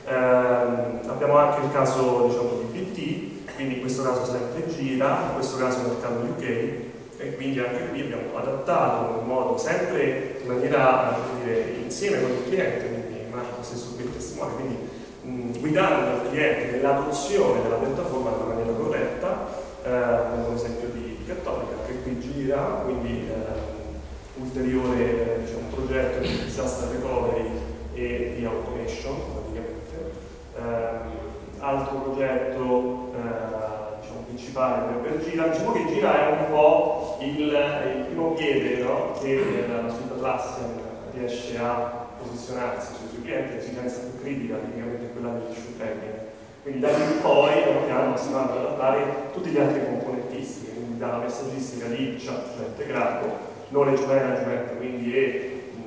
[SPEAKER 2] Eh, abbiamo anche il caso diciamo, di B T, quindi in questo caso sempre Gira, in questo caso mercato U K, e quindi anche qui abbiamo adattato in modo sempre in maniera dire, insieme con il cliente, quindi Marco stesso qui testimone, quindi mh, guidando il cliente nell'adozione della piattaforma nella maniera corretta, eh, come esempio di, di Cattolica, che qui Gira, quindi eh, ulteriore eh, diciamo, progetto di disaster recovery e di automation praticamente. Eh, altro progetto eh, diciamo, principale per, per Gira, diciamo che Gira è un po' il, il primo piede no? che la suite Atlassian riesce a posizionarsi sui suoi clienti, l'esigenza più critica praticamente è quella dell'issue tracking. Quindi da lì in poi piano piano si vanno ad adattare tutti gli altri componentistici, quindi dalla messaggistica di chat, cioè integrato, knowledge management, quindi è mh, diciamo,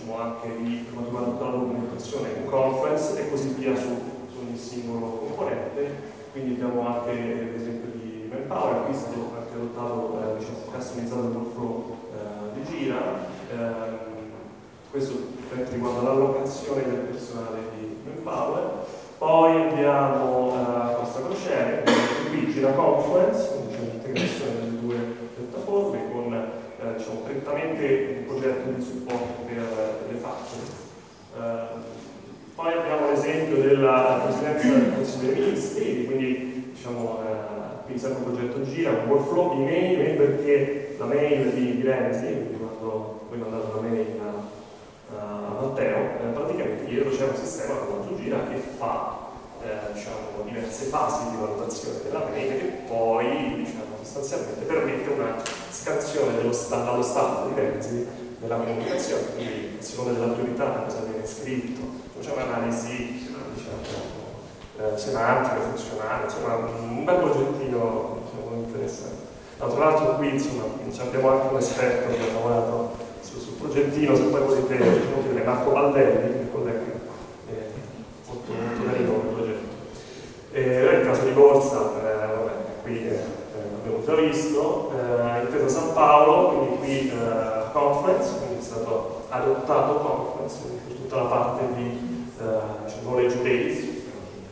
[SPEAKER 2] diciamo, anche di, per quanto riguarda tutta la documentazione in conference e così via su, su ogni singolo componente. Quindi abbiamo anche l'esempio di Manpower, qui è stato anche adottato, eh, diciamo, customizzato il workflow eh, di Gira. Eh, questo riguarda l'allocazione del personale di Manpower. Poi abbiamo eh, Costa Crociere, qui Gira Conference, quindi c'è l'integrazione delle due piattaforme con eh, diciamo, prettamente un progetto di supporto per eh, le facce. Eh, poi abbiamo l'esempio della Presidenza del Consiglio dei Ministri, quindi diciamo, eh, qui sempre un progetto Gira, un workflow di mail, mail perché la mail di, di Renzi, quindi quando voi mandate una mail a, a Matteo, eh, praticamente dietro c'è un sistema con Gira che fa eh, diciamo, diverse fasi di valutazione della mail che poi diciamo, sostanzialmente permette una scansione dello sta dallo staff di Renzi nella comunicazione, quindi a seconda della priorità cosa viene scritto. C'è un'analisi diciamo, eh, semantica, funzionale, insomma un bel progettino diciamo, interessante. No, tra l'altro qui insomma, abbiamo anche un esperto che ha lavorato sul, sul progettino, se poi volete diciamo, chiedere Marco Baldelli, il collega eh, molto, molto carino il progetto. Eh, il caso di Borsa, eh, vabbè, qui eh, abbiamo già visto, eh, Intesa San Paolo, quindi qui eh, conference, quindi è stato adottato conference per tutta la parte di Uh, diciamo, knowledge base.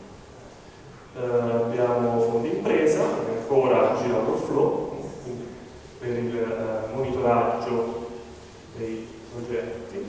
[SPEAKER 2] Uh, abbiamo fondi impresa, ancora Gira Workflow per il uh, monitoraggio dei progetti.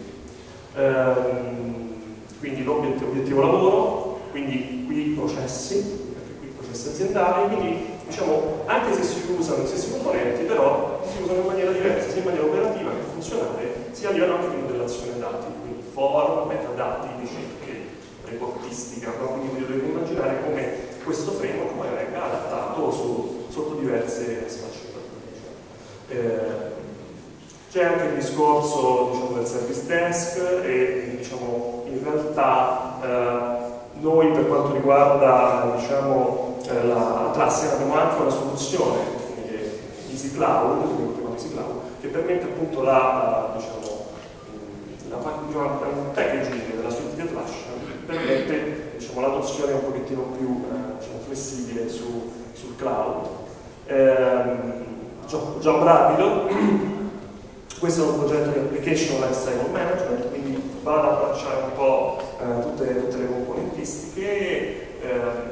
[SPEAKER 2] Um, quindi l'obiettivo obiettivo lavoro, quindi qui processi, qui processi aziendali, quindi diciamo anche se si usano gli stessi componenti, però si usano in maniera diversa, sia in maniera operativa che funzionale, sia a livello anche di modellazione dati, quindi form, metadati, ricerche, reportistica, no? Quindi potete immaginare come questo framework poi venga adattato su, sotto diverse sfaccettature. Eh, c'è anche il discorso diciamo, del service desk e diciamo, in realtà eh, noi per quanto riguarda diciamo, eh, la classe abbiamo anche una soluzione, quindi Easy Cloud, Easy Cloud, che permette appunto la, diciamo, la, diciamo, un packaging della suite di Atlassian permette diciamo, l'adozione un pochettino più eh, diciamo, flessibile su, sul cloud. Ehm, già un rapido, questo è un progetto di Application Lifecycle Management, quindi va ad abbracciare un po' eh, tutte, tutte le componentistiche. Ehm,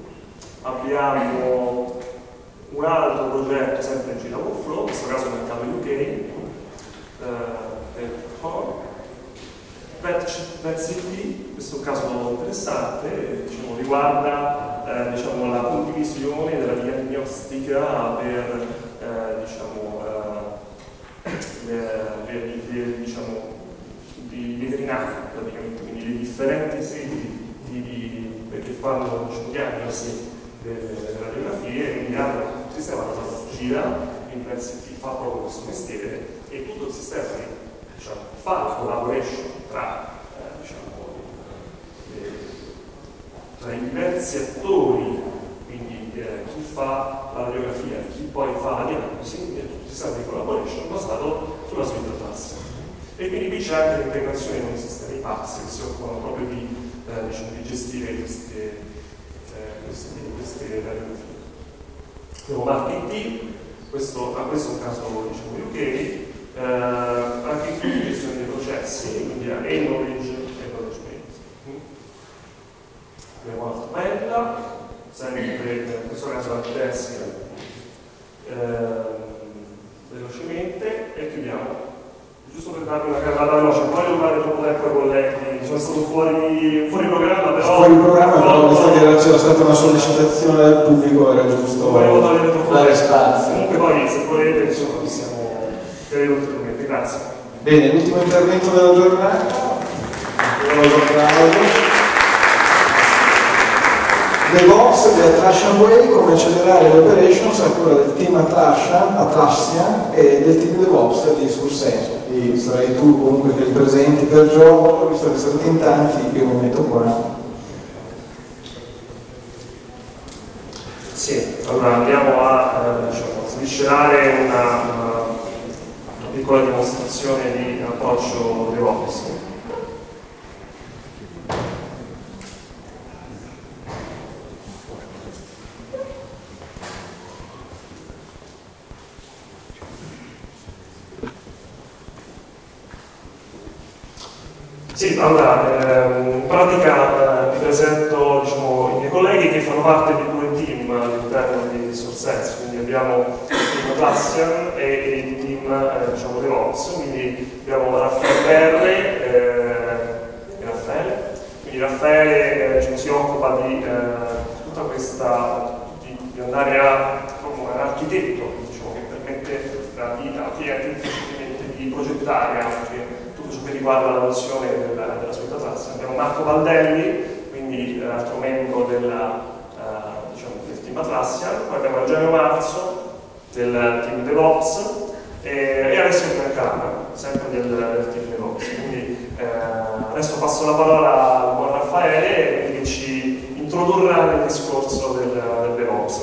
[SPEAKER 2] abbiamo un altro progetto sempre in Gira Workflow, in questo caso nel mercato U K, eh, VetCT, questo è un caso interessante, diciamo, riguarda eh, diciamo, la condivisione della diagnostica per eh, diciamo, eh, le, le, le, diciamo, di veterinari, praticamente, quindi le differenti sedi di, di, che fanno diciamo, diagnosi delle radiografie, quindi hanno un sistema che gira, in VetCT fa proprio questo mestiere e tutto il sistema diciamo, fa la collaboration tra, eh, diciamo, le, tra i diversi attori, quindi eh, chi fa la radiografia, chi poi fa la diagnosi, e tutto il sistema di collaboration basato sulla suite Atlas. E quindi qui c'è anche l'integrazione con i sistemi P A X che si occupano proprio di, eh, diciamo, di gestire queste, eh, queste, queste radiografie. Abbiamo Market, questo, ah, questo è un caso diciamo, U K. Uh, anche qui gestione dei processi, quindi e knowledge e knowledge base. Mm. Abbiamo un'altra bella, sempre in questo caso la tedesca, uh, velocemente e chiudiamo. Giusto per darvi una carrata veloce, non voglio rubare troppo tempo ai colleghi, sono stato fuori, fuori programma, però.
[SPEAKER 1] Fuori programma, però visto che c'era stata una sollecitazione del pubblico, era giusto dare spazio.
[SPEAKER 2] Comunque poi se volete insomma possiamo. Grazie.
[SPEAKER 1] Bene, l'ultimo intervento della giornata. DevOps di Atlassian Way, come accelerare le operations a cura del team Atlassian, Atlassian e del team DevOps di Sursenso. Quindi sarai tu comunque che li presenti per gioco, visto che siete in tanti, io mi metto qua.
[SPEAKER 2] Sì, allora andiamo a eh, diciamo, sviscerare una, una piccola dimostrazione di approccio DevOps. Sì, allora, ehm, in pratica eh, vi presento diciamo, i miei colleghi che fanno parte di due team all'interno di SourceSense, quindi abbiamo il team Atlassian e il team eh, diciamo, DevOps, quindi abbiamo Raffaele Perre eh, e Raffaele, quindi Raffaele eh, diciamo, si occupa di eh, tutta questa, di, di andare a, come un architetto diciamo, che permette la vita al cliente di progettare anche ciò che riguarda l'adozione della, della suite Atlassian. Abbiamo Marco Valdelli, quindi eh, altro membro della, eh, diciamo, del team Atlassian, poi abbiamo Eugenio Marzo del team DevOps e, e Alessio Biancana, sempre del, del team DevOps. Quindi eh, adesso passo la parola al buon Raffaele che ci introdurrà nel discorso del, del DevOps.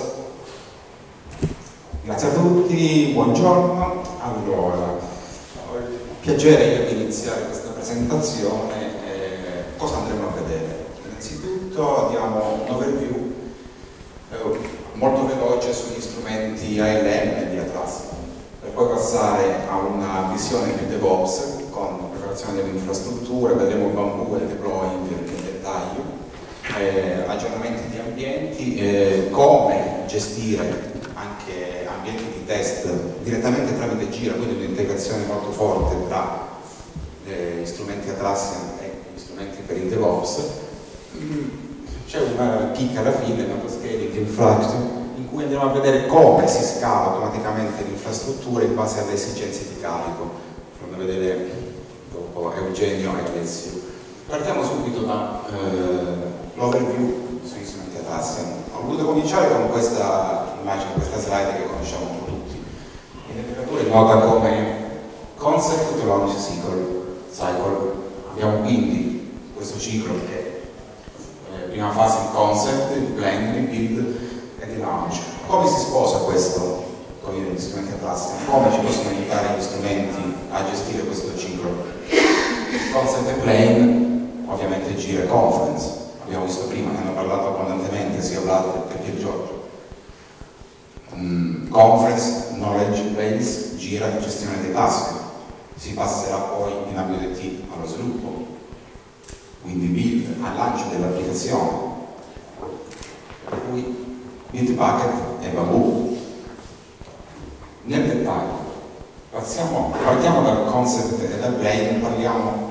[SPEAKER 8] Grazie a tutti, buongiorno. Allora, piacere io di iniziare questa presentazione. Eh, cosa andremo a vedere? Innanzitutto diamo un overview eh, molto veloce sugli strumenti A L M di Atlassian, per poi passare a una visione più DevOps con la preparazione delle infrastrutture, vedremo il bambù e il deploying nel dettaglio, eh, aggiornamenti di ambienti, eh, come gestire anche ambienti di test direttamente tramite Gira, quindi un'integrazione molto forte tra eh, gli strumenti Atlassian e gli strumenti per il DevOps. C'è una chicca alla fine, un autoscaling infrastructure, in cui andiamo a vedere come si scala automaticamente l'infrastruttura in base alle esigenze di carico. Faremo vedere dopo Eugenio e Alessio. Partiamo subito dall'overview eh, sugli strumenti Atlassian. Ho voluto cominciare con questa immagine, questa slide che conosciamo un po' tutti. In letteratura è nota come Concept to Launch Cycle. Abbiamo quindi questo ciclo che è prima fase di concept, di planning, di build e di launch. Come si sposa questo con gli strumenti Atlassian? Come ci possono aiutare gli strumenti a gestire questo ciclo? Concept e plan, ovviamente Gira e Conference. Abbiamo visto prima, ne hanno parlato abbondantemente sia Vlad che Pier Giorgio. Mm, conference, knowledge base, Gira e gestione dei task. Si passerà poi in ambito I T allo sviluppo, quindi build al lancio dell'applicazione, per cui build bucket e bambù. Nel dettaglio, partiamo, partiamo dal concept e dal plan, parliamo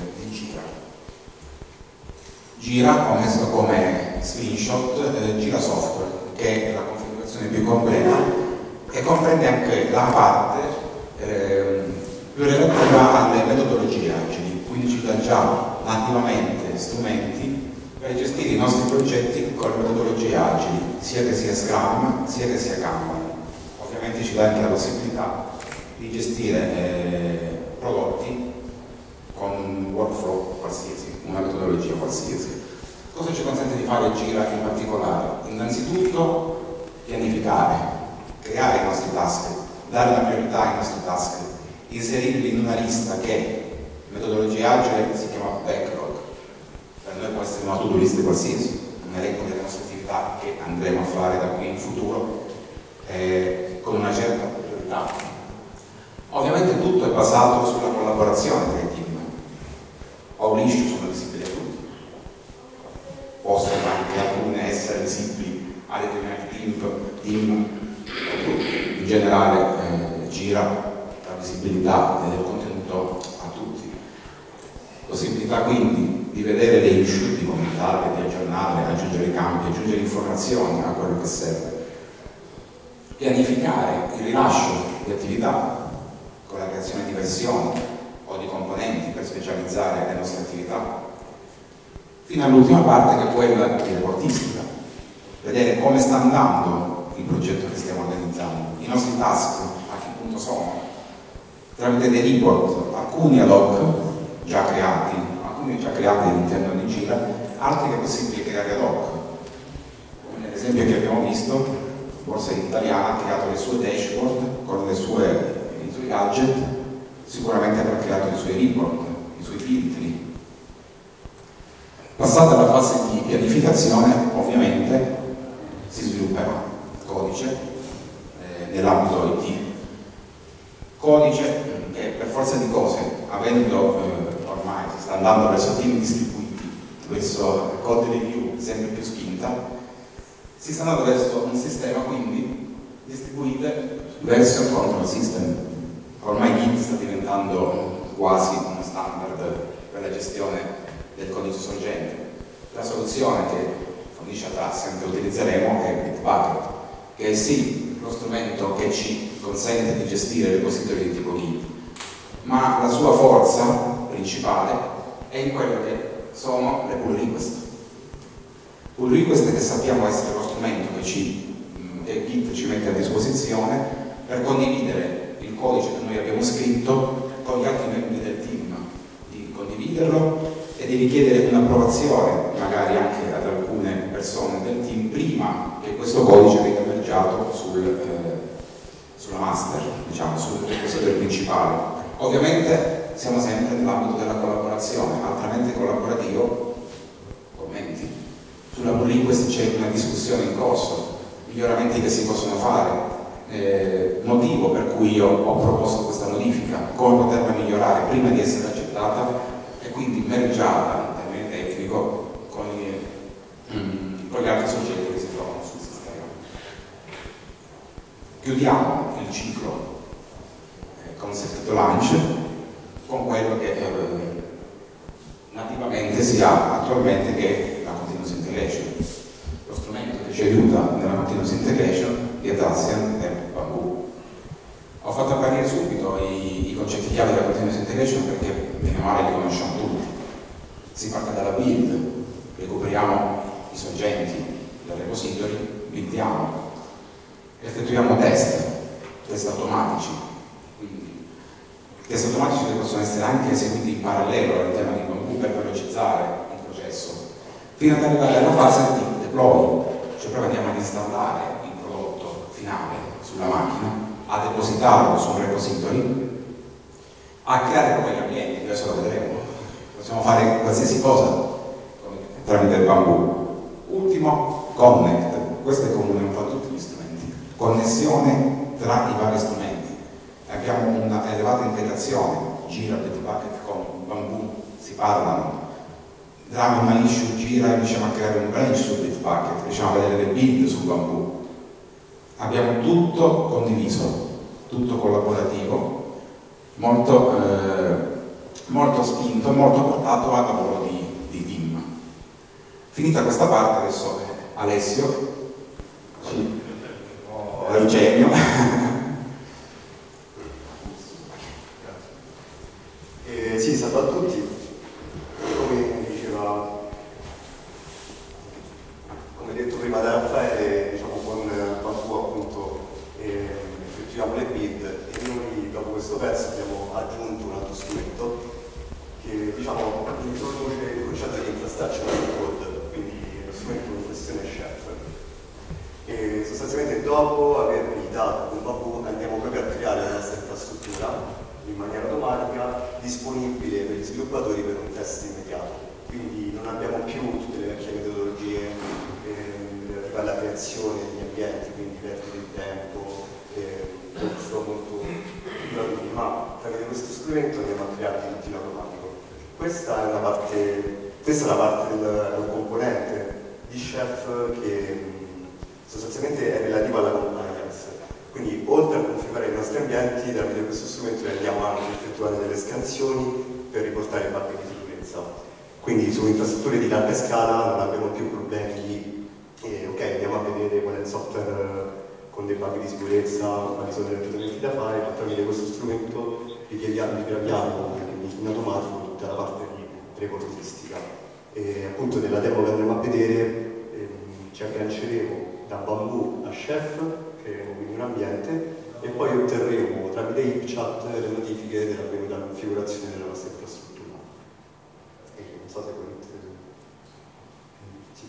[SPEAKER 8] Gira, ho messo come screenshot eh, Gira Software, che è la configurazione più completa e comprende anche la parte eh, più relativa alle metodologie agili, quindi ci dà già nativamente strumenti per gestire i nostri progetti con le metodologie agili, sia che sia Scrum, sia che sia Kanban. Ovviamente ci dà anche la possibilità di gestire eh, prodotti con un workflow qualsiasi, una metodologia qualsiasi. Cosa ci consente di fare Gira in particolare? Innanzitutto pianificare, creare i nostri task, dare la priorità ai nostri task, inserirli in una lista che metodologia agile si chiama backlog. Per noi può essere una to-do list qualsiasi, un elenco delle nostre attività che andremo a fare da qui in futuro eh, con una certa priorità. Ovviamente tutto è basato sulla collaborazione tra i team. Ho un issue, sono visibili a tutti. Possono anche alcune essere visibili a determinati team, team in generale eh, Gira la visibilità del contenuto a tutti. Possibilità quindi di vedere dei issue, di commentarli, di aggiornarli, aggiungere campi, aggiungere informazioni a quello che serve. Pianificare il rilascio di attività con la creazione di versioni o di componenti per specializzare le nostre attività, fino all'ultima parte che è quella di reportistica, vedere come sta andando il progetto che stiamo organizzando, i nostri task, a che punto sono, tramite dei report, alcuni ad hoc già creati, alcuni già creati all'interno di Gira, altri che è possibile creare ad hoc. Come nell'esempio che abbiamo visto, Borsa Italiana ha creato le sue dashboard con le sue, i suoi gadget sicuramente avrà creato i suoi report, i suoi filtri. Passata la fase di pianificazione, ovviamente si svilupperà codice eh, nell'ambito I T. Codice che per forza di cose, avendo eh, ormai si sta andando verso team distribuiti, verso code review sempre più spinta, si sta andando verso un sistema quindi distribuite verso il control system. Ormai Git sta diventando quasi uno standard per la gestione del codice sorgente. La soluzione che fornisce Atlassian che utilizzeremo è Bitbucket, che è sì lo strumento che ci consente di gestire repository di tipo Git, ma la sua forza principale è in quello che sono le pull request. Pull request che sappiamo essere lo strumento che, ci, che Git ci mette a disposizione per condividere il codice che noi abbiamo scritto con gli altri membri del team, di condividerlo e di richiedere un'approvazione magari anche ad alcune persone del team prima che questo codice venga mergiato sul, eh, sulla master, diciamo, sul repository principale. Ovviamente siamo sempre nell'ambito della collaborazione, altamente collaborativo, commenti. Sulla pull request c'è una discussione in corso, miglioramenti che si possono fare, eh, motivo per cui io ho proposto questa modifica, come poterla migliorare prima di essere accettata e quindi mergiata in termini tecnico con gli, mm, con gli altri soggetti che si trovano sul sistema. Chiudiamo il ciclo eh, concept to launch con quello che eh, nativamente si ha attualmente, che è la continuous integration. Lo strumento che ci aiuta nella continuous integration di Atlassian è Bamboo. Ho fatto apparire subito i, i concetti chiave della continuous integration perché bene o male li conosciamo tutti. Si parte dalla build, recuperiamo i sorgenti dal repository, buildiamo, effettuiamo test, test automatici. Quindi test automatici che possono essere anche eseguiti in parallelo all'interno di Bamboo per velocizzare il processo, fino ad arrivare alla fase di deploy, cioè proprio andiamo ad installare il prodotto finale sulla macchina, a depositarlo su un repository, a creare poi gli ambienti, adesso lo vedremo. Possiamo fare qualsiasi cosa tramite il Bamboo. Ultimo, connect. Questo è comune un po' a tutti gli strumenti. Connessione tra i vari strumenti. Abbiamo una elevata integrazione. Gira, Bitbucket con Bamboo si parlano. Diamo una issue, gira e riusciamo a creare un branch su Bitbucket, riusciamo a vedere le build su Bamboo. Abbiamo tutto condiviso, tutto collaborativo, molto, eh, molto spinto, molto portato al lavoro di, di team. Finita questa parte, adesso Alessio, sì, oh, Eugenio.
[SPEAKER 9] eh, sì, salve a tutti. Come diceva, come detto prima da Raffaele, diciamo con Bamboo appunto eh, effettuiamo le build e noi dopo questo pezzo abbiamo aggiunto un altro strumento che diciamo introduce il concetto di infrastructure as code, quindi lo strumento in questione è Chef. E sostanzialmente dopo aver buildato con Bamboo andiamo proprio a creare la nostra infrastruttura in maniera automatica disponibile per gli sviluppatori per un test immediato. Quindi non abbiamo più tutte le vecchie metodologie eh, per la creazione degli ambienti, quindi perdere il tempo, eh, molto durativi, ma tramite questo strumento andiamo a crearli tutti in automatico. Questa è una parte, questa è una parte del, del componente di Chef che sostanzialmente è relativa alla compliance. Quindi oltre a configurare i nostri ambienti, tramite questo strumento andiamo anche a effettuare delle scansioni per riportare i bug di sicurezza. Quindi su infrastrutture di larga scala non abbiamo più problemi di eh, ok, andiamo a vedere qual è il software con dei bug di sicurezza, quali sono gli aggiornamenti da fare, ma tramite questo strumento richiediamo in automatico tutta la parte di reportistica. E appunto nella demo che andremo a vedere ehm, ci agganceremo da Bamboo a Chef, creeremo quindi un ambiente e poi otterremo tramite HipChat le notifiche dell'avvenuta configurazione della nostra infrastruttura. E non so se volete. Sì.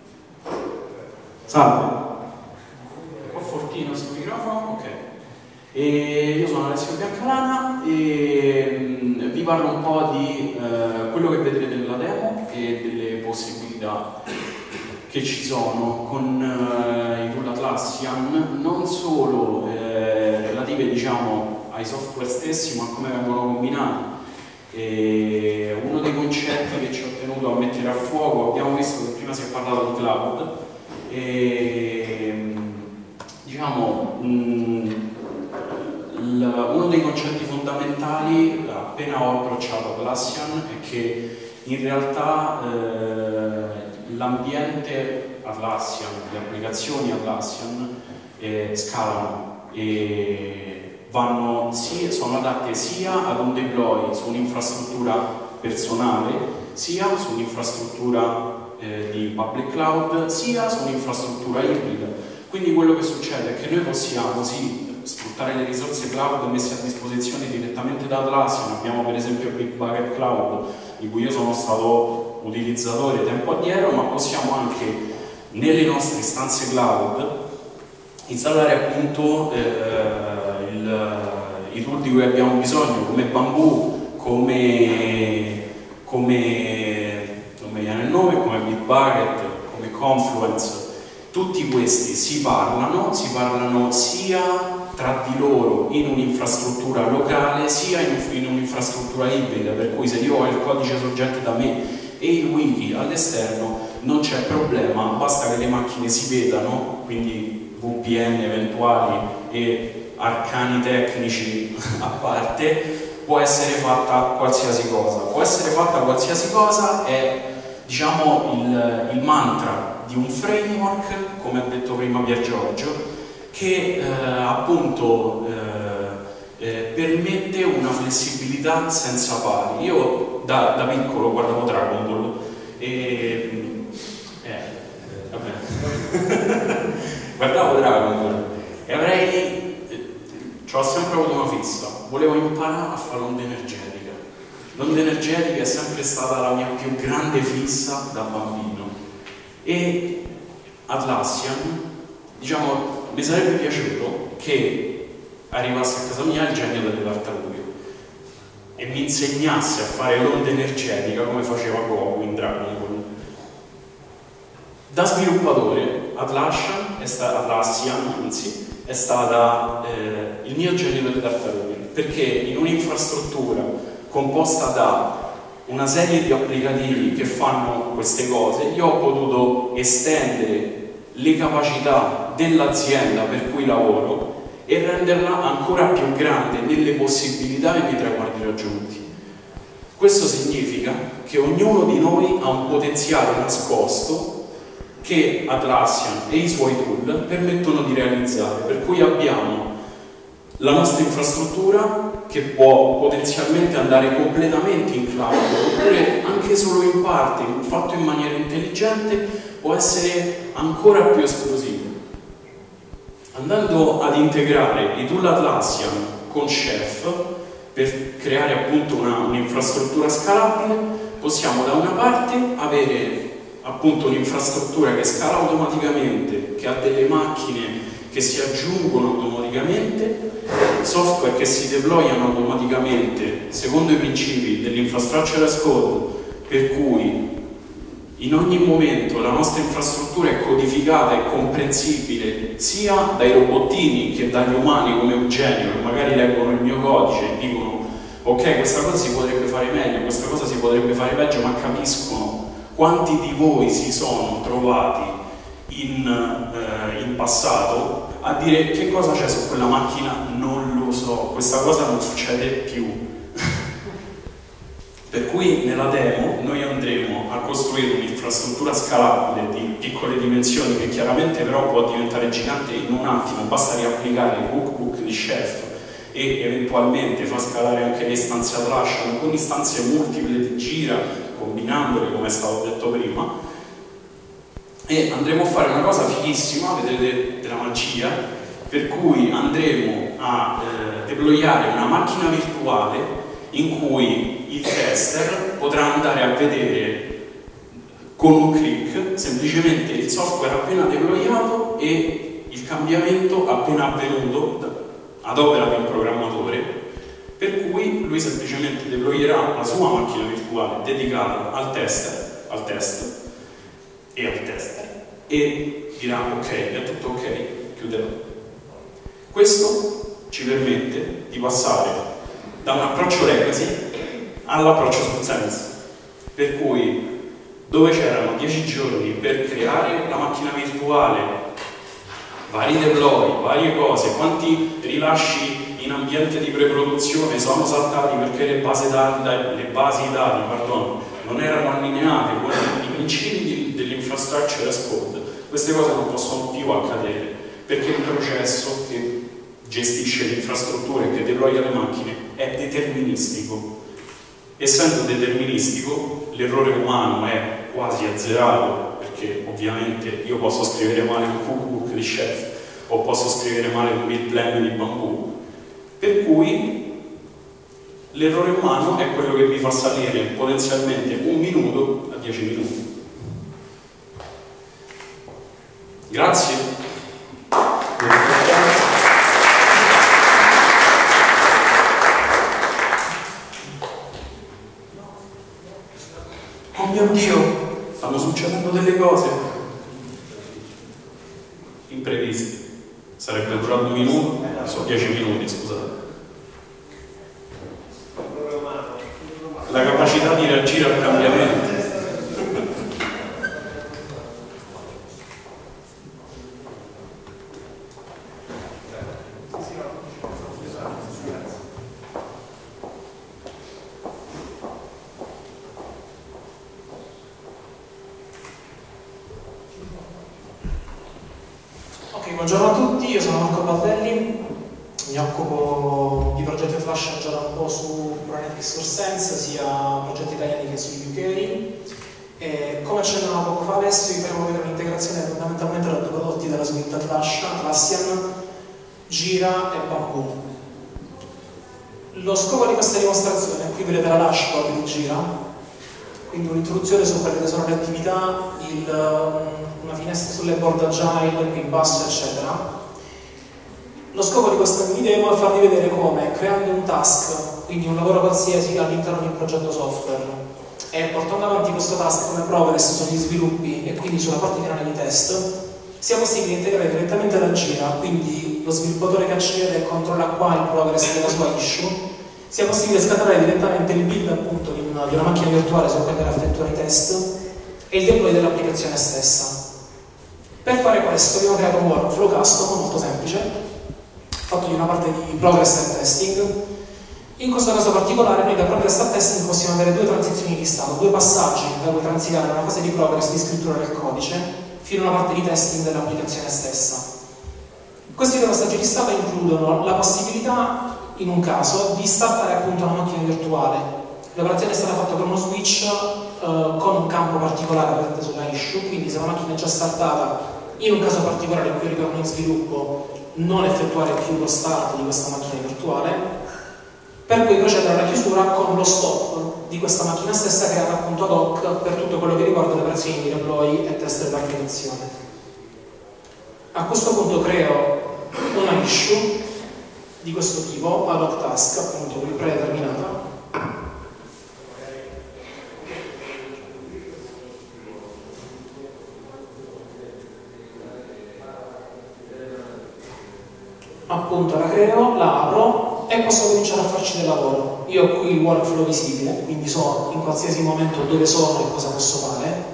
[SPEAKER 10] Salve. Un po' fortino sul microfono, ok. E io sono Alessio Biancalana e mh, vi parlo un po' di eh, quello che vedrete nella demo e delle possibilità che ci sono con eh, i tool Atlassian, non solo eh, relative, diciamo, ai software stessi, ma come vengono combinati. E uno dei concetti che ci ho tenuto a mettere a fuoco, abbiamo visto che prima si è parlato di cloud, e diciamo mh, uno dei concetti fondamentali appena ho approcciato Atlassian è che in realtà eh, l'ambiente Atlassian, le applicazioni Atlassian eh, scalano e vanno, sì, sono adatte sia ad un deploy su un'infrastruttura personale, sia su un'infrastruttura eh, di public cloud, sia su un'infrastruttura ibrida. Quindi quello che succede è che noi possiamo sì sfruttare le risorse cloud messe a disposizione direttamente da Atlassian. Abbiamo per esempio Bitbucket Cloud, di cui io sono stato utilizzatore tempo addietro, ma possiamo anche nelle nostre istanze cloud installare appunto eh, il, i tool di cui abbiamo bisogno, come Bamboo, come, come non mi viene il nome, come Bitbucket, come Confluence. Tutti questi si parlano, si parlano sia tra di loro in un'infrastruttura locale, sia in un'infrastruttura ibrida, per cui se io ho il codice sorgente da me e il wiki all'esterno non c'è problema, basta che le macchine si vedano, quindi V P N eventuali e arcani tecnici a parte, può essere fatta qualsiasi cosa. Può essere fatta qualsiasi cosa è, diciamo, il, il mantra di un framework, come ha detto prima Pier Giorgio, che eh, appunto eh, eh, permette una flessibilità senza pari. Io da, da piccolo guardavo Dragon Ball e eh, vabbè. guardavo Dragon Ball e avrei eh, ci ho sempre avuto una fissa, volevo imparare a fare l'onda energetica. L'onda energetica è sempre stata la mia più grande fissa da bambino e Atlassian, diciamo, mi sarebbe piaciuto che arrivasse a casa mia il genio delle tartarughe e mi insegnasse a fare l'onda energetica come faceva Goku in Dragon Ball. Da sviluppatore Atlassian è stata, Atlassian, anzi, è stata eh, il mio genio delle tartarughe, perché in un'infrastruttura composta da una serie di applicativi che fanno queste cose, io ho potuto estendere le capacità dell'azienda per cui lavoro e renderla ancora più grande nelle possibilità e nei traguardi raggiunti. Questo significa che ognuno di noi ha un potenziale nascosto che Atlassian e i suoi tool permettono di realizzare, per cui abbiamo la nostra infrastruttura che può potenzialmente andare completamente in cloud, oppure anche solo in parte, fatto in maniera intelligente, può essere ancora più esplosivo. Andando ad integrare i tool Atlassian con Chef per creare appunto un'infrastruttura scalabile, possiamo da una parte avere appunto un'infrastruttura che scala automaticamente, che ha delle macchine che si aggiungono automaticamente, software che si deployano automaticamente secondo i principi dell'infrastructure as code, per cui in ogni momento la nostra infrastruttura è codificata e comprensibile sia dai robottini che dagli umani come Eugenio, che magari leggono il mio codice e dicono ok, questa cosa si potrebbe fare meglio, questa cosa si potrebbe fare peggio, ma capiscono. Quanti di voi si sono trovati in, eh, in passato a dire che cosa c'è su quella macchina? Non lo so, questa cosa non succede più. Per cui nella demo noi andremo a costruire un'infrastruttura scalabile di piccole dimensioni che chiaramente però può diventare gigante in un attimo, basta riapplicare il cookbook di Chef e eventualmente fa scalare anche le istanze Atlassian con istanze multiple di Gira, combinandole come è stato detto prima, e andremo a fare una cosa fighissima, vedrete della magia, per cui andremo a eh, deployare una macchina virtuale in cui il tester potrà andare a vedere con un clic semplicemente il software appena deployato e il cambiamento appena avvenuto ad opera di un programmatore, per cui lui semplicemente deployerà la sua macchina virtuale dedicata al tester, al test e al tester, e dirà ok, è tutto ok, chiuderà. Questo ci permette di passare da un approccio legacy all'approccio sul sense, per cui dove c'erano dieci giorni per creare la macchina virtuale, vari deploy, varie cose, quanti rilasci in ambiente di preproduzione sono saltati perché le basi dati, le basi dati pardon, non erano allineate con i principi dell'infrastructure as code. Queste cose non possono più accadere, perché il processo che gestisce l'infrastruttura e che deploya le macchine è deterministico. Essendo deterministico, l'errore umano è quasi azzerato, perché ovviamente io posso scrivere male un cookbook di Chef o posso scrivere male un build plan di Bamboo, per cui l'errore umano è quello che vi fa salire potenzialmente un minuto a dieci minuti. Grazie. Oh mio Dio, stanno succedendo delle cose impreviste. Sarebbe durato un minuto, sono dieci minuti, scusate. La capacità di reagire al cambiamento.
[SPEAKER 11] Buongiorno a tutti, io sono Marco Baldelli, mi occupo di progetti Flash già da un po' su Kubernetes Source Sense, sia progetti italiani che sugli U K. E come accennavo poco fa adesso, vi faremo vedere un'integrazione fondamentalmente da due prodotti della suite Flash, Atlassian, Jira e Bamboo. Lo scopo di questa dimostrazione, qui vedete la dashboard di Jira, quindi un'introduzione su quelle che sono le attività, il, una finestra sulle board agile, qui in basso eccetera. Lo scopo di questa mini demo è farvi vedere come, creando un task, quindi un lavoro qualsiasi all'interno di un progetto software, e portando avanti questo task come progress sugli sviluppi e quindi sulla parte finale di test, sia possibile integrare direttamente la Jira, quindi lo sviluppatore che accede e controlla qua il progress della sua issue, sia possibile scatenare direttamente il build appunto di una, di una macchina virtuale su cui andare a effettuare i test e il deploy dell'applicazione stessa. Per fare questo abbiamo creato un workflow custom molto semplice, fatto di una parte di progress and testing. In questo caso particolare noi da progress a testing possiamo avere due transizioni di stato, due passaggi da cui transitare da una fase di progress di scrittura del codice fino a una parte di testing dell'applicazione stessa. Questi due passaggi di stato includono la possibilità, in un caso, di startare appunto una macchina virtuale. L'operazione è stata fatta con uno switch eh, con un campo particolare aperto sulla issue, quindi se la macchina è già startata, in un caso particolare in cui ritorno in sviluppo, non effettuare più lo start di questa macchina virtuale, per poi procedere alla chiusura con lo stop di questa macchina stessa creata appunto ad hoc per tutto quello che riguarda le operazioni di deploy e test dell'applicazione. A questo punto creo una issue di questo tipo, ad hoc task, appunto predeterminata, appunto la creo, la apro e posso cominciare a farci del lavoro. Io ho qui il workflow visibile, quindi so in qualsiasi momento dove sono e cosa posso fare.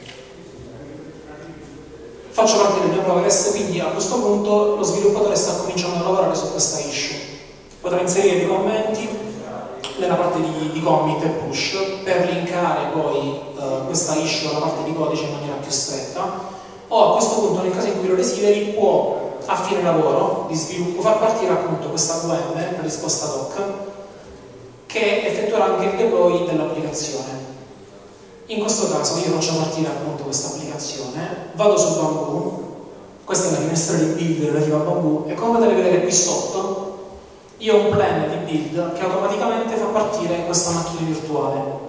[SPEAKER 11] Faccio partire il mio progress, quindi a questo punto lo sviluppatore sta cominciando a lavorare su questa issue. Potrà inserire dei commenti nella parte di, di commit e push per linkare poi uh, questa issue alla parte di codice in maniera più stretta, o a questo punto nel caso in cui lo desideri può a fine lavoro di sviluppo far partire appunto questa V M, una risposta ad hoc, che effettuerà anche il deploy dell'applicazione. In questo caso io faccio partire appunto questa applicazione, vado su Bamboo, questa è la finestra di build relativa a Bamboo, e come potete vedere qui sotto io ho un plan di build che automaticamente fa partire questa macchina virtuale.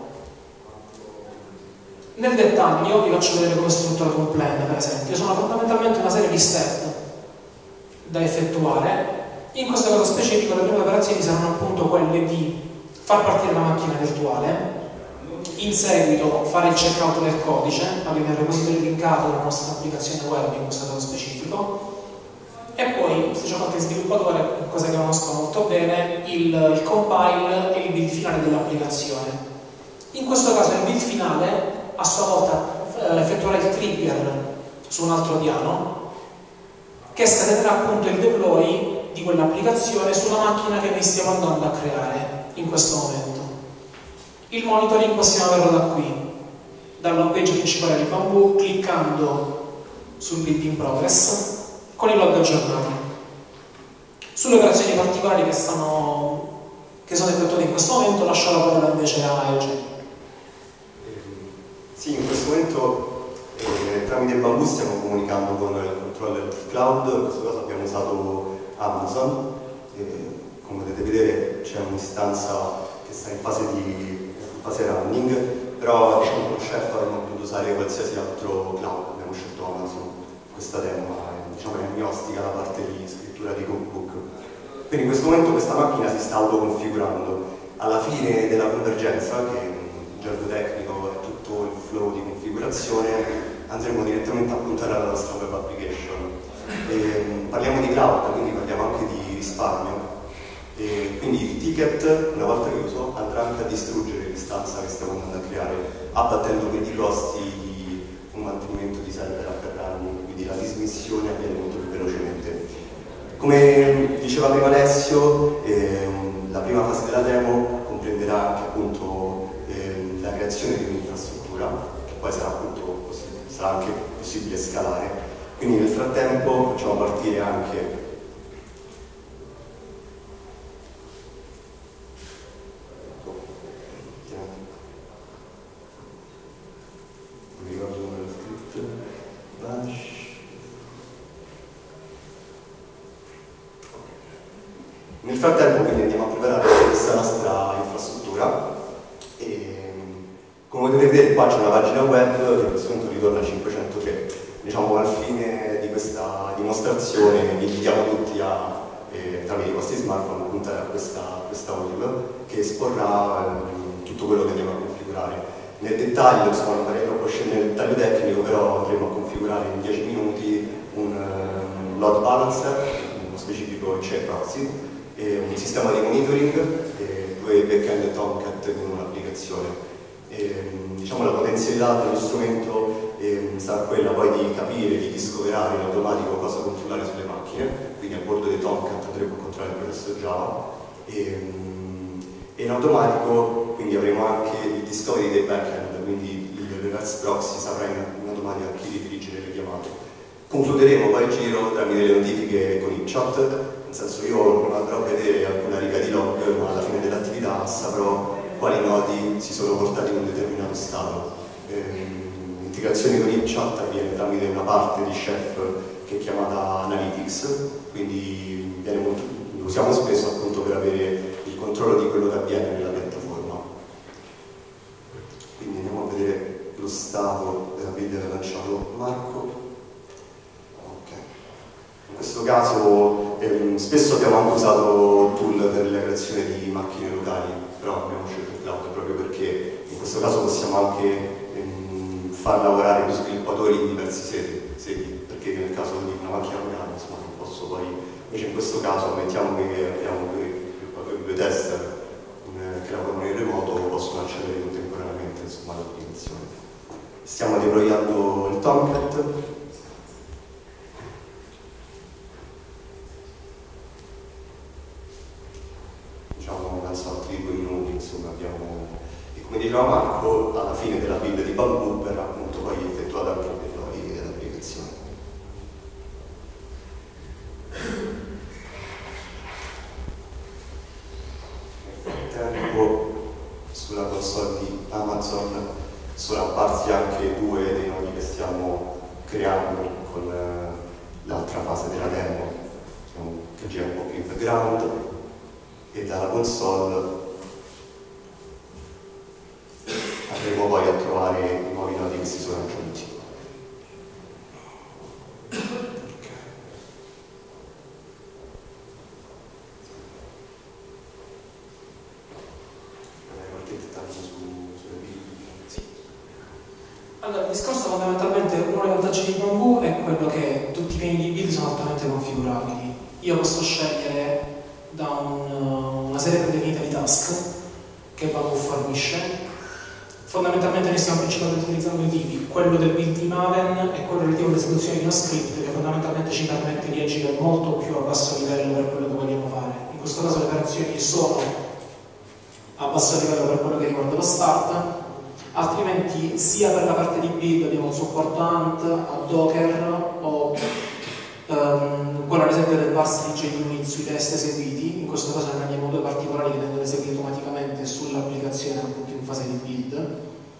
[SPEAKER 11] Nel dettaglio vi faccio vedere come è strutturato un plan, per esempio. Sono fondamentalmente una serie di step da effettuare In questo caso specifico le prime operazioni saranno appunto quelle di far partire la macchina virtuale, in seguito fare il checkout del codice, abbiamo il repository linkato alla nostra applicazione web in questo caso specifico, e poi, se qualche sviluppatore, cosa che conosco molto bene, il, il compile e il build finale dell'applicazione. In questo caso il build finale a sua volta effettuerà il trigger su un altro piano che scatenerà appunto il deploy di quell'applicazione sulla macchina che noi stiamo andando a creare in questo momento. Il monitoring possiamo averlo da qui, dalla home page principale di Bamboo, cliccando sul build in progress con i log aggiornati. Sulle operazioni particolari che, stanno, che sono effettuate in questo momento lascio la parola invece a Eugenio.
[SPEAKER 9] Sì, in questo momento eh, tramite Bamboo stiamo comunicando con il controller del cloud, in questo caso abbiamo usato Amazon, eh, come potete vedere c'è un'istanza che sta in fase di in fase running, però diciamo con Chef avremmo potuto usare qualsiasi altro cloud, abbiamo scelto Amazon questa demo, è, diciamo, è agnostica la parte di scrittura di cookbook. Quindi in questo momento questa macchina si sta autoconfigurando. Alla fine della convergenza, che in gergo tecnico è tutto il flow di configurazione, andremo direttamente a puntare alla nostra web application. E, parliamo di cloud, quindi parliamo anche di risparmio. E quindi il ticket, una volta chiuso, andrà anche a distruggere l'istanza che stiamo andando a creare, abbattendo quindi i costi di un mantenimento di server up and running, quindi la dismissione avviene molto più velocemente. Come diceva prima Alessio, ehm, la prima fase della demo comprenderà anche appunto ehm, la creazione di un'infrastruttura, che poi sarà, appunto, sarà anche possibile scalare. Quindi nel frattempo facciamo partire anche Nel frattempo quindi andiamo a preparare questa nostra infrastruttura e come potete vedere qua c'è una pagina web che in questo momento ritorna a cinquecentotré. Diciamo al fine di questa dimostrazione vi invitiamo tutti a, eh, tramite i vostri smartphone, a puntare a questa, questa web che esporrà eh, tutto quello che andiamo a configurare. Nel dettaglio, insomma, non farei troppo scendere nel dettaglio tecnico, però andremo a configurare in dieci minuti un um, load balancer, uno specifico C proxy, e un sistema di monitoring e due backend Tomcat con un'applicazione. Diciamo la potenzialità dello strumento eh, sarà quella poi di capire, di discoverare in automatico cosa controllare sulle macchine, quindi a bordo di Tomcat potremo controllare il processo Java e, e in automatico quindi avremo anche il discovery dei backend, quindi il reverse proxy saprà in, in automatico a chi ridirigere le chiamate. Concluderemo poi il giro tramite le notifiche con il chat, nel senso io non andrò a vedere alcuna riga di log, ma alla fine dell'attività saprò quali nodi si sono portati in un determinato stato. Ehm, L'integrazione con il chat avviene tramite una parte di Chef che è chiamata Analytics, quindi viene molto, lo usiamo spesso appunto per avere il controllo di quello che avviene nella piattaforma. Quindi andiamo a vedere lo stato della build che ha lanciato Marco. In questo caso ehm, spesso abbiamo anche usato tool per la creazione di macchine locali, però abbiamo scelto il cloud proprio perché in questo caso possiamo anche ehm, far lavorare più sviluppatori in diversi sedi, sedi, perché nel caso di una macchina locale insomma non posso poi, invece in questo caso mettiamo che abbiamo due sviluppatori, due tester eh, che lavorano in remoto, possono accedere contemporaneamente insomma all'applicazione. Stiamo deployando il Tomcat. Diciamo penso altri due minuti, insomma abbiamo, e come diceva Marco, alla fine della build di Bamboo verrà appunto poi effettuato anche il deploy dell'applicazione. Nel frattempo sulla console di Amazon sono apparsi anche due dei nodi che stiamo creando con l'altra fase della demo, che gira un po' più in background. E dalla console andremo poi a trovare i nuovi nodi che si sono aggiunti.
[SPEAKER 11] Allora, il discorso fondamentalmente, uno dei vantaggi di Bamboo è quello che tutti i piani di build sono altamente configurabili. Io posso scegliere da un, una serie predefinita di task che Bamboo fornisce. Fondamentalmente noi stiamo principalmente utilizzando due tipi, quello del build di Maven e quello relativo all'esecuzione di uno script che fondamentalmente ci permette di agire molto più a basso livello per quello che vogliamo fare. In questo caso le operazioni sono a basso livello per quello che riguarda lo start, altrimenti sia per la parte di build abbiamo un supporto Ant, a Docker o um, quello ad esempio del parse di JUnit sui test eseguiti. In questo caso ne abbiamo due particolari che vengono eseguiti automaticamente sull'applicazione appunto in fase di build.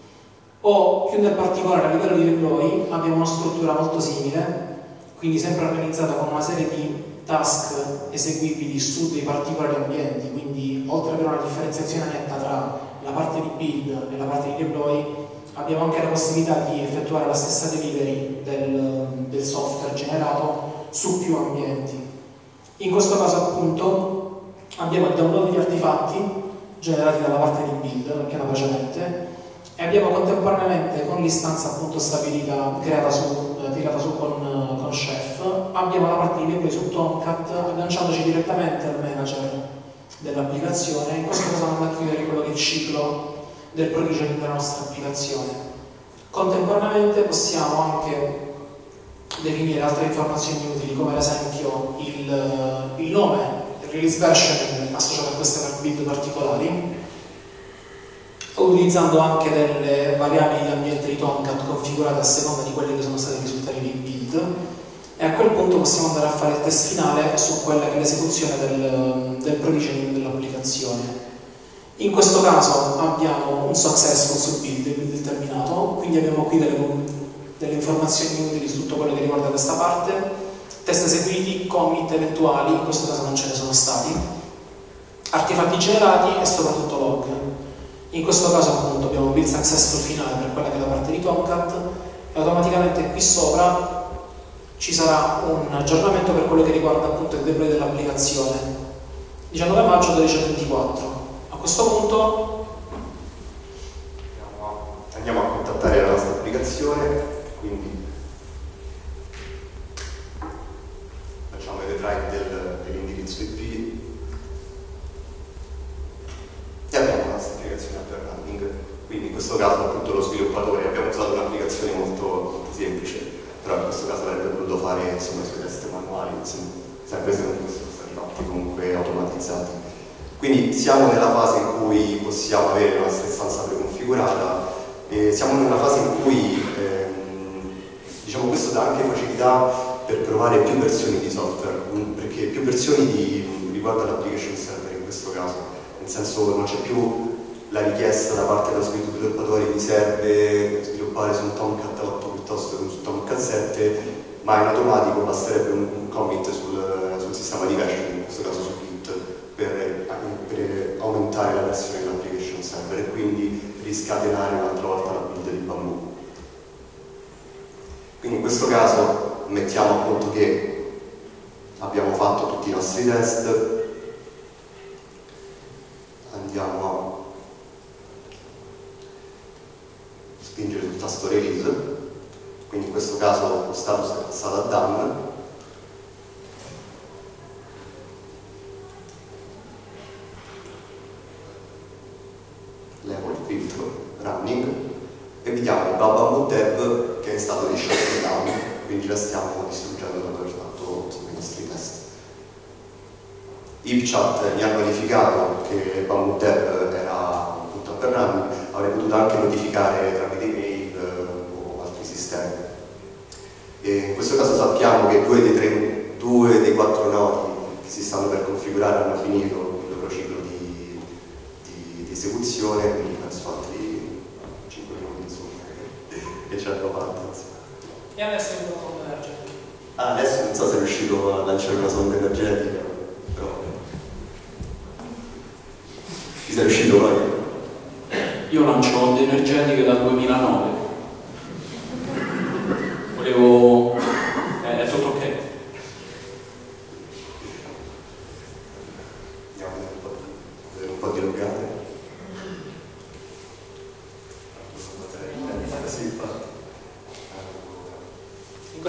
[SPEAKER 11] O più nel particolare a livello di deploy abbiamo una struttura molto simile, quindi sempre organizzata con una serie di task eseguibili su dei particolari ambienti, quindi oltre ad avere una differenziazione netta tra la parte di build e la parte di deploy, abbiamo anche la possibilità di effettuare la stessa delivery del, del software generato su più ambienti. In questo caso appunto abbiamo il download degli artefatti generati dalla parte di build, nel piano precedente, e abbiamo contemporaneamente con l'istanza appunto stabilita, creata su, eh, tirata su con, con Chef, abbiamo la parte di deploy su Tomcat agganciandoci direttamente al manager dell'applicazione. In questo caso andiamo a chiudere quello che è il ciclo del provisioning della nostra applicazione. Contemporaneamente possiamo anche definire altre informazioni utili, come ad esempio il, il nome, il release version associato a queste build particolari, utilizzando anche delle variabili di ambiente di Tomcat configurate a seconda di quelli che sono stati i risultati di build, e a quel punto possiamo andare a fare il test finale su quella che è l'esecuzione del, del provisioning dell'applicazione. In questo caso abbiamo un successful su build, il build terminato, quindi abbiamo qui delle, delle informazioni utili su tutto quello che riguarda questa parte, test eseguiti, commit eventuali, in questo caso non ce ne sono stati, artefatti generati e soprattutto log. In questo caso appunto abbiamo build successful finale per quella che è la parte di Tomcat, e automaticamente qui sopra ci sarà un aggiornamento per quello che riguarda appunto il deploy dell'applicazione. diciannove maggio dodici e ventiquattro. A questo punto
[SPEAKER 9] andiamo a contattare la nostra applicazione, quindi facciamo il retrieve del, dell'indirizzo I P e abbiamo la nostra applicazione up and running. Quindi in questo caso appunto lo sviluppatore, abbiamo usato un'applicazione molto, molto semplice, però in questo caso avrebbe voluto fare insomma i suoi test manuali, insomma, sempre se non fossero stati fatti comunque automatizzati. Quindi siamo nella fase in cui possiamo avere la nostra istanza preconfigurata e siamo nella fase in cui ehm, diciamo questo dà anche facilità per provare più versioni di software, perché più versioni di, riguardo all'application server in questo caso. Nel senso non c'è più la richiesta da parte dello sviluppatore mi serve sviluppare su un Tomcat otto piuttosto che su un Tomcat sette, ma in automatico basterebbe un, un commit sul, sul sistema di version, in questo caso su Git, per, per aumentare la versione dell'application server e quindi riscatenare un'altra volta la build di Bamboo. Quindi in questo caso mettiamo appunto che abbiamo fatto tutti i nostri test, andiamo a spingere sul tasto release, quindi in questo caso lo status è passato a done, levo il filtro, running, e vediamo il Bamboo Dev che è in stato di shutdown, quindi la stiamo distruggendo dopo aver fatto insomma, i nostri test. Ipchat mi ha notificato che Bamboo Dev era tutto up and running, avrei potuto anche notificare tramite email o altri sistemi. E in questo caso sappiamo che due dei, tre, due dei quattro nodi che si stanno per configurare hanno finito il loro ciclo di, di, di esecuzione, quindi penso altri cinque minuti insomma che ce l'hanno fatta.
[SPEAKER 11] E adesso è un po' energetico.
[SPEAKER 9] Ah, adesso non so se è riuscito a lanciare una sonda energetica, però ci sei riuscito poi?
[SPEAKER 10] Io lancio onde energetiche dal duemilanove. Volevo... Eh, è tutto ok.
[SPEAKER 9] Andiamo a vedere un po' di logate. Sì, infatti.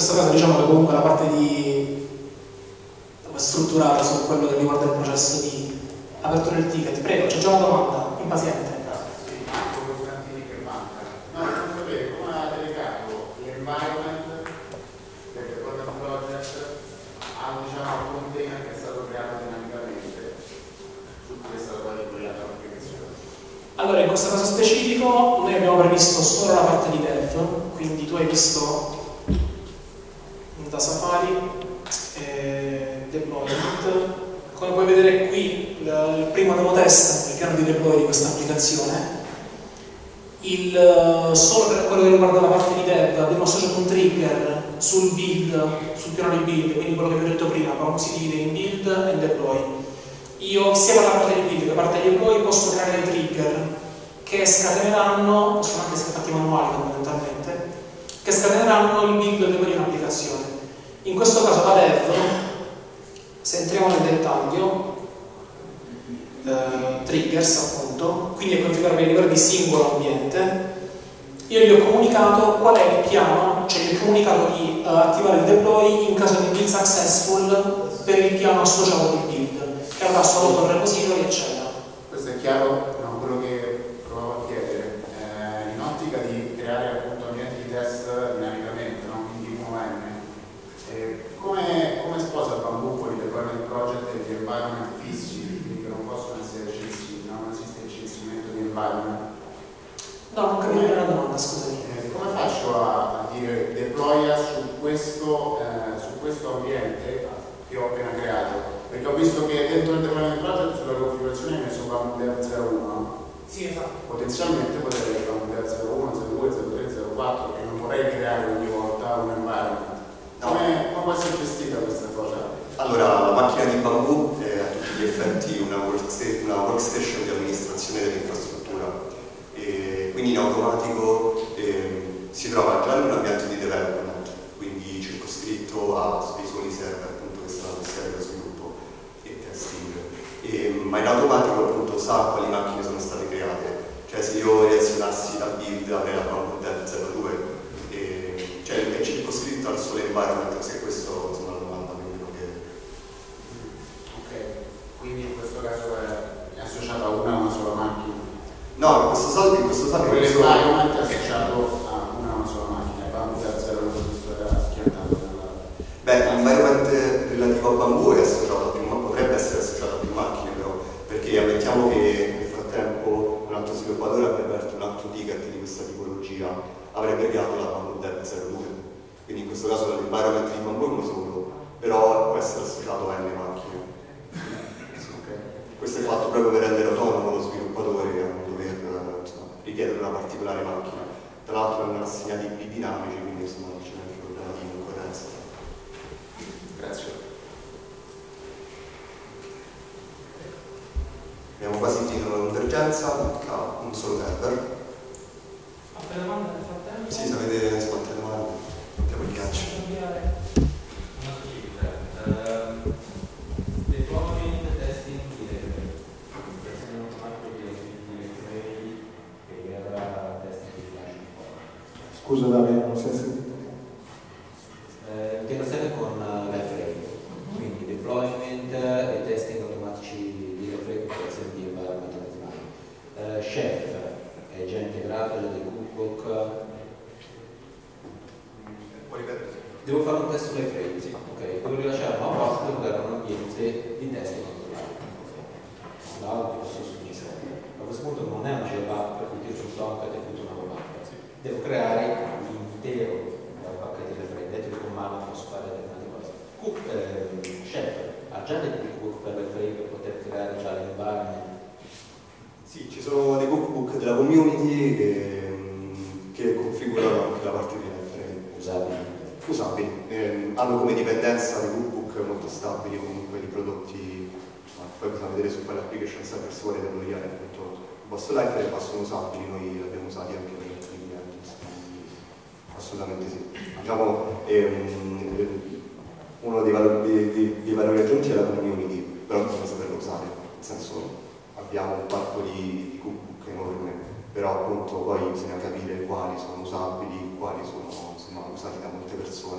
[SPEAKER 11] questo caso diciamo che comunque la parte di strutturata su quello che riguarda il processo di apertura del ticket. Prego, c'è già una domanda, impaziente.
[SPEAKER 12] Sì, Marco Costantini che manca. No, non sapere come ha delegato l'environment del deployment project a diciamo, un container che è stato creato dinamicamente su cui è stato poi deployato l'applicazione.
[SPEAKER 11] Allora, in questo caso specifico noi abbiamo previsto solo la parte di dev, quindi tu hai visto da Safari eh, deployment. Come puoi vedere qui, il, il primo demo test, il piano di deploy di questa applicazione. Il, solo per quello che riguarda la parte di dev abbiamo associato un trigger sul build, sul piano di build, quindi quello che vi ho detto prima, quando si divide in build e deploy. Io sia per la parte di build che per la parte di deploy posso creare dei trigger che scateneranno, possono anche essere fatti manuali fondamentalmente, che scateneranno il build e il deploy di un'applicazione. In questo caso la dev, se entriamo nel dettaglio, eh, triggers appunto, quindi è configurabile a livello di singolo ambiente, io gli ho comunicato qual è il piano, cioè gli ho comunicato di uh, attivare il deploy in caso di build successful per il piano associato di build, che avrà solo torre repository eccetera.
[SPEAKER 12] Questo è chiaro, no, quello che provavo a chiedere, eh, in ottica di creare appunto ambienti di test dinamicamente, no? Quindi uno emme. Eh, come, come sposa il Bamboo con i deployment project e gli environment fissi, quindi che non possono essere censi, no? Non esiste il censimento di environment?
[SPEAKER 11] No, non capisco la domanda, scusami.
[SPEAKER 12] Eh, come faccio a, a dire deploya su questo, eh, su questo ambiente che ho appena creato? Perché ho visto che dentro il deployment project sulla configurazione hai messo Bamboo Dev zero uno.
[SPEAKER 11] Sì, esatto.
[SPEAKER 12] Potenzialmente potrei avere Bamboo Dev zero uno, zero due, zero tre, zero quattro, perché non vorrei creare ogni volta un environment. Come, come può essere gestita questa cosa?
[SPEAKER 9] Allora, la macchina di Bamboo è a tutti gli effetti una, worksta una workstation di amministrazione dell'infrastruttura, e quindi in automatico eh, si trova già in un ambiente di development, quindi circoscritto a spesoni server, appunto, che saranno sia dello sviluppo e testing, e, ma in automatico appunto sa quali macchine sono state create, cioè se io reazionassi da build avrei la Bamboo Dev zero due, e, cioè è circoscritto al solo environment, se questo insomma la domanda quello che...
[SPEAKER 12] Ok, quindi in questo caso è, è associato a una, una sola macchina?
[SPEAKER 9] No, in questo salto, in questo salto
[SPEAKER 12] quell'environment è associato a una, una sola macchina, Bamboo Dev zero due, questo era schiantato nella...
[SPEAKER 9] Beh, l'environment relativo a Bamboo è associato a più, ma potrebbe essere associato a più macchine però, perché ammettiamo che nel frattempo un altro sviluppatore abbia aperto un altro ticket di questa tipologia, avrebbe creato la Bamboo Dev zero due, quindi in questo caso l'environment di Bamboo è uno solo, però può essere associato a n macchine. Okay. Questo è fatto proprio per rendere autonomo lo sviluppatore a non dover insomma, richiedere una particolare macchina. Tra l'altro hanno assegnati i dinamici, quindi insomma non c'è neanche problema di concorrenza. Grazie. Abbiamo quasi finito l'emergenza, ha un solo server.
[SPEAKER 11] Altre domande nel frattempo?
[SPEAKER 9] Sì, se avete altre domande, abbiamo il ghiaccio.
[SPEAKER 7] Una specifica. Uh, deployment, testing, delivery. Versione automatico di delivery per testing di flash.
[SPEAKER 1] Scusa Davide, non si è sentito?
[SPEAKER 7] Uh, integrazione con uh, l'F-Rate, quindi deployment e testing automatici di F-Rate per essere di environment nazionale. Uh, Chef è già integrato, già del cookbook. Devo fare un test sull'F-Rate, sì. Ok, devo rilasciare una proposta per dare un ambiente di testing controllato. L'audio posso suggerire. A questo punto non è una Java per cui tiro sul Tomcat e butto una robata. Devo creare l'intero pacchetto di F-Rate. Dentro il comando posso fare determinate cose. Cook, eh, Chef ha già dei cookbook per l'F-Rate per poter creare già l'environment.
[SPEAKER 9] Sì, ci sono dei cookbook della community che, che configurano anche la parte di F-Rate.
[SPEAKER 7] Usabili.
[SPEAKER 9] Usabili. Eh, hanno come dipendenza dei cookbook molto stabili, comunque di prodotti, ma poi bisogna vedere su quale application server si vuole deployare appunto il vostro library, ma sono usabili, noi li abbiamo usati anche per altri clienti, assolutamente sì. Diciamo, ehm, uno dei valori, dei, dei valori aggiunti è la community, però bisogna saperlo usare, nel senso abbiamo un parco di, di cookbook enorme, però appunto poi bisogna capire quali sono usabili, quali sono insomma, usati da molte persone,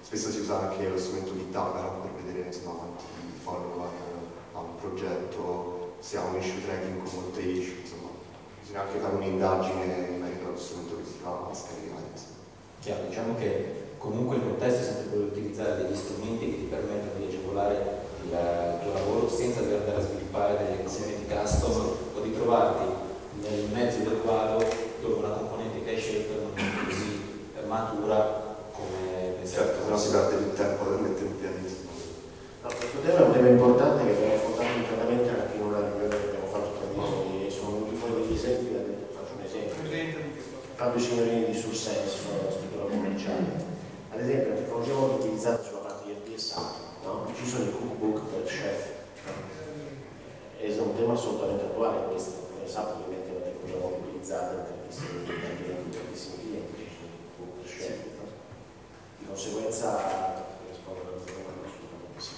[SPEAKER 9] spesso si usa anche lo strumento di Tagara per vedere insomma, quanti follower ha un progetto, se ha un issue tracking con molte issue, insomma bisogna anche fare un'indagine in merito allo strumento che si va a scaricare.
[SPEAKER 7] Chiaro, diciamo che comunque il contesto è sempre quello di utilizzare degli strumenti che ti permettono di agevolare il, il tuo lavoro senza dover andare a sviluppare delle componenti custom o di trovarti nel mezzo del quadro dove una componente che hai scelto non è così matura come pensato.
[SPEAKER 9] Certo, non si perde il tempo per mettere in piedi.
[SPEAKER 13] No, questo tema è un tema importante che viene affrontato internamente anche in una riunione che abbiamo fatto tra di noi. Sono venuti fuori degli esempi, faccio un esempio. Fabio Signorini di Sursense, una struttura commerciale. Ad esempio, la tecnologia molto utilizzata sulla parte di F P S A, no? Ci sono i cookbook per chef. È un tema assolutamente attuale questo. Come sapete, ovviamente è una tecnologia molto utilizzata in tantissimi clienti, ci sono i cookbook per chef. Di conseguenza, rispondo alla domanda assolutamente sì.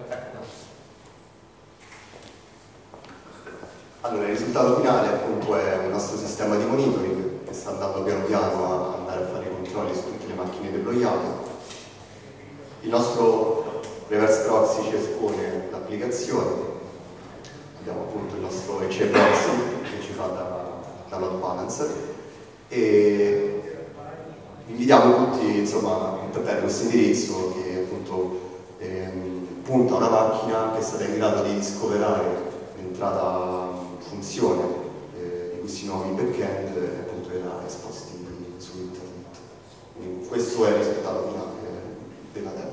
[SPEAKER 9] Allora, il risultato finale appunto è un nostro sistema di monitoring che sta andando piano piano a andare a fare i controlli su tutte le macchine deployate. Il nostro reverse proxy ci espone l'applicazione, abbiamo appunto il nostro E C proxy che ci fa da, da load balancer e invitiamo tutti insomma, a intaccare questo indirizzo che appunto ehm, punta a una macchina che è stata in grado di discoverare l'entrata funzione eh, di questi nuovi backend e appunto verrà esposti su internet. Quindi questo è il risultato finale della demo.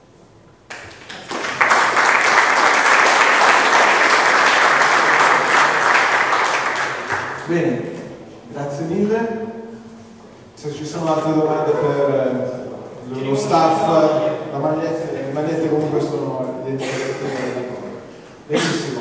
[SPEAKER 1] Bene, grazie mille. Se ci sono altre domande per eh, lo staff, la maglietta, le magliette comunque sono identificate. Benissimo.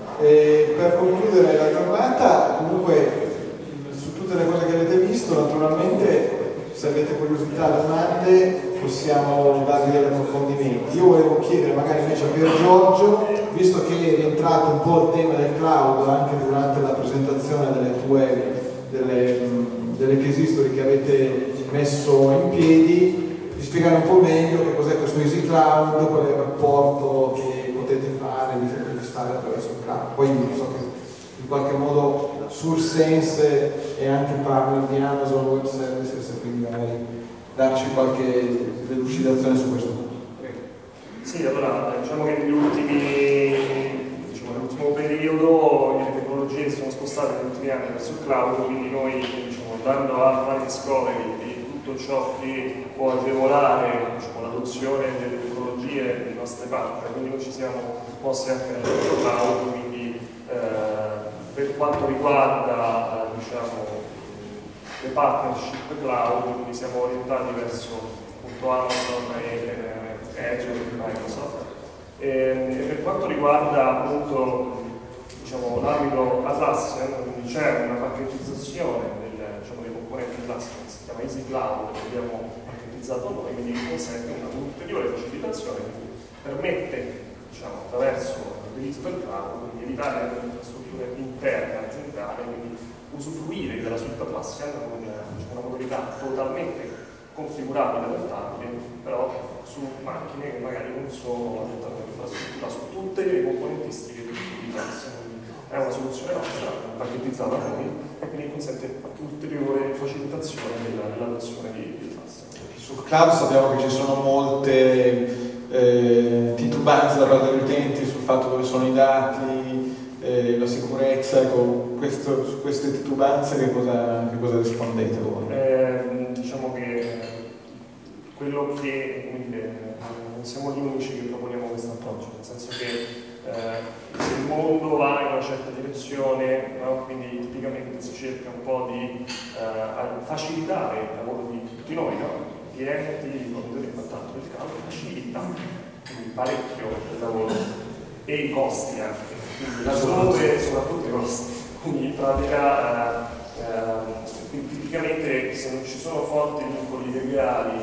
[SPEAKER 1] E per concludere la giornata, comunque su tutte le cose che avete visto, naturalmente se avete curiosità, domande, possiamo darvi degli approfondimenti. Io volevo chiedere magari invece a Pier Giorgio, visto che è rientrato un po' il tema del cloud anche durante la presentazione delle tue delle, delle case history che avete messo in piedi, di spiegare un po' meglio che cos'è questo Easy Cloud, qual è il rapporto che potete fare, vi potete fare attraverso il cloud. Poi so che in qualche modo Sursense è anche partner di Amazon Web Services, quindi magari darci qualche delucidazione su questo punto.
[SPEAKER 2] Sì, allora diciamo che negli ultimi, diciamo, nell'ultimo periodo le tecnologie si sono spostate negli ultimi anni verso il cloud, quindi noi diciamo, andando a fare discovery di tutto ciò che può agevolare diciamo, l'adozione delle tecnologie delle nostre partner, quindi noi ci siamo mossi anche nel cloud, quindi eh, per quanto riguarda eh, diciamo, le partnership cloud, quindi siamo orientati verso appunto Amazon e Azure di Microsoft. E, e per quanto riguarda appunto diciamo, l'ambito Atlassian, quindi c'è una pacchettizzazione del, diciamo, dei componenti Atlassian che si chiama Easy Cloud, che abbiamo pacchettizzato noi, quindi vi consente una ulteriore facilitazione che permette diciamo, attraverso l'utilizzo del cloud di evitare le infrastrutture interne aziendali, quindi usufruire della suite Atlassian con diciamo, una modalità totalmente configurabile e adattabile, però su macchine che magari non sono all'interno dell'infrastruttura, su tutte le componentistiche di Atlassian. È una soluzione nostra, pachettizzata da noi, e quindi consente ulteriore facilitazione dell'adozione di, di Atlassian.
[SPEAKER 1] Sul cloud sappiamo che ci sono molte eh, titubanze da parte degli utenti sul fatto dove sono i dati, eh, la sicurezza, ecco, questo, su queste titubanze che cosa, che cosa rispondete voi?
[SPEAKER 2] Eh, diciamo che quello che come dire, non siamo gli unici che proponiamo questo approccio, nel senso che eh, se il mondo va in una certa direzione, no? Quindi tipicamente si cerca un po' di eh, facilitare il lavoro di tutti noi, no? Clienti, i fornitori quant'altro, il cloud facilita quindi parecchio il lavoro e i costi anche, quindi laddove soprattutto i costi, quindi in pratica eh, eh, tipicamente se non ci sono forti vincoli legali,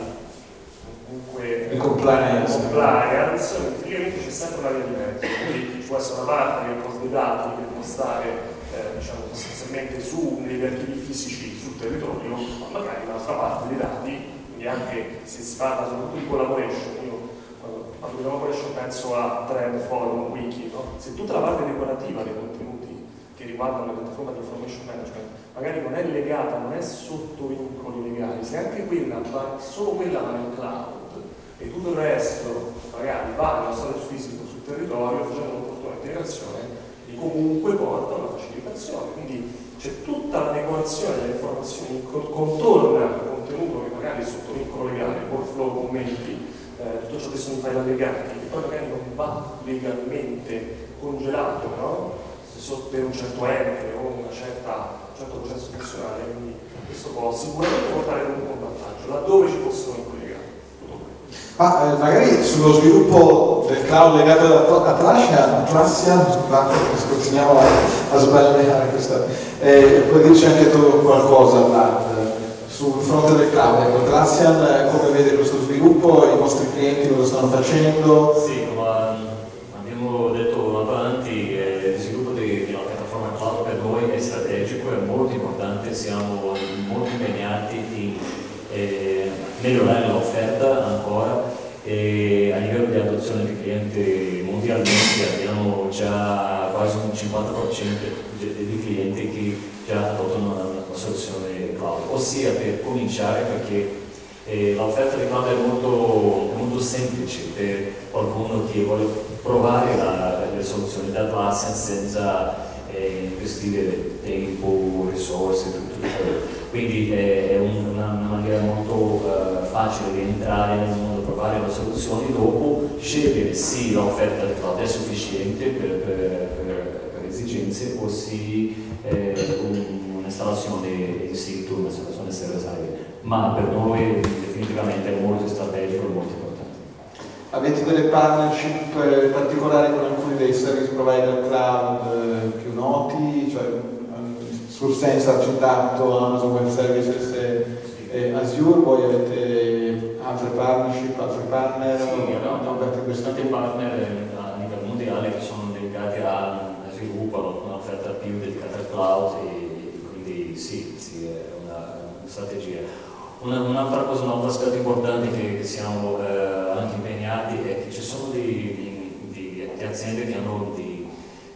[SPEAKER 2] comunque
[SPEAKER 1] il compliance,
[SPEAKER 2] compliance tipicamente c'è sempre una via di mezzo, quindi ci può essere una parte che posta dei dati che può stare eh, diciamo sostanzialmente su degli archivi fisici sul territorio, ma magari un'altra parte dei dati quindi anche se si parla soprattutto di collaboration, io quando parlo di collaboration penso a thread, forum, wiki, no? Se tutta la parte decorativa dei contenuti che riguardano la piattaforma di information management magari non è legata, non è sotto vincoli legali, se anche quella va, solo quella va nel cloud e tutto il resto magari va nello stato fisico sul territorio facendo un'opportuna integrazione, di comunque porta a una facilitazione, quindi c'è tutta la decorazione delle informazioni che contorna il contenuto che magari è sotto vincolo legale, workflow, commenti, eh, tutto ciò che sono i file allegati, che poi magari non va legalmente congelato, no? Per un certo ente o una certa, un certo processo funzionale, quindi questo può sicuramente portare un buon vantaggio laddove ci fossero vincoli legali.
[SPEAKER 1] Ma eh, magari sullo sviluppo del cloud legato ad Atlassian, Atlassian, continuiamo a, a sbagliare questa, eh, puoi dirci anche tu qualcosa là, sul fronte del cloud, ecco, Atlassian come vede questo sviluppo, i vostri clienti cosa stanno facendo?
[SPEAKER 3] Sì, come abbiamo detto avanti, eh, il sviluppo di, di una piattaforma cloud per noi è strategico, è molto importante, siamo molto impegnati in eh, migliorare l'offerta ancora e a livello di adozione di clienti mondialmente abbiamo già quasi un cinquanta per cento di clienti che già adottano una, una soluzione cloud, ossia per cominciare perché eh, l'offerta di cloud è molto, molto semplice per qualcuno che vuole provare la, le soluzioni da Atlassian senza eh, investire tempo, risorse, tutto, tutto. Quindi è, è una, una maniera molto uh, facile di entrare nel mondo, provare le soluzioni, dopo scegliere se l'offerta di cloud è sufficiente per, per, per, per esigenze o se eh, un'installazione in situ, un'installazione server-side. Ma per noi definitivamente è molto strategico e molto importante.
[SPEAKER 1] Avete delle partnership particolari con alcuni dei service provider cloud eh, più noti? Cioè, SourceSense ha citato Amazon Web Services e, e Azure, voi avete altre partnership, altri partner?
[SPEAKER 3] Sì, abbiamo tanti partner a livello mondiale che sono dedicati a sviluppo, un'offerta più dedicata al cloud e quindi sì, sì è una, una strategia. Una, un'altra cosa, un altro aspetto importante che, che siamo eh, anche impegnati è che ci sono di, di, di aziende che hanno di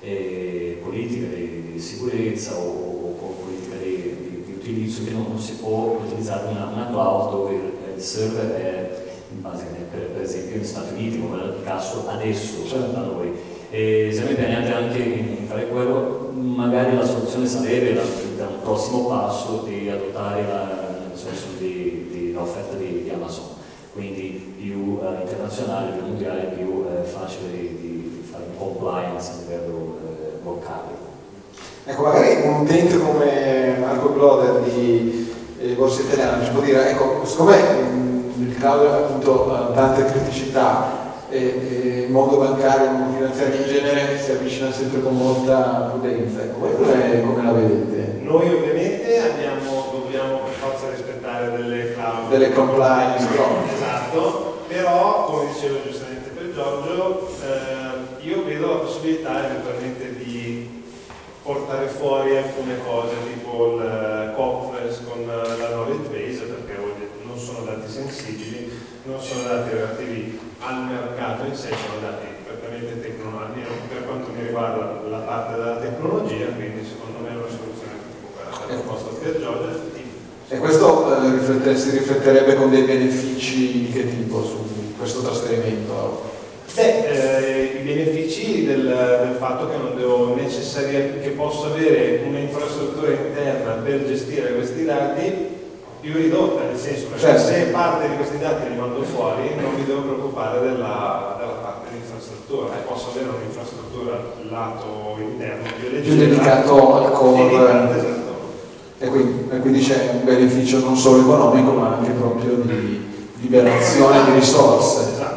[SPEAKER 3] eh, politiche di, di sicurezza o politica di, di, di utilizzo che non, non si può utilizzare una, una cloud dove il, il server è in base per, per esempio negli Stati Uniti come è il caso adesso da noi e siamo impegnati anche in, in fare quello, magari la soluzione sarebbe da, da un prossimo passo di adottare la, la soluzione di, di l'offerta di, di Amazon, quindi più eh, internazionale, più mondiale, più eh, facile di, di, di fare compliance a livello eh, locale.
[SPEAKER 1] Ecco, magari un utente come Marco Gloder di eh, Borsa Italiana ci può dire, ecco, siccome mh, il cloud ha appunto ha tante criticità e, e il mondo bancario, il mondo finanziario in genere si avvicina sempre con molta prudenza, ecco, voi come, come la vedete?
[SPEAKER 5] Noi ovviamente abbiamo, dobbiamo per forza rispettare delle cloud,
[SPEAKER 1] delle compliance,
[SPEAKER 5] esatto, però come diceva giustamente per Giorgio, eh, io vedo la possibilità eventualmente di portare fuori alcune cose tipo il conference con la knowledge base, perché non sono dati sensibili, non sono dati relativi al mercato in sé, sono dati prettamente tecnologici per quanto mi riguarda la parte della tecnologia, quindi secondo me è una soluzione che può essere proposta per Giorgio.
[SPEAKER 1] E questo eh, riflette, si rifletterebbe con dei benefici di che tipo su questo trasferimento?
[SPEAKER 5] Beh, eh, i benefici del, del fatto che non devo necessariamente, che posso avere un'infrastruttura interna per gestire questi dati più ridotta, nel senso che certo. Se parte di questi dati li mando fuori non mi devo preoccupare della, della parte di infrastruttura, eh, posso avere un'infrastruttura lato interno più leggera,
[SPEAKER 1] più dedicato al core,
[SPEAKER 5] esatto.
[SPEAKER 1] E quindi, e quindi c'è un beneficio non solo economico ma anche proprio di liberazione di risorse.
[SPEAKER 5] Esatto.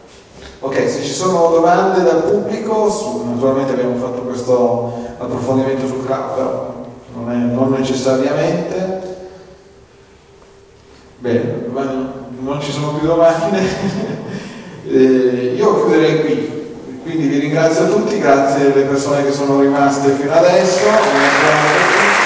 [SPEAKER 1] Ok, se ci sono domande dal pubblico, su, naturalmente abbiamo fatto questo approfondimento sul cloud, però non, è, non necessariamente. Bene, non ci sono più domande. eh, io chiuderei qui, quindi vi ringrazio a tutti, grazie alle persone che sono rimaste fino adesso.